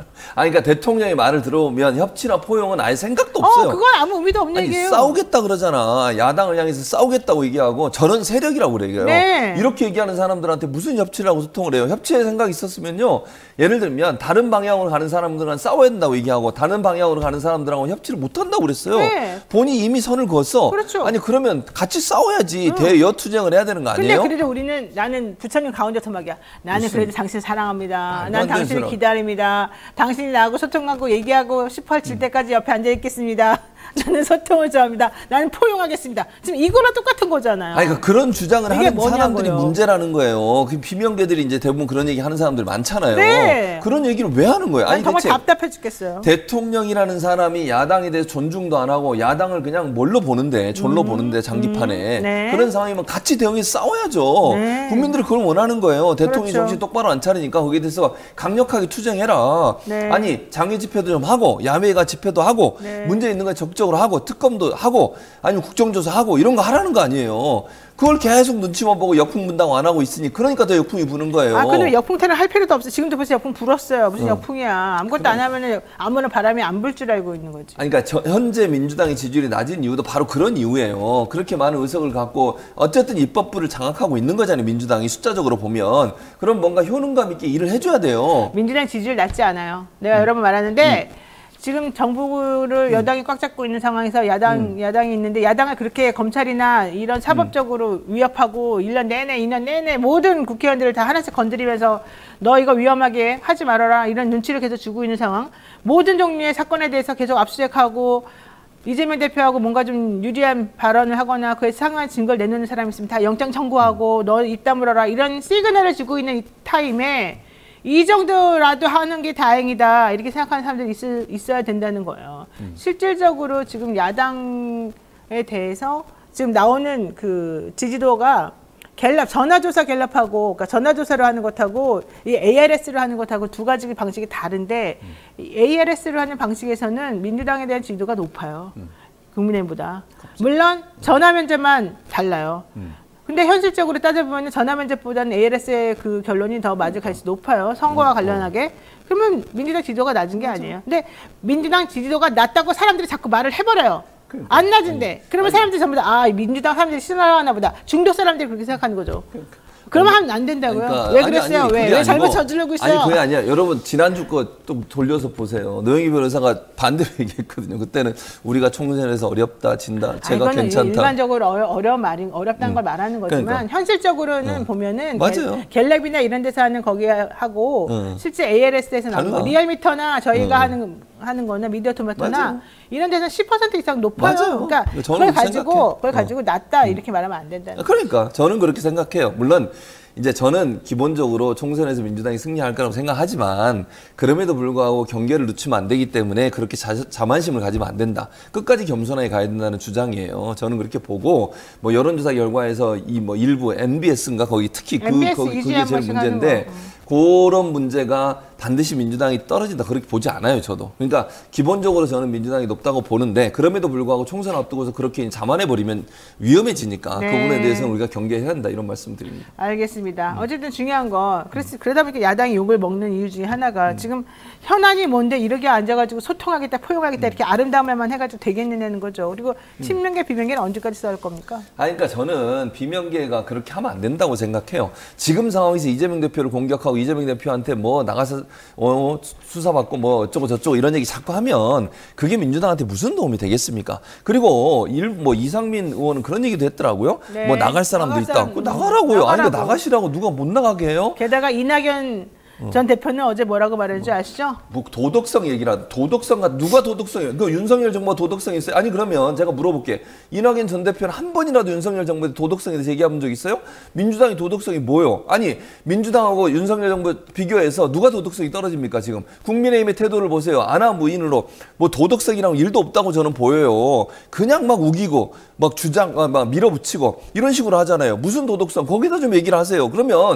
아니 그러니까 대통령의 말을 들어보면 협치나 포용은 아예 생각도 없어요. 어, 그건 아무 의미도 없는 아니, 얘기예요. 싸우겠다 그러잖아. 야당을 향해서 싸우겠다고 얘기하고 저런 세력이라고 그래요. 네. 이렇게 얘기하는 사람들한테 무슨 협치를 하고 소통을 해요. 협치의 생각이 있었으면요. 예를 들면 다른 방향으로 가는 사람들은 싸워야 된다고 얘기하고 다른 방향으로 가는 사람들하고 협치를 못한다고 그랬어요. 네. 본인이 이미 선을 그었어. 그렇죠. 아니 그러면 같이 싸워야지. 대여투쟁을 해야 되는 거 아니에요? 근데 그래도 우리는 나는 부처님 가운데 토막이야. 나는 무슨- 그래도 당신 사랑합니다. 말도 난 안 되는 당신을 소리. 기다립니다. 당신이 나하고 소통하고 얘기하고 싶어 질 때까지 옆에 앉아 있겠습니다. 저는 소통을 좋아합니다. 나는 포용하겠습니다. 지금 이거랑 똑같은 거잖아요. 아니, 그러니까 그런 주장을 이게 하는 뭐냐고요. 사람들이 문제라는 거예요. 그 비명계들이 이제 대부분 그런 얘기 하는 사람들 많잖아요. 네. 그런 얘기를 왜 하는 거예요? 난 아니 정말 대체 답답해 죽겠어요. 대통령이라는 사람이 야당에 대해서 존중도 안 하고 야당을 그냥 뭘로 보는데 졸로 음, 보는데 장기판에 음, 네. 그런 상황이면 같이 대응해서 싸워야죠. 네. 국민들이 그걸 원하는 거예요. 대통령이 그렇죠. 정신 똑바로 안 차리니까 거기에 대해서 강력하게 투쟁해라. 네. 아니 장외 집회도 좀 하고 야외가 집회도 하고 네. 문제 있는 거 적극적으로 하고 특검도 하고 아니면 국정조사하고 이런 거 하라는 거 아니에요. 그걸 계속 눈치만 보고 역풍분당 안 하고 있으니 그러니까 더 역풍이 부는 거예요. 아, 근데 역풍태는 할 필요도 없어. 지금도 벌써 역풍 불었어요. 무슨 어. 역풍이야. 아무것도 안 하면은 아무나 바람이 안 불 줄 알고 있는 거지. 아니, 그러니까 저, 현재 민주당의 지지율이 낮은 이유도 바로 그런 이유예요. 그렇게 많은 의석을 갖고 어쨌든 입법부를 장악하고 있는 거잖아요. 민주당이 숫자적으로 보면. 그럼 뭔가 효능감 있게 일을 해줘야 돼요. 민주당 지지율 낮지 않아요. 내가 여러 번 말하는데 지금 정부를 여당이 꽉 잡고 있는 상황에서 야당, 야당이 있는데 야당을 그렇게 검찰이나 이런 사법적으로 위협하고 일 년 내내, 이 년 내내 모든 국회의원들을 다 하나씩 건드리면서 너 이거 위험하게 하지 말아라 이런 눈치를 계속 주고 있는 상황. 모든 종류의 사건에 대해서 계속 압수수색하고 이재명 대표하고 뭔가 좀 유리한 발언을 하거나 그에 상한 증거를 내놓는 사람이 있으면 다 영장 청구하고 너 입 다물어라 이런 시그널을 주고 있는 이 타임에 이 정도라도 하는 게 다행이다 이렇게 생각하는 사람들이 있, 있어야 된다는 거예요. 음. 실질적으로 지금 야당에 대해서 지금 나오는 그 지지도가 갤럽 전화조사 갤럽하고 그러니까 전화조사를 하는 것하고 이 에이알에스를 하는 것하고 두 가지 방식이 다른데 음. 이 에이알에스를 하는 방식에서는 민주당에 대한 지지도가 높아요. 음. 국민의힘보다. 갑자기. 물론 전화 면접만 달라요. 음. 근데 현실적으로 따져보면 전화 면접보다는 에이알에스의 그 결론이 더 맞을 가능성이 높아요. 선거와 관련하게. 그러면 민주당 지지도가 낮은 게 아니에요. 근데 민주당 지지도가 낮다고 사람들이 자꾸 말을 해버려요. 안 낮은데. 그러면 사람들이 전부 다 아, 민주당 사람들이 싫어하나 보다. 중도 사람들이 그렇게 생각하는 거죠. 그러면 하면 안 된다고요? 그러니까, 왜 그랬어요? 아니, 아니, 왜? 왜 잘못 저지르고 있어요? 아니 그게 아니야. 여러분 지난주 거 또 돌려서 보세요. 노영희 변호사가 반대로 얘기했거든요. 그때는 우리가 총선에서 어렵다, 진다, 제가 아, 이거는 괜찮다. 일반적으로 어려, 어려운 말인 어렵다는 음. 걸 말하는 거지만 그러니까. 현실적으로는 어. 보면은 맞아요. 갤, 갤럽이나 이런 데서 하는 거기 하고 어. 실제 에이알에스에서 나오는 거, 달라. 리얼미터나 저희가 어. 하는 하는 거나 미디어 토마토나 맞아요. 이런 데서 십 퍼센트 이상 높아요. 맞아요. 그러니까 저는 그걸 가지고 생각해요. 그걸 가지고 낮다 이렇게 말하면 안 된다는. 그러니까 저는 그렇게 생각해요. 물론 이제 저는 기본적으로 총선에서 민주당이 승리할 거라고 생각하지만 그럼에도 불구하고 경계를 늦추면 안 되기 때문에 그렇게 자, 자만심을 가지면 안 된다. 끝까지 겸손하게 가야 된다는 주장이에요. 저는 그렇게 보고 뭐 여론조사 결과에서 이 뭐 일부 엠비에스인가 거기 특히 그 엠비에스 거기 그게 한 제일 번씩 문제인데 하는 거. 그런 문제가 반드시 민주당이 떨어진다 그렇게 보지 않아요 저도. 그러니까 기본적으로 저는 민주당이 높다고 보는데 그럼에도 불구하고 총선 앞두고서 그렇게 자만해버리면 위험해지니까 네. 그 부분에 대해서는 우리가 경계해야 한다 이런 말씀드립니다. 알겠습니다. 음. 어쨌든 중요한 거 그래서 그러다 보니까 야당이 욕을 먹는 이유 중에 하나가 음. 지금 현안이 뭔데 이렇게 앉아가지고 소통하겠다 포용하겠다 음. 이렇게 아름다운 말만 해가지고 되겠느냐는 거죠. 그리고 친명계 비명계는 언제까지 싸울 겁니까? 아 그러니까 저는 비명계가 그렇게 하면 안 된다고 생각해요. 지금 상황에서 이재명 대표를 공격하고 이재명 대표한테 뭐 나가서 어, 수사받고 뭐 어쩌고 저쩌고 이런 얘기 자꾸 하면 그게 민주당한테 무슨 도움이 되겠습니까? 그리고 일, 뭐 이상민 의원은 그런 얘기도 했더라고요. 네. 뭐 나갈 사람도 나갈 있다. 사람, 그 나가라고요. 나가라고. 아니 그러니까 나가시라고 누가 못 나가게 해요? 게다가 이낙연 어. 전 대표는 어제 뭐라고 말했는지 아시죠? 뭐 도덕성 얘기라 도덕성가 누가 도덕성이에요? 그 윤석열 정부가 도덕성이 있어요? 아니 그러면 제가 물어볼게. 이낙연 전 대표는 한 번이라도 윤석열 정부에 도덕성에 대해서 얘기해본 적 있어요? 민주당이 도덕성이 뭐요? 아니 민주당하고 윤석열 정부 비교해서 누가 도덕성이 떨어집니까 지금? 국민의힘의 태도를 보세요. 아나무인으로 뭐 도덕성이랑 일도 없다고 저는 보여요. 그냥 막 우기고 막 주장 막 밀어붙이고 이런 식으로 하잖아요. 무슨 도덕성? 거기다 좀 얘기를 하세요. 그러면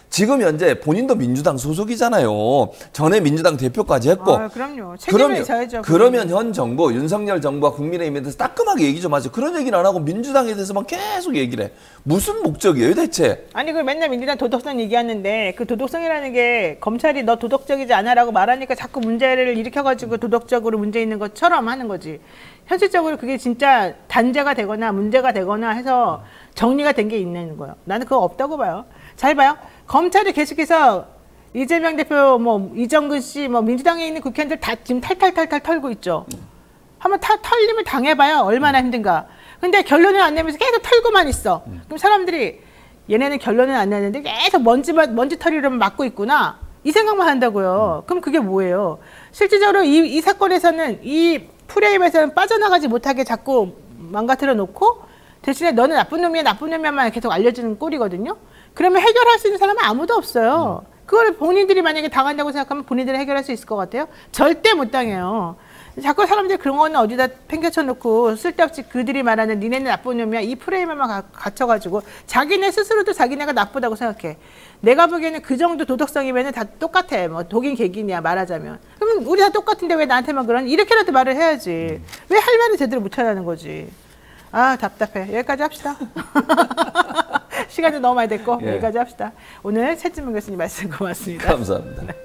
지금 현재 본인도 민주당 소속이잖아요. 전에 민주당 대표까지 했고. 아, 그럼요. 책임을 그러면, 져야죠. 그러면 현 정부, 윤석열 정부와 국민의힘에 대해서 따끔하게 얘기 좀 하죠. 그런 얘기는 안 하고 민주당에 대해서만 계속 얘기를 해. 무슨 목적이에요, 대체? 아니, 그 맨날 민주당 도덕성 얘기하는데 그 도덕성이라는 게 검찰이 너 도덕적이지 않아라고 말하니까 자꾸 문제를 일으켜가지고 도덕적으로 문제 있는 것처럼 하는 거지. 현실적으로 그게 진짜 단죄가 되거나 문제가 되거나 해서 정리가 된 게 있는 거예요. 나는 그거 없다고 봐요. 잘 봐요. 검찰이 계속해서 이재명 대표, 뭐 이정근 씨, 뭐 민주당에 있는 국회의원들 다 지금 탈탈탈탈 털고 있죠. 한번 타, 털림을 당해봐요. 얼마나 힘든가. 근데 결론을 안 내면서 계속 털고만 있어. 그럼 사람들이 얘네는 결론은 안 내는데 계속 먼지만 먼지 털이로 막고 있구나. 이 생각만 한다고요. 그럼 그게 뭐예요? 실질적으로 이, 이 사건에서는 이 프레임에서는 빠져나가지 못하게 자꾸 망가뜨려 놓고 대신에 너는 나쁜 놈이야, 나쁜 놈이야만 계속 알려주는 꼴이거든요. 그러면 해결할 수 있는 사람은 아무도 없어요. 그걸 본인들이 만약에 당한다고 생각하면 본인들이 해결할 수 있을 것 같아요? 절대 못 당해요. 자꾸 사람들이 그런 거는 어디다 팽개쳐 놓고 쓸데없이 그들이 말하는 니네는 나쁜 놈이야 이 프레임에만 가, 갇혀가지고 자기네 스스로도 자기네가 나쁘다고 생각해. 내가 보기에는 그 정도 도덕성이면 다 똑같아. 뭐 독인 개긴이야 말하자면. 그러면 우리 다 똑같은데 왜 나한테만 그러니? 이렇게라도 말을 해야지. 왜 할 말을 제대로 못하냐는 거지. 아 답답해. 여기까지 합시다. 시간이 너무 많이 됐고 예. 여기까지 합시다. 오늘 최진문 교수님 말씀 고맙습니다. 감사합니다. 네.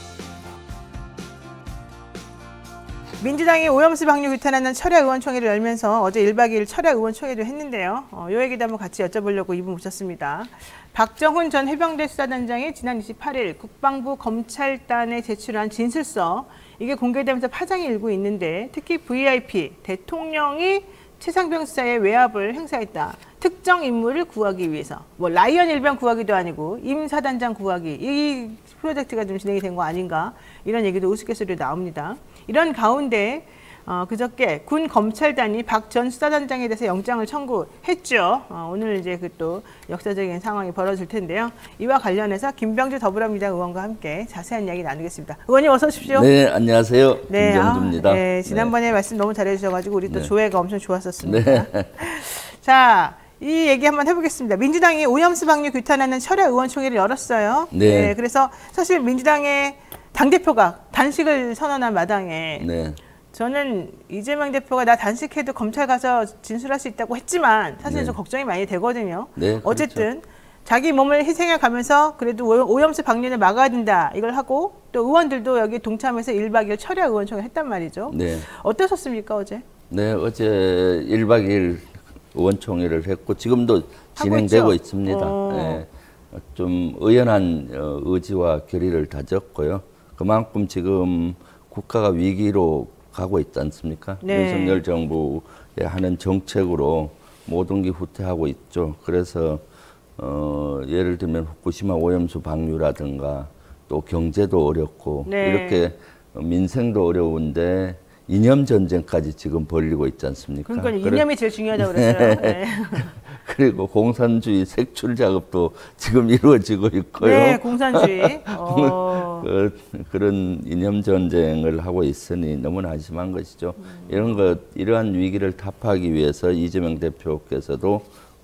민주당이 오염수 방류 규탄하는 철야 의원총회를 열면서 어제 일 박 이 일 철야 의원총회도 했는데요. 어, 이 얘기도 한번 같이 여쭤보려고 이분 모셨습니다. 박정훈 전 해병대 수사단장이 지난 이십팔 일 국방부 검찰단에 제출한 진술서, 이게 공개되면서 파장이 일고 있는데 특히 브이아이피, 대통령이 최상병 수사에 외압을 행사했다. 특정 인물을 구하기 위해서. 뭐 라이언 일병 구하기도 아니고 임 사단장 구하기. 이 프로젝트가 좀 진행이 된 거 아닌가. 이런 얘기도 우스갯소리로 나옵니다. 이런 가운데 어, 그저께 군 검찰단이 박 전 수사단장에 대해서 영장을 청구했죠. 어, 오늘 이제 그 또 역사적인 상황이 벌어질 텐데요. 이와 관련해서 김병주 더불어민주당 의원과 함께 자세한 이야기 나누겠습니다. 의원님 어서 오십시오. 네, 안녕하세요. 네, 김병주입니다. 아, 네, 지난번에 네. 말씀 너무 잘해주셔가지고 우리 또 네. 조회가 엄청 좋았었습니다. 네. 자, 이 얘기 한번 해보겠습니다. 민주당이 오염수 방류 규탄하는 철야 의원총회를 열었어요. 네. 네, 그래서 사실 민주당의 당대표가 단식을 선언한 마당에 네. 저는 이재명 대표가 나 단식해도 검찰 가서 진술할 수 있다고 했지만 사실 네. 좀 걱정이 많이 되거든요. 네, 그렇죠. 어쨌든 자기 몸을 희생해 가면서 그래도 오염수 방류를 막아야 된다 이걸 하고 또 의원들도 여기 동참해서 일 박 이 일 철야 의원총회 했단 말이죠. 네. 어떠셨습니까 어제? 네, 어제 일 박 이 일 의원총회를 했고 지금도 진행되고 있죠? 있습니다. 어. 네. 좀 의연한 의지와 결의를 다졌고요. 그만큼 지금 국가가 위기로 가고 있지 않습니까? 네. 윤석열 정부의 하는 정책으로 모든 게 후퇴하고 있죠. 그래서 어, 예를 들면 후쿠시마 오염수 방류라든가 또 경제도 어렵고 네. 이렇게 민생도 어려운데 이념 전쟁까지 지금 벌리고 있지 않습니까? 그러니까 이념이 제일 중요하다고 그랬어요. 네. 그리고 공산주의 색출 작업도 지금 이루어지고 있고요. 네, 공산주의. 어. 그, 그런 이념 전쟁을 하고 있으니 너무나 한심한 것이죠. 음. 이런 것, 이러한 위기를 타파하기 위해서 이재명 대표께서도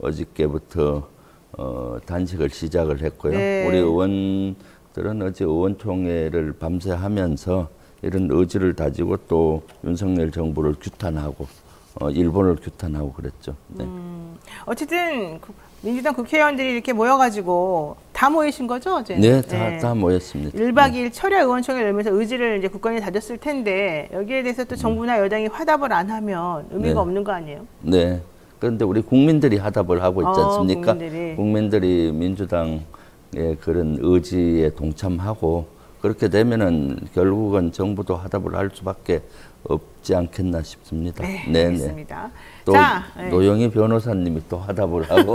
어저께부터 어, 단식을 시작을 했고요. 네. 우리 의원들은 어제 의원총회를 밤새 하면서 이런 의지를 다지고 또 윤석열 정부를 규탄하고 어, 일본을 규탄하고 그랬죠. 네. 음, 어쨌든 민주당 국회의원들이 이렇게 모여가지고 다 모이신 거죠 어제? 네, 다, 다 모였습니다. 일 박 이 일 철야 의원총회를 열면서 의지를 이제 국권이 다졌을 텐데 여기에 대해서 또 정부나 여당이 화답을 안 하면 의미가 네. 없는 거 아니에요? 네. 그런데 우리 국민들이 화답을 하고 있지 어, 않습니까? 국민들이. 국민들이 민주당의 그런 의지에 동참하고 그렇게 되면은 결국은 정부도 화답을 할 수밖에 없지 않겠나 싶습니다. 네, 네, 알겠습니다. 또 자, 네. 노영희 변호사님이 또 화답을 하고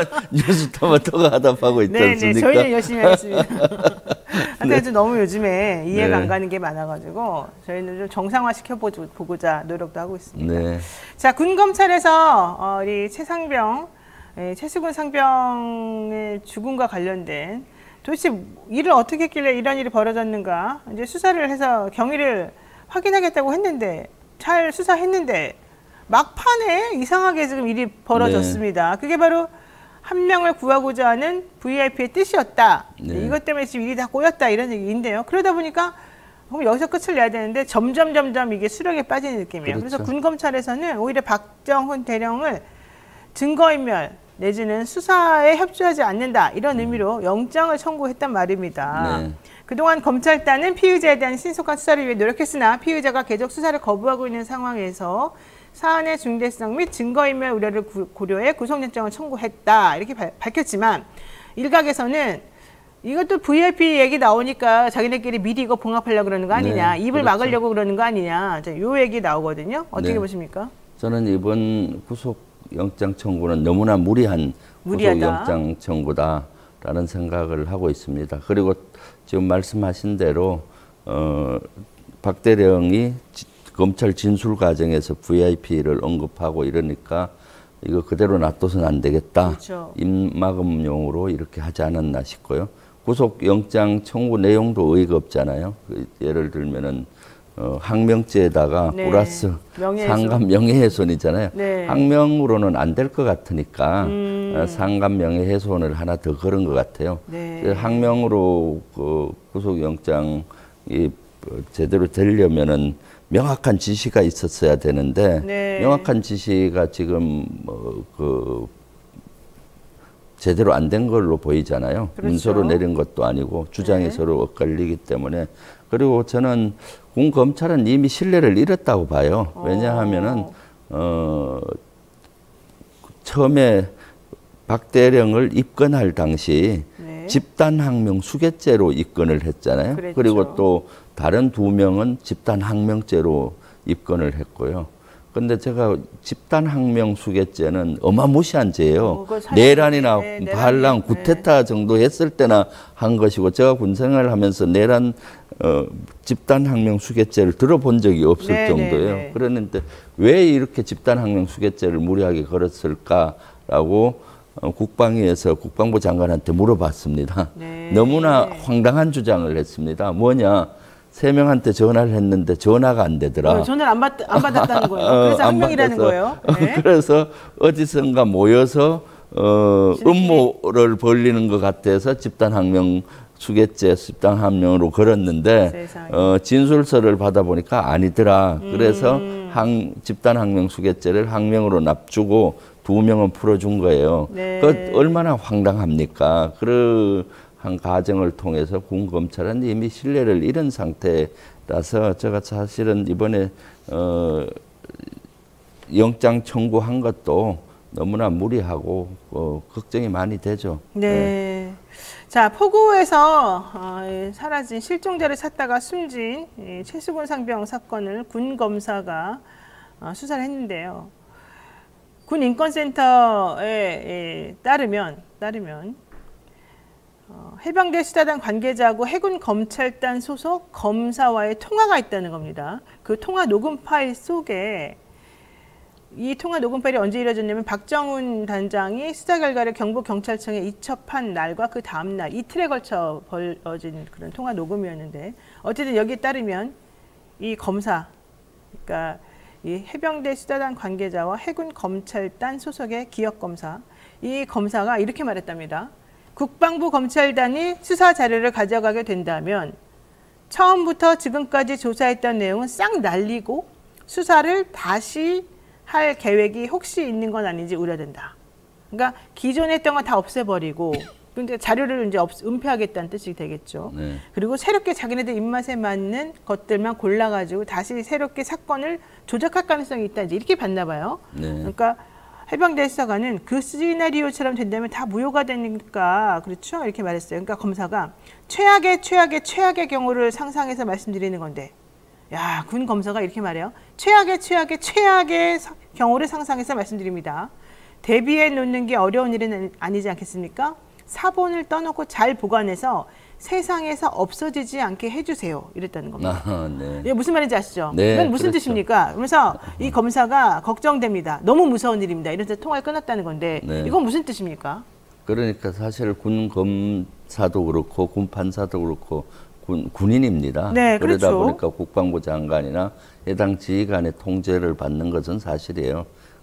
뉴스토마토가 화답하고 있지 네, 않습니까? 네, 저희는 열심히 하겠습니다. 하여튼 네. 너무 요즘에 이해가 네. 안 가는 게 많아가지고 저희는 좀 정상화 시켜보고자 노력도 하고 있습니다. 네. 자, 군 검찰에서 어, 우리 최상병, 예, 최수근 상병의 죽음과 관련된 도대체 일을 어떻게 했길래 이런 일이 벌어졌는가 이제 수사를 해서 경위를 확인하겠다고 했는데 잘 수사했는데 막판에 이상하게 지금 일이 벌어졌습니다. 네. 그게 바로 한 명을 구하고자 하는 브이아이피의 뜻이었다. 네. 이것 때문에 지금 일이 다 꼬였다 이런 얘기인데요. 그러다 보니까 그럼 여기서 끝을 내야 되는데 점점 점점 이게 수렁에 빠지는 느낌이에요. 그렇죠. 그래서 군 검찰에서는 오히려 박정훈 대령을 증거인멸 내지는 수사에 협조하지 않는다 이런 의미로 영장을 청구했단 말입니다. 네. 그동안 검찰단은 피의자에 대한 신속한 수사를 위해 노력했으나 피의자가 계속 수사를 거부하고 있는 상황에서 사안의 중대성 및 증거인멸 우려를 구, 고려해 구속영장을 청구했다 이렇게 발, 밝혔지만 일각에서는 이것도 브이아이피 얘기 나오니까 자기네끼리 미리 이거 봉합하려고 그러는 거 아니냐, 네, 입을 그렇죠. 막으려고 그러는 거 아니냐, 이 얘기 나오거든요. 어떻게 네. 보십니까? 저는 이번 구속영장 청구는 너무나 무리한 무리하다. 구속영장 청구다라는 생각을 하고 있습니다. 그리고 지금 말씀하신 대로 어, 박 대령이 지, 검찰 진술 과정에서 브이아이피를 언급하고 이러니까 이거 그대로 놔둬서는 안 되겠다. 그렇죠. 입막음용으로 이렇게 하지 않았나 싶고요. 구속영장 청구 내용도 의의가 없잖아요. 그 예를 들면은 어, 항명죄에다가 네. 플러스 명예훼손. 상감 명예훼손이잖아요. 네. 항명으로는 안 될 것 같으니까 음. 어, 상감 명예훼손을 하나 더 걸은 것 같아요. 네. 그 항명으로 그 구속영장이 제대로 되려면은 명확한 지시가 있었어야 되는데 네. 명확한 지시가 지금 뭐그 제대로 안 된 걸로 보이잖아요. 그렇죠. 문서로 내린 것도 아니고 주장이 네. 서로 엇갈리기 때문에 그리고 저는 군 검찰은 이미 신뢰를 잃었다고 봐요. 왜냐하면은 어 처음에 박 대령을 입건할 당시 네. 집단항명 수괴죄로 입건을 했잖아요. 그랬죠. 그리고 또 다른 두 명은 집단항명죄로 입건을 했고요. 근데 제가 집단항명 수괴죄는 어마무시한 죄예요. 어, 그거 사실- 내란이나 네, 내란이- 반란, 구테타 정도 했을 때나 한 것이고 제가 군생활을 하면서 내란 어, 집단항명 수괴죄를 들어본 적이 없을 네, 정도예요. 네, 네. 그랬는데 왜 이렇게 집단항명 수괴죄를 무리하게 걸었을까라고 어, 국방위에서 국방부 장관한테 물어봤습니다. 네. 너무나 황당한 주장을 했습니다. 뭐냐? 세 명한테 전화를 했는데 전화가 안 되더라. 어, 전화를 안, 받, 안 받았다는 거예요. 어, 그래서 안 한 명이라는 받아서. 거예요. 네. 그래서 어디선가 모여서 어, 지들끼리. 음모를 벌리는 것 같아서 집단항명 수괴죄 집단항명으로 걸었는데 세상에. 어, 진술서를 받아보니까 아니더라. 그래서 음. 항, 집단항명 수괴죄를 항명으로 납주고 두 명은 풀어준 거예요. 네. 그 얼마나 황당합니까? 그러한 과정을 통해서 군 검찰은 이미 신뢰를 잃은 상태라서 제가 사실은 이번에 어, 영장 청구한 것도 너무나 무리하고 어, 걱정이 많이 되죠. 네. 자, 포구에서 어, 사라진 실종자를 찾다가 숨진 이 최수근 상병 사건을 군 검사가 어, 수사를 했는데요. 군 인권센터에 예, 따르면 따르면 어, 해병대 수사단 관계자하고 해군 검찰단 소속 검사와의 통화가 있다는 겁니다. 그 통화 녹음 파일 속에 이 통화 녹음 파일이 언제 이뤄졌냐면 박정훈 단장이 수사 결과를 경북경찰청에 이첩한 날과 그 다음 날 이틀에 걸쳐 벌어진 그런 통화 녹음이었는데 어쨌든 여기에 따르면 이 검사, 그러니까 이 해병대 수사단 관계자와 해군 검찰단 소속의 기억 검사, 이 검사가 이렇게 말했답니다. 국방부 검찰단이 수사 자료를 가져가게 된다면 처음부터 지금까지 조사했던 내용은 싹 날리고 수사를 다시 할 계획이 혹시 있는 건 아닌지 우려된다. 그러니까 기존에 했던 건 다 없애버리고 근데 자료를 이제 없, 은폐하겠다는 뜻이 되겠죠. 네. 그리고 새롭게 자기네들 입맛에 맞는 것들만 골라가지고 다시 새롭게 사건을 조작할 가능성이 있다. 이제 이렇게 봤나 봐요. 네. 그러니까 해병대 수사관은 그 시나리오처럼 된다면 다 무효가 되니까 그렇죠. 이렇게 말했어요. 그러니까 검사가 최악의 최악의 최악의 경우를 상상해서 말씀드리는 건데 야, 군 검사가 이렇게 말해요. 최악의 최악의 최악의 사, 경우를 상상해서 말씀드립니다. 대비해 놓는 게 어려운 일은 아니지 않겠습니까? 사본을 떠놓고 잘 보관해서 세상에서 없어지지 않게 해주세요. 이랬다는 겁니다. 아, 네. 이게 무슨 말인지 아시죠? 네, 이건 무슨 그렇죠. 뜻입니까? 그러면서 이 검사가 걱정됩니다. 너무 무서운 일입니다. 이래서 통화를 끊었다는 건데 네. 이건 무슨 뜻입니까? 그러니까 사실 군 검사도 그렇고 군 판사도 그렇고 군, 군인입니다. 네, 그러다 그렇죠. 보니까 국방부 장관이나 해당 지휘관의 통제를 받는 것은 사실이에요.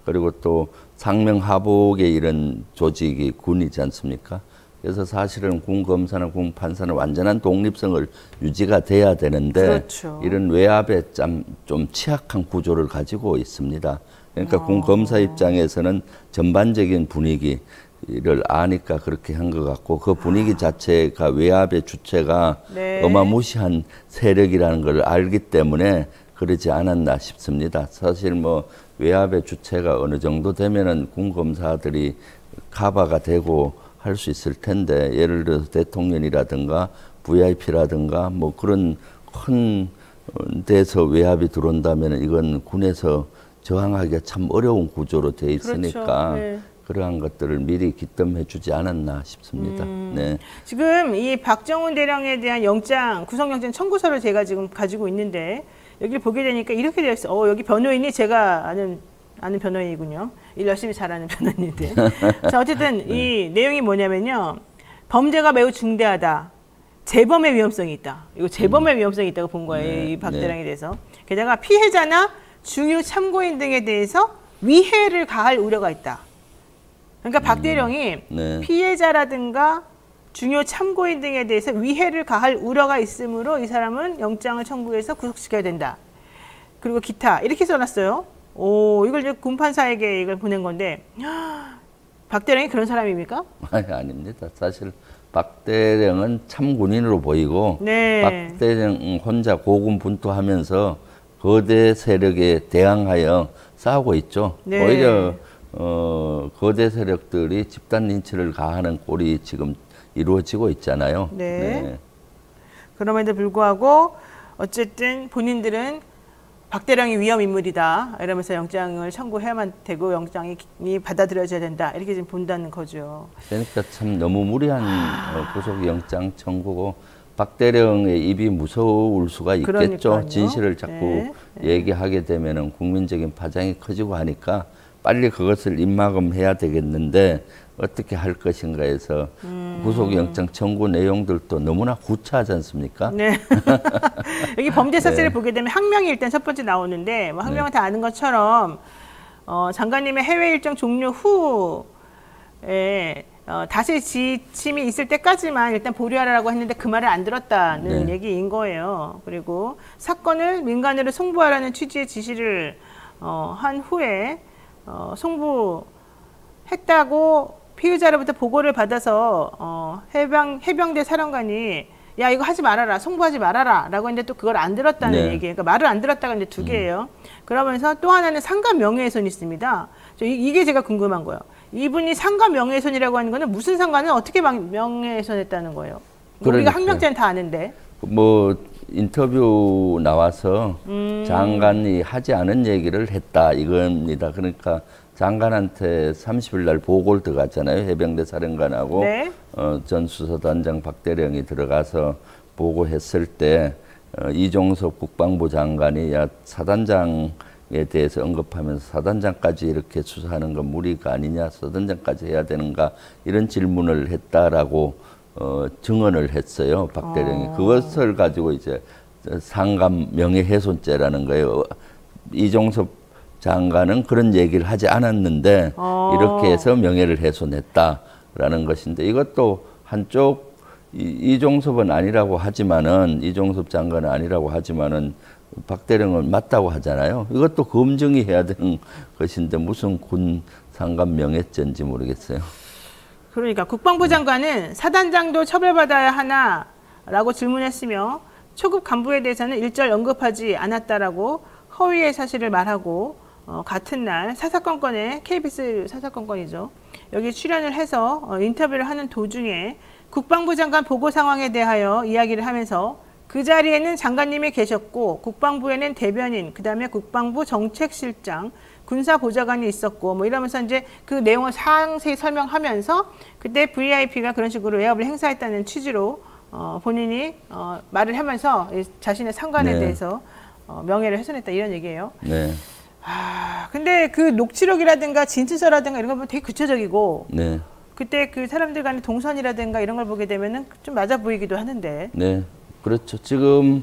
그리고 또 상명하복의 이런 조직이 군이지 않습니까? 그래서 사실은 군 검사나 군 판사는 완전한 독립성을 유지가 돼야 되는데 그렇죠. 이런 외압에 좀, 좀 취약한 구조를 가지고 있습니다. 그러니까 어. 군 검사 입장에서는 전반적인 분위기를 아니까 그렇게 한 것 같고 그 분위기 자체가 외압의 주체가 네. 어마무시한 세력이라는 걸 알기 때문에 그러지 않았나 싶습니다. 사실 뭐 외압의 주체가 어느 정도 되면은 군 검사들이 카바가 되고 할 수 있을 텐데 예를 들어서 대통령이라든가 브이아이피라든가 뭐 그런 큰 데서 외압이 들어온다면 이건 군에서 저항하기가 참 어려운 구조로 돼 있으니까 그렇죠. 네. 그러한 것들을 미리 기점해 주지 않았나 싶습니다. 음. 네. 지금 이 박정훈 대령에 대한 영장, 구속영장 청구서를 제가 지금 가지고 있는데 여기를 보게 되니까 이렇게 되어 있어요. 어, 여기 변호인이 제가 아는 아는 변호인이군요. 일 열심히 잘하는 변호인인데. 자, 어쨌든 이 내용이 뭐냐면요. 범죄가 매우 중대하다. 재범의 위험성이 있다. 이거 재범의 음. 위험성이 있다고 본 거예요. 네, 이 박대령에 네. 대해서. 게다가 피해자나 중요 참고인 등에 대해서 위해를 가할 우려가 있다. 그러니까 박대령이 네. 피해자라든가 중요 참고인 등에 대해서 위해를 가할 우려가 있으므로 이 사람은 영장을 청구해서 구속시켜야 된다. 그리고 기타 이렇게 써놨어요. 오, 이걸 이제 군판사에게 이걸 보낸 건데 박대령이 그런 사람입니까? 아니, 아닙니다. 사실 박대령은 참 군인으로 보이고 네. 박대령 혼자 고군분투하면서 거대 세력에 대항하여 싸우고 있죠. 네. 오히려 어, 거대 세력들이 집단 린치를 가하는 꼴이 지금 이루어지고 있잖아요. 네. 네. 그럼에도 불구하고 어쨌든 본인들은 박대령이 위험 인물이다 이러면서 영장을 청구해야만 되고 영장이 받아들여져야 된다 이렇게 지금 본다는 거죠. 그러니까 참 너무 무리한 어, 구속영장 청구고 박대령의 입이 무서울 수가 있겠죠. 그러니까요. 진실을 자꾸 네. 얘기하게 되면은 국민적인 파장이 커지고 하니까 빨리 그것을 입막음해야 되겠는데 어떻게 할 것인가 해서 음. 구속영장 청구 내용들도 너무나 구차하지 않습니까? 네. 여기 범죄 사실을 네. 보게 되면 항명이 일단 첫 번째 나오는데 뭐 항명은 다 아는 것처럼 어, 장관님의 해외 일정 종료 후에 어, 다시 지침이 있을 때까지만 일단 보류하라고 했는데 그 말을 안 들었다는 네. 얘기인 거예요. 그리고 사건을 민간으로 송부하라는 취지의 지시를 어, 한 후에 어, 송부했다고 피의자로부터 보고를 받아서 어, 해병, 해병대 사령관이 야 이거 하지 말아라 송부하지 말아라 라고 했는데 또 그걸 안 들었다는 네. 얘기예요. 그러니까 말을 안 들었다가 이제 두 개예요. 음. 그러면서 또 하나는 상관 명예훼손이 있습니다. 저 이, 이게 제가 궁금한 거예요. 이분이 상관 명예훼손이라고 하는 거는 무슨 상관은 어떻게 명예훼손했다는 거예요? 뭐 우리가 항명자는 다 아는데. 뭐 인터뷰 나와서 음. 장관이 하지 않은 얘기를 했다 이겁니다. 그러니까 장관한테 삼십 일 날 보고를 들어갔잖아요. 해병대 사령관하고 네. 어, 전 수사단장 박대령이 들어가서 보고했을 때 어, 이종섭 국방부 장관이 야 사단장에 대해서 언급하면서 사단장까지 이렇게 수사하는 건 무리가 아니냐, 사단장까지 해야 되는가 이런 질문을 했다라고 어, 증언을 했어요. 박대령이. 어. 그것을 가지고 이제 상감 명예훼손죄라는 거예요. 이종섭 장관은 그런 얘기를 하지 않았는데 어. 이렇게 해서 명예를 훼손했다라는 것인데 이것도 한쪽 이, 이종섭은 아니라고 하지만은 이종섭 장관은 아니라고 하지만은 박대령은 맞다고 하잖아요. 이것도 검증이 해야 되는 것인데 무슨 군 상감 명예죄인지 모르겠어요. 그러니까 국방부 장관은 사단장도 처벌받아야 하나라고 질문했으며 초급 간부에 대해서는 일절 언급하지 않았다라고 허위의 사실을 말하고 어, 같은 날 사사건건에 케이비에스 사사건건이죠. 여기 출연을 해서 어, 인터뷰를 하는 도중에 국방부 장관 보고 상황에 대하여 이야기를 하면서 그 자리에는 장관님이 계셨고 국방부에는 대변인, 그 다음에 국방부 정책실장, 군사보좌관이 있었고 뭐 이러면서 이제 그 내용을 상세히 설명하면서 그때 브이아이피가 그런 식으로 외압을 행사했다는 취지로 어, 본인이 어, 말을 하면서 자신의 상관에 네. 대해서 어, 명예를 훼손했다 이런 얘기예요. 네. 아, 근데 그 녹취록이라든가 진술서라든가 이런 거 보면 되게 구체적이고 네. 그때 그 사람들 간의 동선이라든가 이런 걸 보게 되면은 좀 맞아 보이기도 하는데. 네. 그렇죠. 지금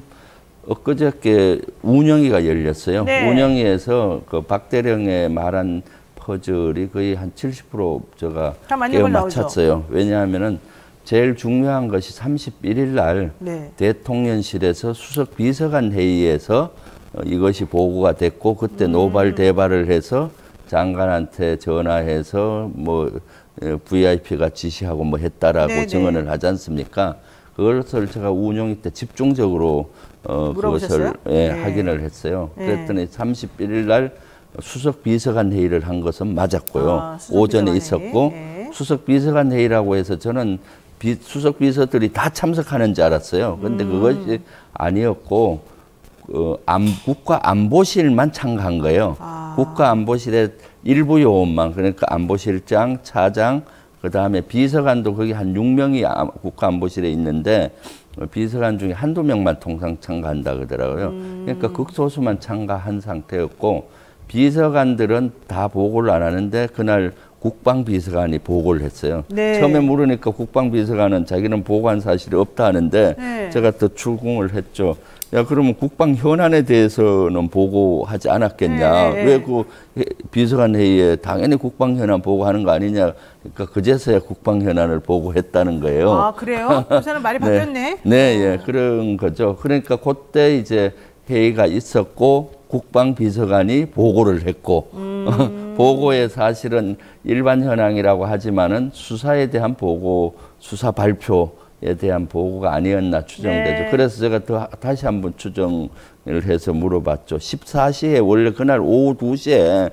엊그저께 운영위가 열렸어요. 네. 운영위에서 그 박대령의 말한 퍼즐이 거의 한 칠십 퍼센트 제가 다 맞는 깨어 걸 나오죠. 맞췄어요. 왜냐하면은 제일 중요한 것이 삼십일 일 날 네. 대통령실에서 수석 비서관 회의에서 어, 이것이 보고가 됐고 그때 음. 노발 대발을 해서 장관한테 전화해서 뭐 브이아이피가 지시하고 뭐 했다라고 네네. 증언을 하지 않습니까? 그것을 제가 운용이 때 집중적으로 어, 물어보셨어요? 그것을 예, 네. 확인을 했어요. 네. 그랬더니 삼십일 일 날 수석 비서관 회의를 한 것은 맞았고요. 아, 수석 오전에 비서관 있었고 회의. 네. 수석 비서관 회의라고 해서 저는 비, 수석 비서들이 다 참석하는 줄 알았어요. 근데 음. 그것이 아니었고 어, 안, 국가안보실만 참가한 거예요. 아. 국가안보실의 일부 요원만 그러니까 안보실장, 차장, 그 다음에 비서관도 거기 한 육 명이 국가안보실에 있는데 비서관 중에 한두 명만 통상 참가한다 그러더라고요. 음. 그러니까 극소수만 참가한 상태였고 비서관들은 다 보고를 안 하는데 그날 국방비서관이 보고를 했어요. 네. 처음에 물으니까 국방비서관은 자기는 보고한 사실이 없다 하는데 네. 제가 또 출궁을 했죠. 야 그러면 국방 현안에 대해서는 보고하지 않았겠냐? 네, 네. 왜 그 비서관 회의에 당연히 국방 현안 보고하는 거 아니냐? 그러니까 그제서야 국방 현안을 보고했다는 거예요. 아 그래요? 그 사람 말이 바뀌었네. 네, 예, 그런 거죠. 그러니까 그때 이제 회의가 있었고 국방비서관이 보고를 했고 음. 보고에 사실은 일반 현황이라고 하지만은 수사에 대한 보고, 수사 발표에 대한 보고가 아니었나 추정되죠. 네. 그래서 제가 더 다시 한번 추정을 해서 물어봤죠. 십사 시에 원래 그날 오후 두 시에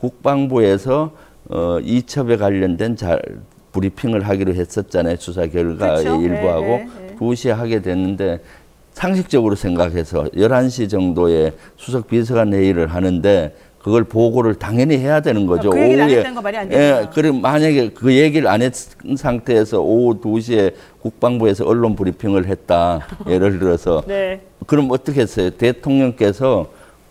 국방부에서 어, 이첩에 관련된 자, 브리핑을 하기로 했었잖아요. 수사 결과의 그렇죠. 일부하고 네, 네, 네. 두 시에 하게 됐는데 상식적으로 생각해서 열한 시 정도에 수석 비서관 회의를 하는데 그걸 보고를 당연히 해야 되는 거죠. 그 얘기를 안 오후에. 했다는 거 말이 안 되죠. 예, 그럼 만약에 그 얘기를 안 했 상태에서 오후 두 시에 국방부에서 언론 브리핑을 했다. 예를 들어서. 네. 그럼 어떻게 했어요? 대통령께서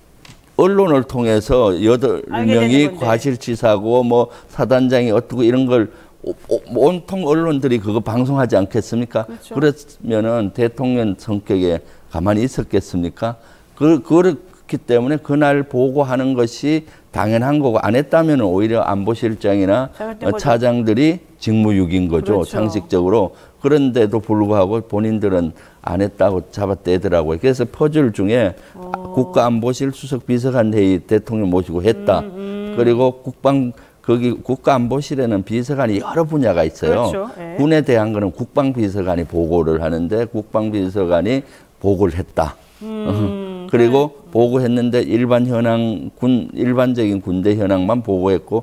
언론을 통해서 여덟 알게 되는 명이 건데. 과실치사고 뭐 사단장이 어떻고 이런 걸 오- 오- 온통 언론들이 그거 방송하지 않겠습니까? 그렇죠. 그랬으면은 대통령 성격에 가만히 있었겠습니까? 그, 그렇기 때문에 그날 보고하는 것이 당연한 거고 안 했다면 오히려 안보실장이나 잘못된 어, 거죠. 차장들이 직무유기인 거죠. 그렇죠. 상식적으로. 그런데도 불구하고 본인들은 안 했다고 잡아떼더라고요. 그래서 퍼즐 중에 어. 국가안보실 수석비서관 회의 대통령 모시고 했다. 음, 그리고 국방 거기 국가안보실에는 비서관이 여러 분야가 있어요. 그렇죠. 예. 군에 대한 거는 국방비서관이 보고를 하는데 국방비서관이 보고를 했다. 음, 그리고 보고했는데 일반 현황 군 일반적인 군대 현황만 보고했고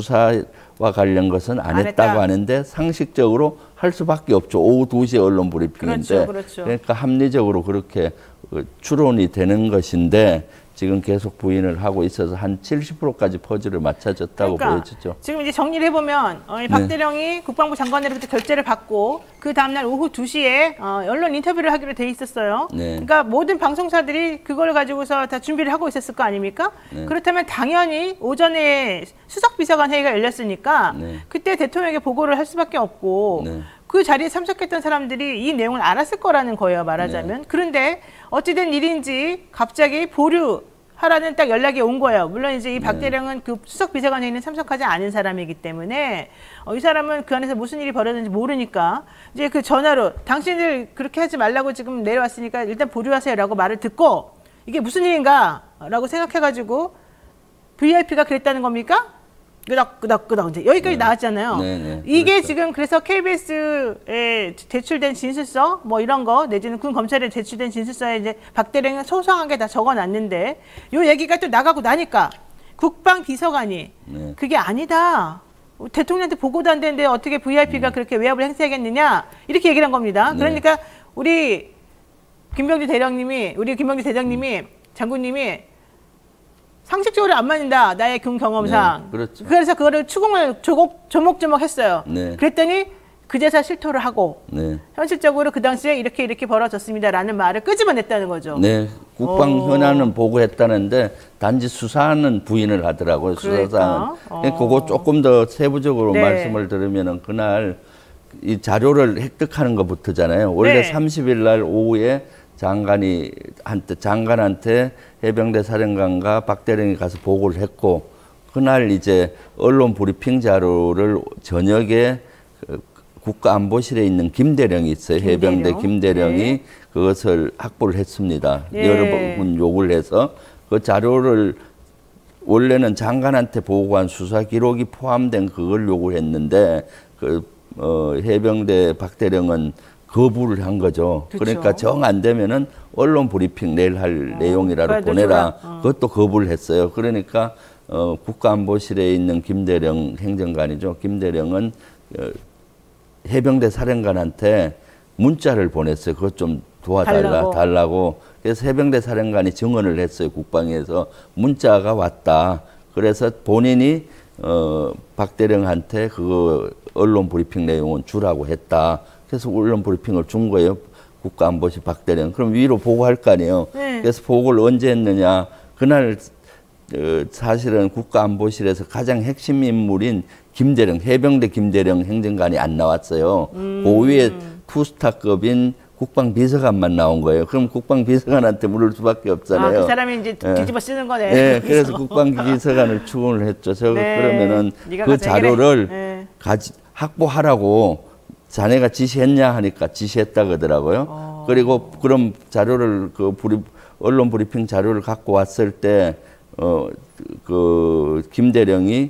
수사와 관련 것은 안, 안 했다고 했다. 하는데 상식적으로 할 수밖에 없죠. 오후 두 시에 언론 브리핑인데 그렇죠, 그렇죠. 그러니까 합리적으로 그렇게 어, 추론이 되는 것인데 지금 계속 부인을 하고 있어서 한 칠십 퍼센트까지 퍼즐을 맞춰줬다고 보여주죠. 지금 이제 정리를 해보면 어, 이 박대령이 국방부 장관으로부터 결재를 받고 그 다음날 오후 두 시에 어, 언론 인터뷰를 하기로 돼 있었어요. 네. 그러니까 모든 방송사들이 그걸 가지고서 다 준비를 하고 있었을 거 아닙니까? 네. 그렇다면 당연히 오전에 수석비서관 회의가 열렸으니까 네. 그때 대통령에게 보고를 할 수밖에 없고 네. 그 자리에 참석했던 사람들이 이 내용을 알았을 거라는 거예요, 말하자면. 네. 그런데 어찌된 일인지 갑자기 보류하라는 딱 연락이 온 거예요. 물론 이제 이 박 네. 대령은 그 수석 비서관 회의는 참석하지 않은 사람이기 때문에 어, 이 사람은 그 안에서 무슨 일이 벌어졌는지 모르니까 이제 그 전화로 당신들 그렇게 하지 말라고 지금 내려왔으니까 일단 보류하세요라고 말을 듣고 이게 무슨 일인가라고 생각해가지고 브이아이피가 그랬다는 겁니까? 끄덕끄덕끄덕 이제 여기까지 네. 나왔잖아요. 네, 네. 이게 그렇죠. 지금 그래서 케이비에스에 제출된 진술서 뭐 이런 거 내지는 군 검찰에 제출된 진술서에 이제 박 대령은 소소하게 다 적어놨는데 요 얘기가 또 나가고 나니까 국방비서관이 네. 그게 아니다. 대통령한테 보고도 안 되는데 어떻게 브이아이피가 그렇게 외압을 행사하겠느냐 이렇게 얘기를 한 겁니다. 네. 그러니까 우리 김병주 대령님이 우리 김병주 대장님이 장군님이 상식적으로 안 맞는다. 나의 군 경험상. 네, 그렇죠. 그래서 그거를 추궁을 조목, 조목조목 했어요. 네. 그랬더니 그제서 실토를 하고 네. 현실적으로 그 당시에 이렇게 이렇게 벌어졌습니다라는 말을 끄집어냈다는 거죠. 네, 국방 오. 현안은 보고했다는데 단지 수사는 부인을 하더라고요. 그러니까. 수사상. 어. 그러니까 그거 조금 더 세부적으로 네. 말씀을 들으면은 그날 이 자료를 획득하는 것부터잖아요. 원래 네. 삼십 일 날 오후에 장관이 한테 장관한테 해병대 사령관과 박 대령이 가서 보고를 했고 그날 이제 언론 브리핑 자료를 저녁에 그 국가안보실에 있는 김대령이 있어요. 김대령. 해병대 김대령이 네. 그것을 확보를 했습니다. 예. 여러 번 요구를 해서 그 자료를 원래는 장관한테 보고한 수사 기록이 포함된 그걸 요구했는데 그 어, 해병대 박대령은 거부를 한 거죠. 그쵸. 그러니까 정 안 되면은 언론 브리핑 내일 할 어, 내용이라도 그래도 보내라. 줘라. 어. 그것도 거부를 했어요. 그러니까 어, 국가안보실에 있는 김대령 행정관이죠. 김대령은 어, 해병대 사령관한테 문자를 보냈어요. 그것 좀 도와달라 달라고. 달라고. 그래서 해병대 사령관이 증언을 했어요. 국방에서 문자가 왔다. 그래서 본인이 어, 박대령한테 그 언론 브리핑 내용은 주라고 했다. 그래서 언론 브리핑을 준 거예요. 국가안보실 박대령. 그럼 위로 보고할 거 아니에요. 네. 그래서 보고를 언제 했느냐. 그날 어, 사실은 국가안보실에서 가장 핵심 인물인 김대령, 해병대 김대령 행정관이 안 나왔어요. 음. 고위의 투스타급인 국방비서관만 나온 거예요. 그럼 국방비서관한테 물을 수밖에 없잖아요. 아, 그 사람이 이제 예. 뒤집어 쓰는 거네. 네, 거기서. 그래서 국방비서관을 추궁을 했죠. 저 네. 그러면은 네가 그 가서 자료를 해결해. 네. 가지, 확보하라고 자네가 지시했냐 하니까 지시했다 그러더라고요. 어. 그리고 그럼 자료를 그 브리, 언론 브리핑 자료를 갖고 왔을 때 어 그 김대령이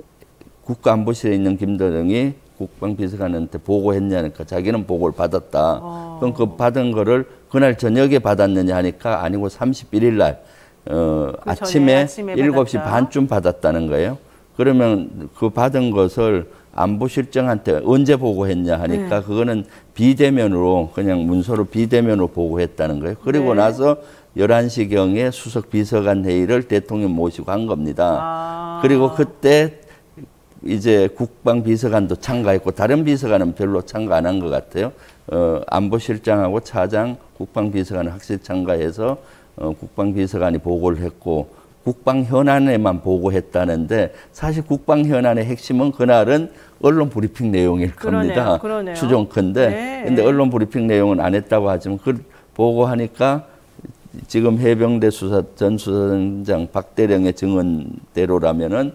국가안보실에 있는 김대령이 국방비서관한테 보고했냐니까 자기는 보고를 받았다. 어. 그럼 그 받은 거를 그날 저녁에 받았느냐 하니까 아니고 삼십일 일 날 어, 그 전에 아침에 아침에 일곱 시 받았다. 반쯤 받았다는 거예요. 그러면 그 받은 것을 안보실장한테 언제 보고했냐 하니까 네. 그거는 비대면으로 그냥 문서로 비대면으로 보고했다는 거예요. 그리고 네. 나서 열한 시경에 수석 비서관 회의를 대통령 모시고 한 겁니다. 아. 그리고 그때 이제 국방비서관도 참가했고 다른 비서관은 별로 참가 안 한 것 같아요. 어, 안보실장하고 차장, 국방비서관은 확실히 참가해서 어, 국방비서관이 보고를 했고 국방현안에만 보고했다는데 사실 국방현안의 핵심은 그날은 언론 브리핑 내용일 그러네요, 겁니다. 그러네요. 추정컨대. 네. 근데 언론 브리핑 내용은 안 했다고 하지만 그 보고하니까 지금 해병대 수사 전 수사장 박대령의 증언대로라면은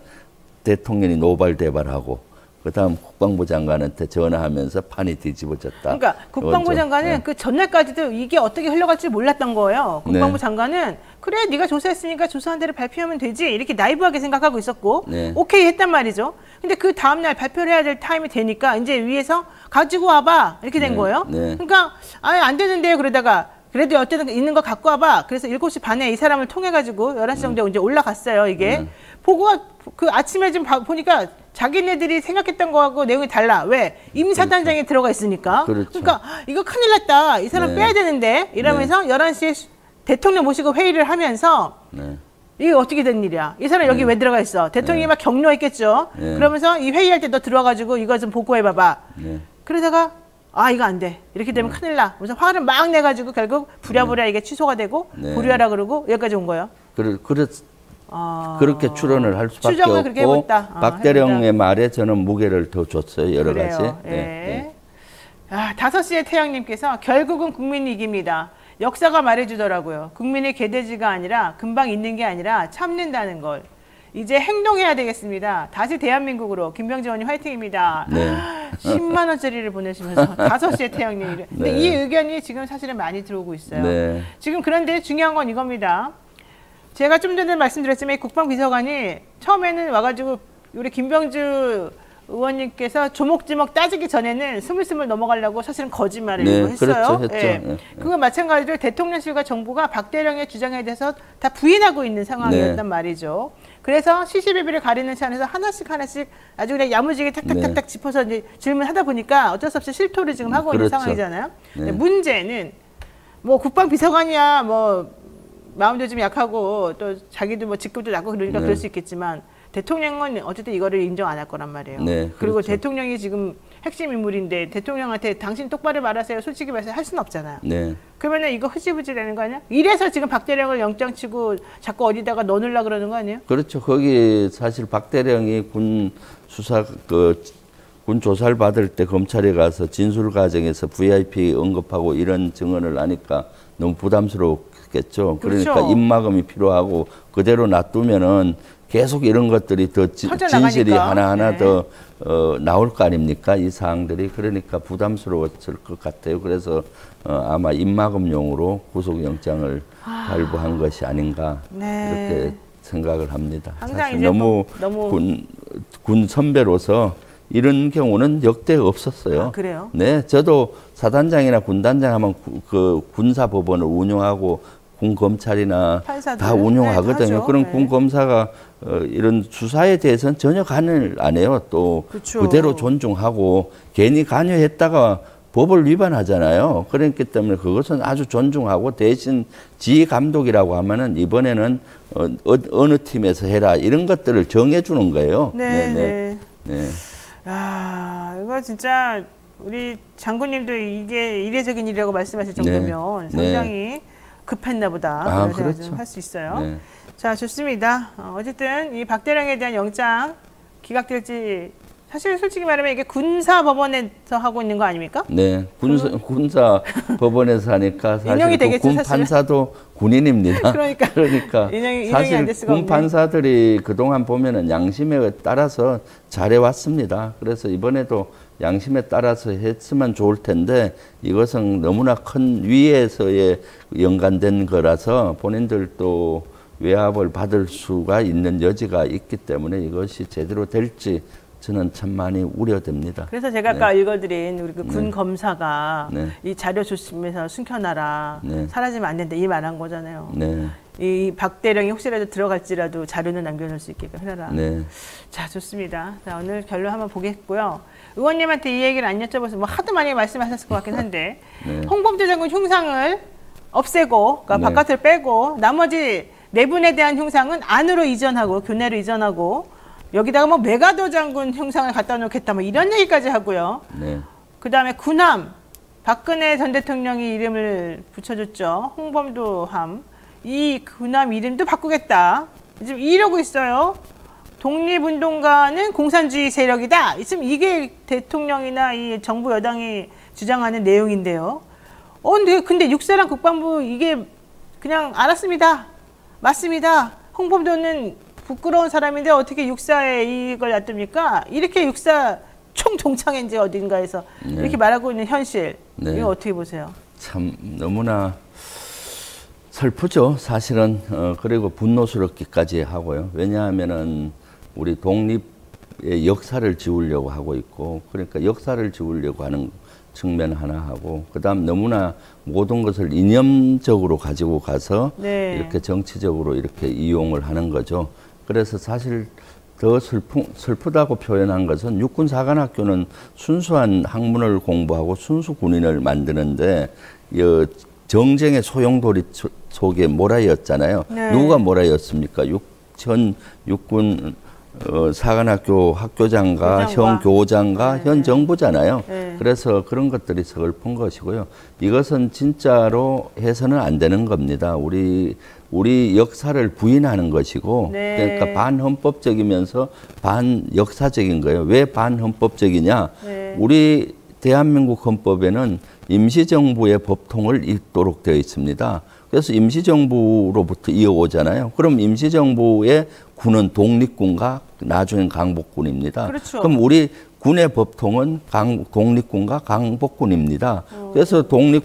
대통령이 노발대발하고 그다음 국방부 장관한테 전화하면서 판이 뒤집어졌다. 그러니까 국방부 이거죠. 장관은 네. 그 전날까지도 이게 어떻게 흘러갈지 몰랐던 거예요. 국방부 네. 장관은 그래 네가 조사했으니까 조사한 대로 발표하면 되지 이렇게 나이브하게 생각하고 있었고 네. 오케이 했단 말이죠. 근데 그 다음날 발표를 해야 될 타임이 되니까 이제 위에서 가지고 와봐 이렇게 된 네. 거예요. 네. 그러니까 아예 안 되는데요. 그러다가 그래도 어쨌든 있는 거 갖고 와봐. 그래서 일곱 시 반에 이 사람을 통해 가지고 열한 시 정도에 이제 올라갔어요. 이게 네. 보고가 그 아침에 좀 봐- 보니까 자기네들이 생각했던 거하고 내용이 달라. 왜? 임사단장에 들어가 있으니까. 그렇죠. 그러니까 이거 큰일 났다. 이 사람 네. 빼야 되는데 이러면서 열한 시에 대통령 모시고 회의를 하면서 네. 이게 어떻게 된 일이야? 이 사람 여기 왜 들어가 있어? 대통령이 막 격려했겠죠. 네. 그러면서 이 회의할 때 너 들어와가지고 이거 좀 보고해봐봐. 네. 그러다가 아 이거 안 돼. 이렇게 되면 큰일 나. 그래서 화를 막 내가지고 결국 부랴부랴 이게 취소가 되고 네. 보류하라 그러고 여기까지 온 거예요. 그래, 그래, 아, 그렇게 추론을 할 수밖에 추정을 그렇게 없고 해봤다. 아, 박대령의 해보자. 말에 저는 무게를 더 줬어요. 여러 그래요. 가지. 예. 네, 네. 아, 다섯 시의 태양님께서 결국은 국민이 이깁니다. 역사가 말해주더라고요. 국민의 개돼지가 아니라 금방 있는 게 아니라 참는다는 걸. 이제 행동해야 되겠습니다. 다시 대한민국으로 김병지 의원님 화이팅입니다. 네. 십만 원짜리를 보내시면서 다섯 시의 태양님. 근데 네. 이 의견이 지금 사실은 많이 들어오고 있어요. 네. 지금 그런데 중요한 건 이겁니다. 제가 좀 전에 말씀드렸지만 이 국방비서관이 처음에는 와가지고 우리 김병주 의원님께서 조목조목 따지기 전에는 스물스물 넘어가려고 사실은 거짓말을 네, 했어요. 그렇죠, 했죠. 예. 네. 그거 마찬가지로 대통령실과 정부가 박대령의 주장에 대해서 다 부인하고 있는 상황이었단 네. 말이죠. 그래서 시시비비를 가리는 차원에서 하나씩 하나씩 아주 그냥 야무지게 탁탁탁탁 네. 짚어서 이제 질문하다 보니까 어쩔 수 없이 실토를 지금 하고 있는 그렇죠. 상황이잖아요. 근데 네. 문제는 뭐 국방비서관이야 뭐 마음도 좀 약하고 또 자기도 뭐 직급도 낮고 그러니까 네. 그럴 수 있겠지만 대통령은 어쨌든 이거를 인정 안 할 거란 말이에요. 네, 그리고 그렇죠. 대통령이 지금 핵심 인물인데 대통령한테 당신 똑바로 말하세요. 솔직히 말해서 할 수는 없잖아요. 네. 그러면은 이거 흐지부지 되는 거 아니야? 이래서 지금 박대령을 영장 치고 자꾸 어디다가 넣으려고 그러는 거 아니에요? 그렇죠. 거기 사실 박대령이 군 수사 그 군 조사를 받을 때 검찰에 가서 진술 과정에서 브이아이피 언급하고 이런 증언을 하니까 너무 부담스럽겠죠. 그러니까 그렇죠. 입막음이 필요하고 그대로 놔두면은 계속 이런 것들이 더 지, 진실이 하나하나 네. 더 어, 나올 거 아닙니까? 이 사항들이. 그러니까 부담스러웠을 것 같아요. 그래서 어, 아마 입막음용으로 구속영장을 아... 발부한 것이 아닌가 네. 이렇게 생각을 합니다. 사실 너무, 너무 군, 군 선배로서 이런 경우는 역대 없었어요. 아, 그래요? 네, 저도 사단장이나 군단장 하면 구, 그 군사법원을 운영하고 군 검찰이나 판사들? 다 운영하거든요. 네, 그럼 네. 군 검사가 어, 이런 수사에 대해서는 전혀 관여를 안 해요. 또 그쵸. 그대로 존중하고 괜히 관여했다가 법을 위반하잖아요. 그렇기 때문에 그것은 아주 존중하고 대신 지휘 감독이라고 하면은 이번에는 어, 어, 어느 팀에서 해라 이런 것들을 정해주는 거예요. 네, 네. 네. 네. 아, 이거 진짜 우리 장군님도 이게 이례적인 일이라고 말씀하실 정도면 네. 상당히 네. 급했나 보다. 아, 그렇죠. 할 수 있어요. 네. 자, 좋습니다. 어, 어쨌든 이 박대령에 대한 영장 기각될지 사실 솔직히 말하면 이게 군사법원에서 하고 있는 거 아닙니까? 네, 군사, 군사 법원에서 하니까 사실 그 군 판사도 군인입니다. 그러니까, 그러니까 인용이, 사실 인용이 군 없네. 판사들이 그동안 보면은 양심에 따라서 잘해왔습니다. 그래서 이번에도 양심에 따라서 했으면 좋을 텐데 이것은 너무나 큰 위에서의 연관된 거라서 본인들도 외압을 받을 수가 있는 여지가 있기 때문에 이것이 제대로 될지 저는 참 많이 우려됩니다. 그래서 제가 아까 네. 읽어드린 우리 그 군 네. 검사가 네. 이 자료 조심해서 숨겨놔라. 네. 사라지면 안 된다. 이 말한 거잖아요. 네. 이 박대령이 혹시라도 들어갈지라도 자료는 남겨놓을 수 있게끔 해라. 네. 자, 좋습니다. 자, 오늘 결론 한번 보겠고요. 의원님한테 이 얘기를 안 여쭤봐서 뭐 하도 많이 말씀하셨을 것 같긴 한데 네. 홍범도 장군 흉상을 없애고 그러니까 네. 바깥을 빼고 나머지 네 분에 대한 흉상은 안으로 이전하고 교내로 이전하고 여기다가 뭐 메가더 장군 흉상을 갖다 놓겠다 뭐 이런 얘기까지 하고요. 네. 그 다음에 군함 박근혜 전 대통령이 이름을 붙여줬죠. 홍범도함 이 군함 이름도 바꾸겠다. 지금 이러고 있어요. 독립운동가는 공산주의 세력이다. 지금 이게 대통령이나 이 정부 여당이 주장하는 내용인데요. 어, 근데, 근데 육사랑 국방부 이게 그냥 알았습니다. 맞습니다. 홍범도는 부끄러운 사람인데 어떻게 육사에 이걸 놔둡니까? 이렇게 육사 총동창인지 어딘가에서 네. 이렇게 말하고 있는 현실. 네. 이거 어떻게 보세요? 참 너무나 슬프죠. 사실은 어, 그리고 분노스럽기까지 하고요. 왜냐하면은 우리 독립의 역사를 지우려고 하고 있고 그러니까 역사를 지우려고 하는 측면 하나 하고 그다음 너무나 모든 것을 이념적으로 가지고 가서 네. 이렇게 정치적으로 이렇게 이용을 하는 거죠. 그래서 사실 더 슬프, 슬프다고 표현한 것은 육군사관학교는 순수한 학문을 공부하고 순수 군인을 만드는데 이 정쟁의 소용돌이 속에 몰아였잖아요. 네. 누가 몰아였습니까? 육, 전 육군 어, 사관학교 학교장과 현 교장과 네. 현 정부잖아요. 네. 그래서 그런 것들이 서글픈 것이고요. 이것은 진짜로 해서는 안 되는 겁니다. 우리 우리 역사를 부인하는 것이고 네. 그러니까 반헌법적이면서 반역사적인 거예요. 왜 반헌법적이냐? 네. 우리 대한민국 헌법에는 임시정부의 법통을 잇도록 되어 있습니다. 그래서 임시정부로부터 이어오잖아요. 그럼 임시정부의 군은 독립군과 나중엔 강복군입니다. 그렇죠. 그럼 우리 군의 법통은 강, 독립군과 강복군입니다. 어. 그래서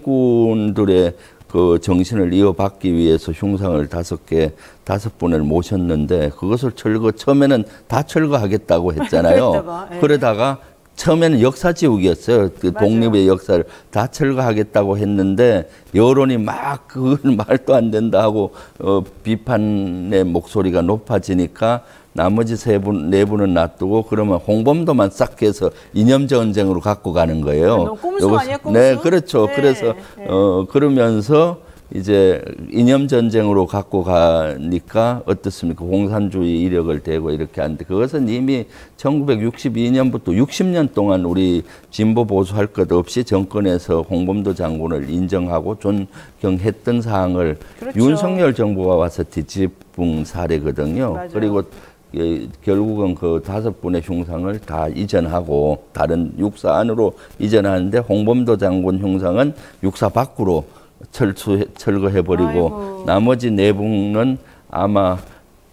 독립군들의 그 정신을 이어받기 위해서 흉상을 다섯 개, 다섯 분을 모셨는데 그것을 철거, 처음에는 다 철거하겠다고 했잖아요. 그러다가, 예. 그러다가 처음에는 역사 지우기였어요. 그 독립의 역사를 다 철거하겠다고 했는데 여론이 막 그건 말도 안 된다 하고 어, 비판의 목소리가 높아지니까 나머지 세 분, 네 분은 놔두고 그러면 홍범도만 싹 해서 이념 전쟁으로 갖고 가는 거예요. 너무 꼼수 요거, 아니야, 꼼수? 네, 그렇죠. 네, 그래서 네. 어 그러면서 이제 이념 전쟁으로 갖고 가니까 어떻습니까? 공산주의 이력을 대고 이렇게 하는데 그것은 이미 천구백육십이 년부터 육십 년 동안 우리 진보 보수 할 것 없이 정권에서 홍범도 장군을 인정하고 존경했던 사항을 그렇죠. 윤석열 정부가 와서 뒤집은 사례거든요. 맞아요. 그리고 예, 결국은 그 다섯 분의 흉상을 다 이전하고 다른 육사 안으로 이전하는데 홍범도 장군 흉상은 육사 밖으로 철수 철거해버리고 아이고. 나머지 네 분은 아마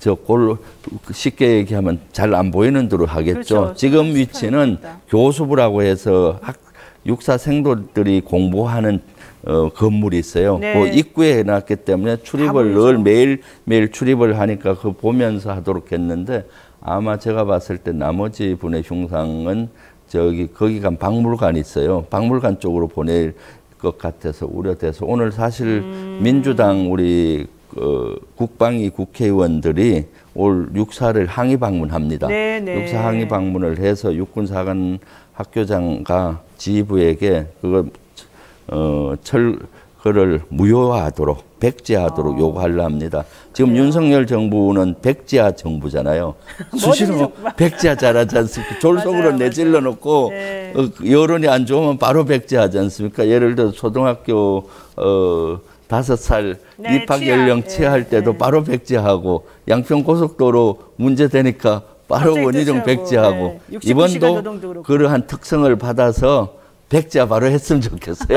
저 골 쉽게 얘기하면 잘 안 보이는 대로 하겠죠. 그렇죠. 지금 위치는 교수부라고 해서 학 육사 생도들이 공부하는 어, 건물이 있어요. 네. 그 입구에 해놨기 때문에 출입을 늘 매일 매일 출입을 하니까 그 보면서 하도록 했는데 아마 제가 봤을 때 나머지 분의 흉상은 저기 거기가 박물관이 있어요. 박물관 쪽으로 보낼 것 같아서 우려돼서 오늘 사실 음. 민주당 우리 어, 국방위 국회의원들이 올 육사를 항의 방문합니다. 네네. 육사 항의 방문을 해서 육군사관 학교장과 지휘부에게 그거 어, 철거를 무효화하도록 백지화하도록 어. 요구하려 합니다. 지금 그래요? 윤석열 정부는 백지화 정부잖아요. 수시로 백지화 잘하지 않습니까? 졸속으로 맞아요, 내질러 놓고 네. 어, 여론이 안 좋으면 바로 백지화하지 않습니까? 예를 들어 초등학교 어, 다섯 살 네, 입학 취하. 연령 취할 때도 네. 바로 백지하고 양평 고속도로 문제 되니까 바로 원희룡 백지하고 네. 이번도 그러한 특성을 받아서 백지화 바로 했으면 좋겠어요.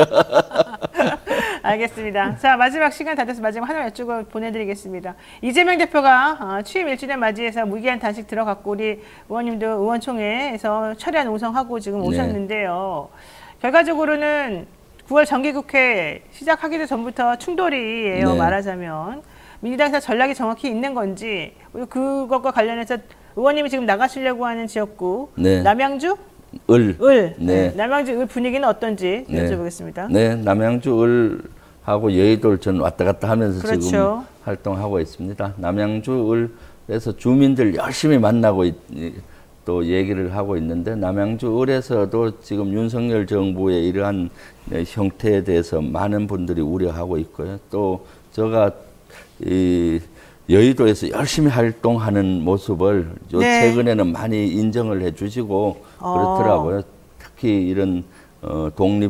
알겠습니다. 자, 마지막 시간 다 돼서 마지막 하나 여쭈고 보내드리겠습니다. 이재명 대표가 취임 일 주년 맞이해서 무기한 단식 들어갔고 우리 의원님도 의원총회에서 철야 농성하고 지금 네. 오셨는데요. 결과적으로는 구월 정기국회 시작하기도 전부터 충돌이에요. 네. 말하자면 민주당에서 전략이 정확히 있는 건지 그리고 그것과 관련해서 의원님이 지금 나가시려고 하는 지역구 네. 남양주? 을. 을. 네. 남양주 을 분위기는 어떤지 네. 여쭤보겠습니다. 네, 남양주 을하고 여의도를 저는 왔다 갔다 하면서 그렇죠. 지금 활동하고 있습니다. 남양주 을에서 주민들 열심히 만나고 있, 또 얘기를 하고 있는데 남양주 을에서도 지금 윤석열 정부의 이러한 형태에 대해서 많은 분들이 우려하고 있고요. 또 제가 이 여의도에서 열심히 활동하는 모습을 요 네. 최근에는 많이 인정을 해주시고 그렇더라고요. 어. 특히 이런 어, 독립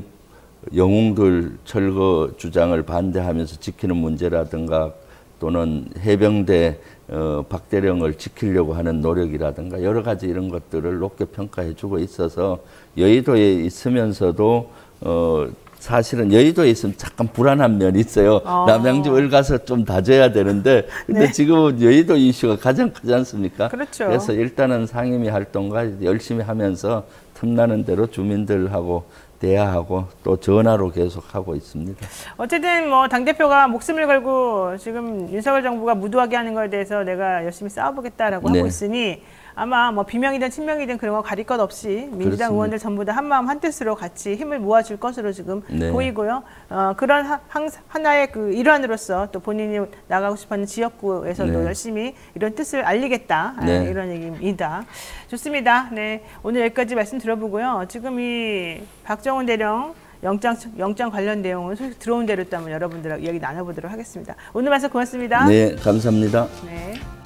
영웅들 철거 주장을 반대하면서 지키는 문제라든가 또는 해병대 어, 박대령을 지키려고 하는 노력이라든가 여러 가지 이런 것들을 높게 평가해주고 있어서 여의도에 있으면서도 어, 사실은 여의도에 있으면 잠깐 불안한 면이 있어요. 어. 남양주 을 가서 좀 다져야 되는데 근데 네. 지금은 여의도 이슈가 가장 크지 않습니까? 그렇죠. 그래서 일단은 상임위 활동과 열심히 하면서 틈나는 대로 주민들하고 대화하고 또 전화로 계속 하고 있습니다. 어쨌든 뭐 당대표가 목숨을 걸고 지금 윤석열 정부가 무도하게 하는 것에 대해서 내가 열심히 싸워보겠다라고 네. 하고 있으니 아마 뭐 비명이든 친명이든 그런 거 가릴 것 없이 민주당 그렇습니다. 의원들 전부 다 한마음 한뜻으로 같이 힘을 모아줄 것으로 지금 네. 보이고요. 어, 그런 하, 하나의 그 일환으로서 또 본인이 나가고 싶어하는 지역구에서도 네. 열심히 이런 뜻을 알리겠다 네. 아, 이런 얘기입니다. 좋습니다. 네, 오늘 여기까지 말씀 들어보고요. 지금 이 박정훈 대령 영장, 영장 관련 내용은 소식 들어온 대로 또 한번 여러분들하고 이야기 나눠보도록 하겠습니다. 오늘 말씀 고맙습니다. 네, 감사합니다. 네.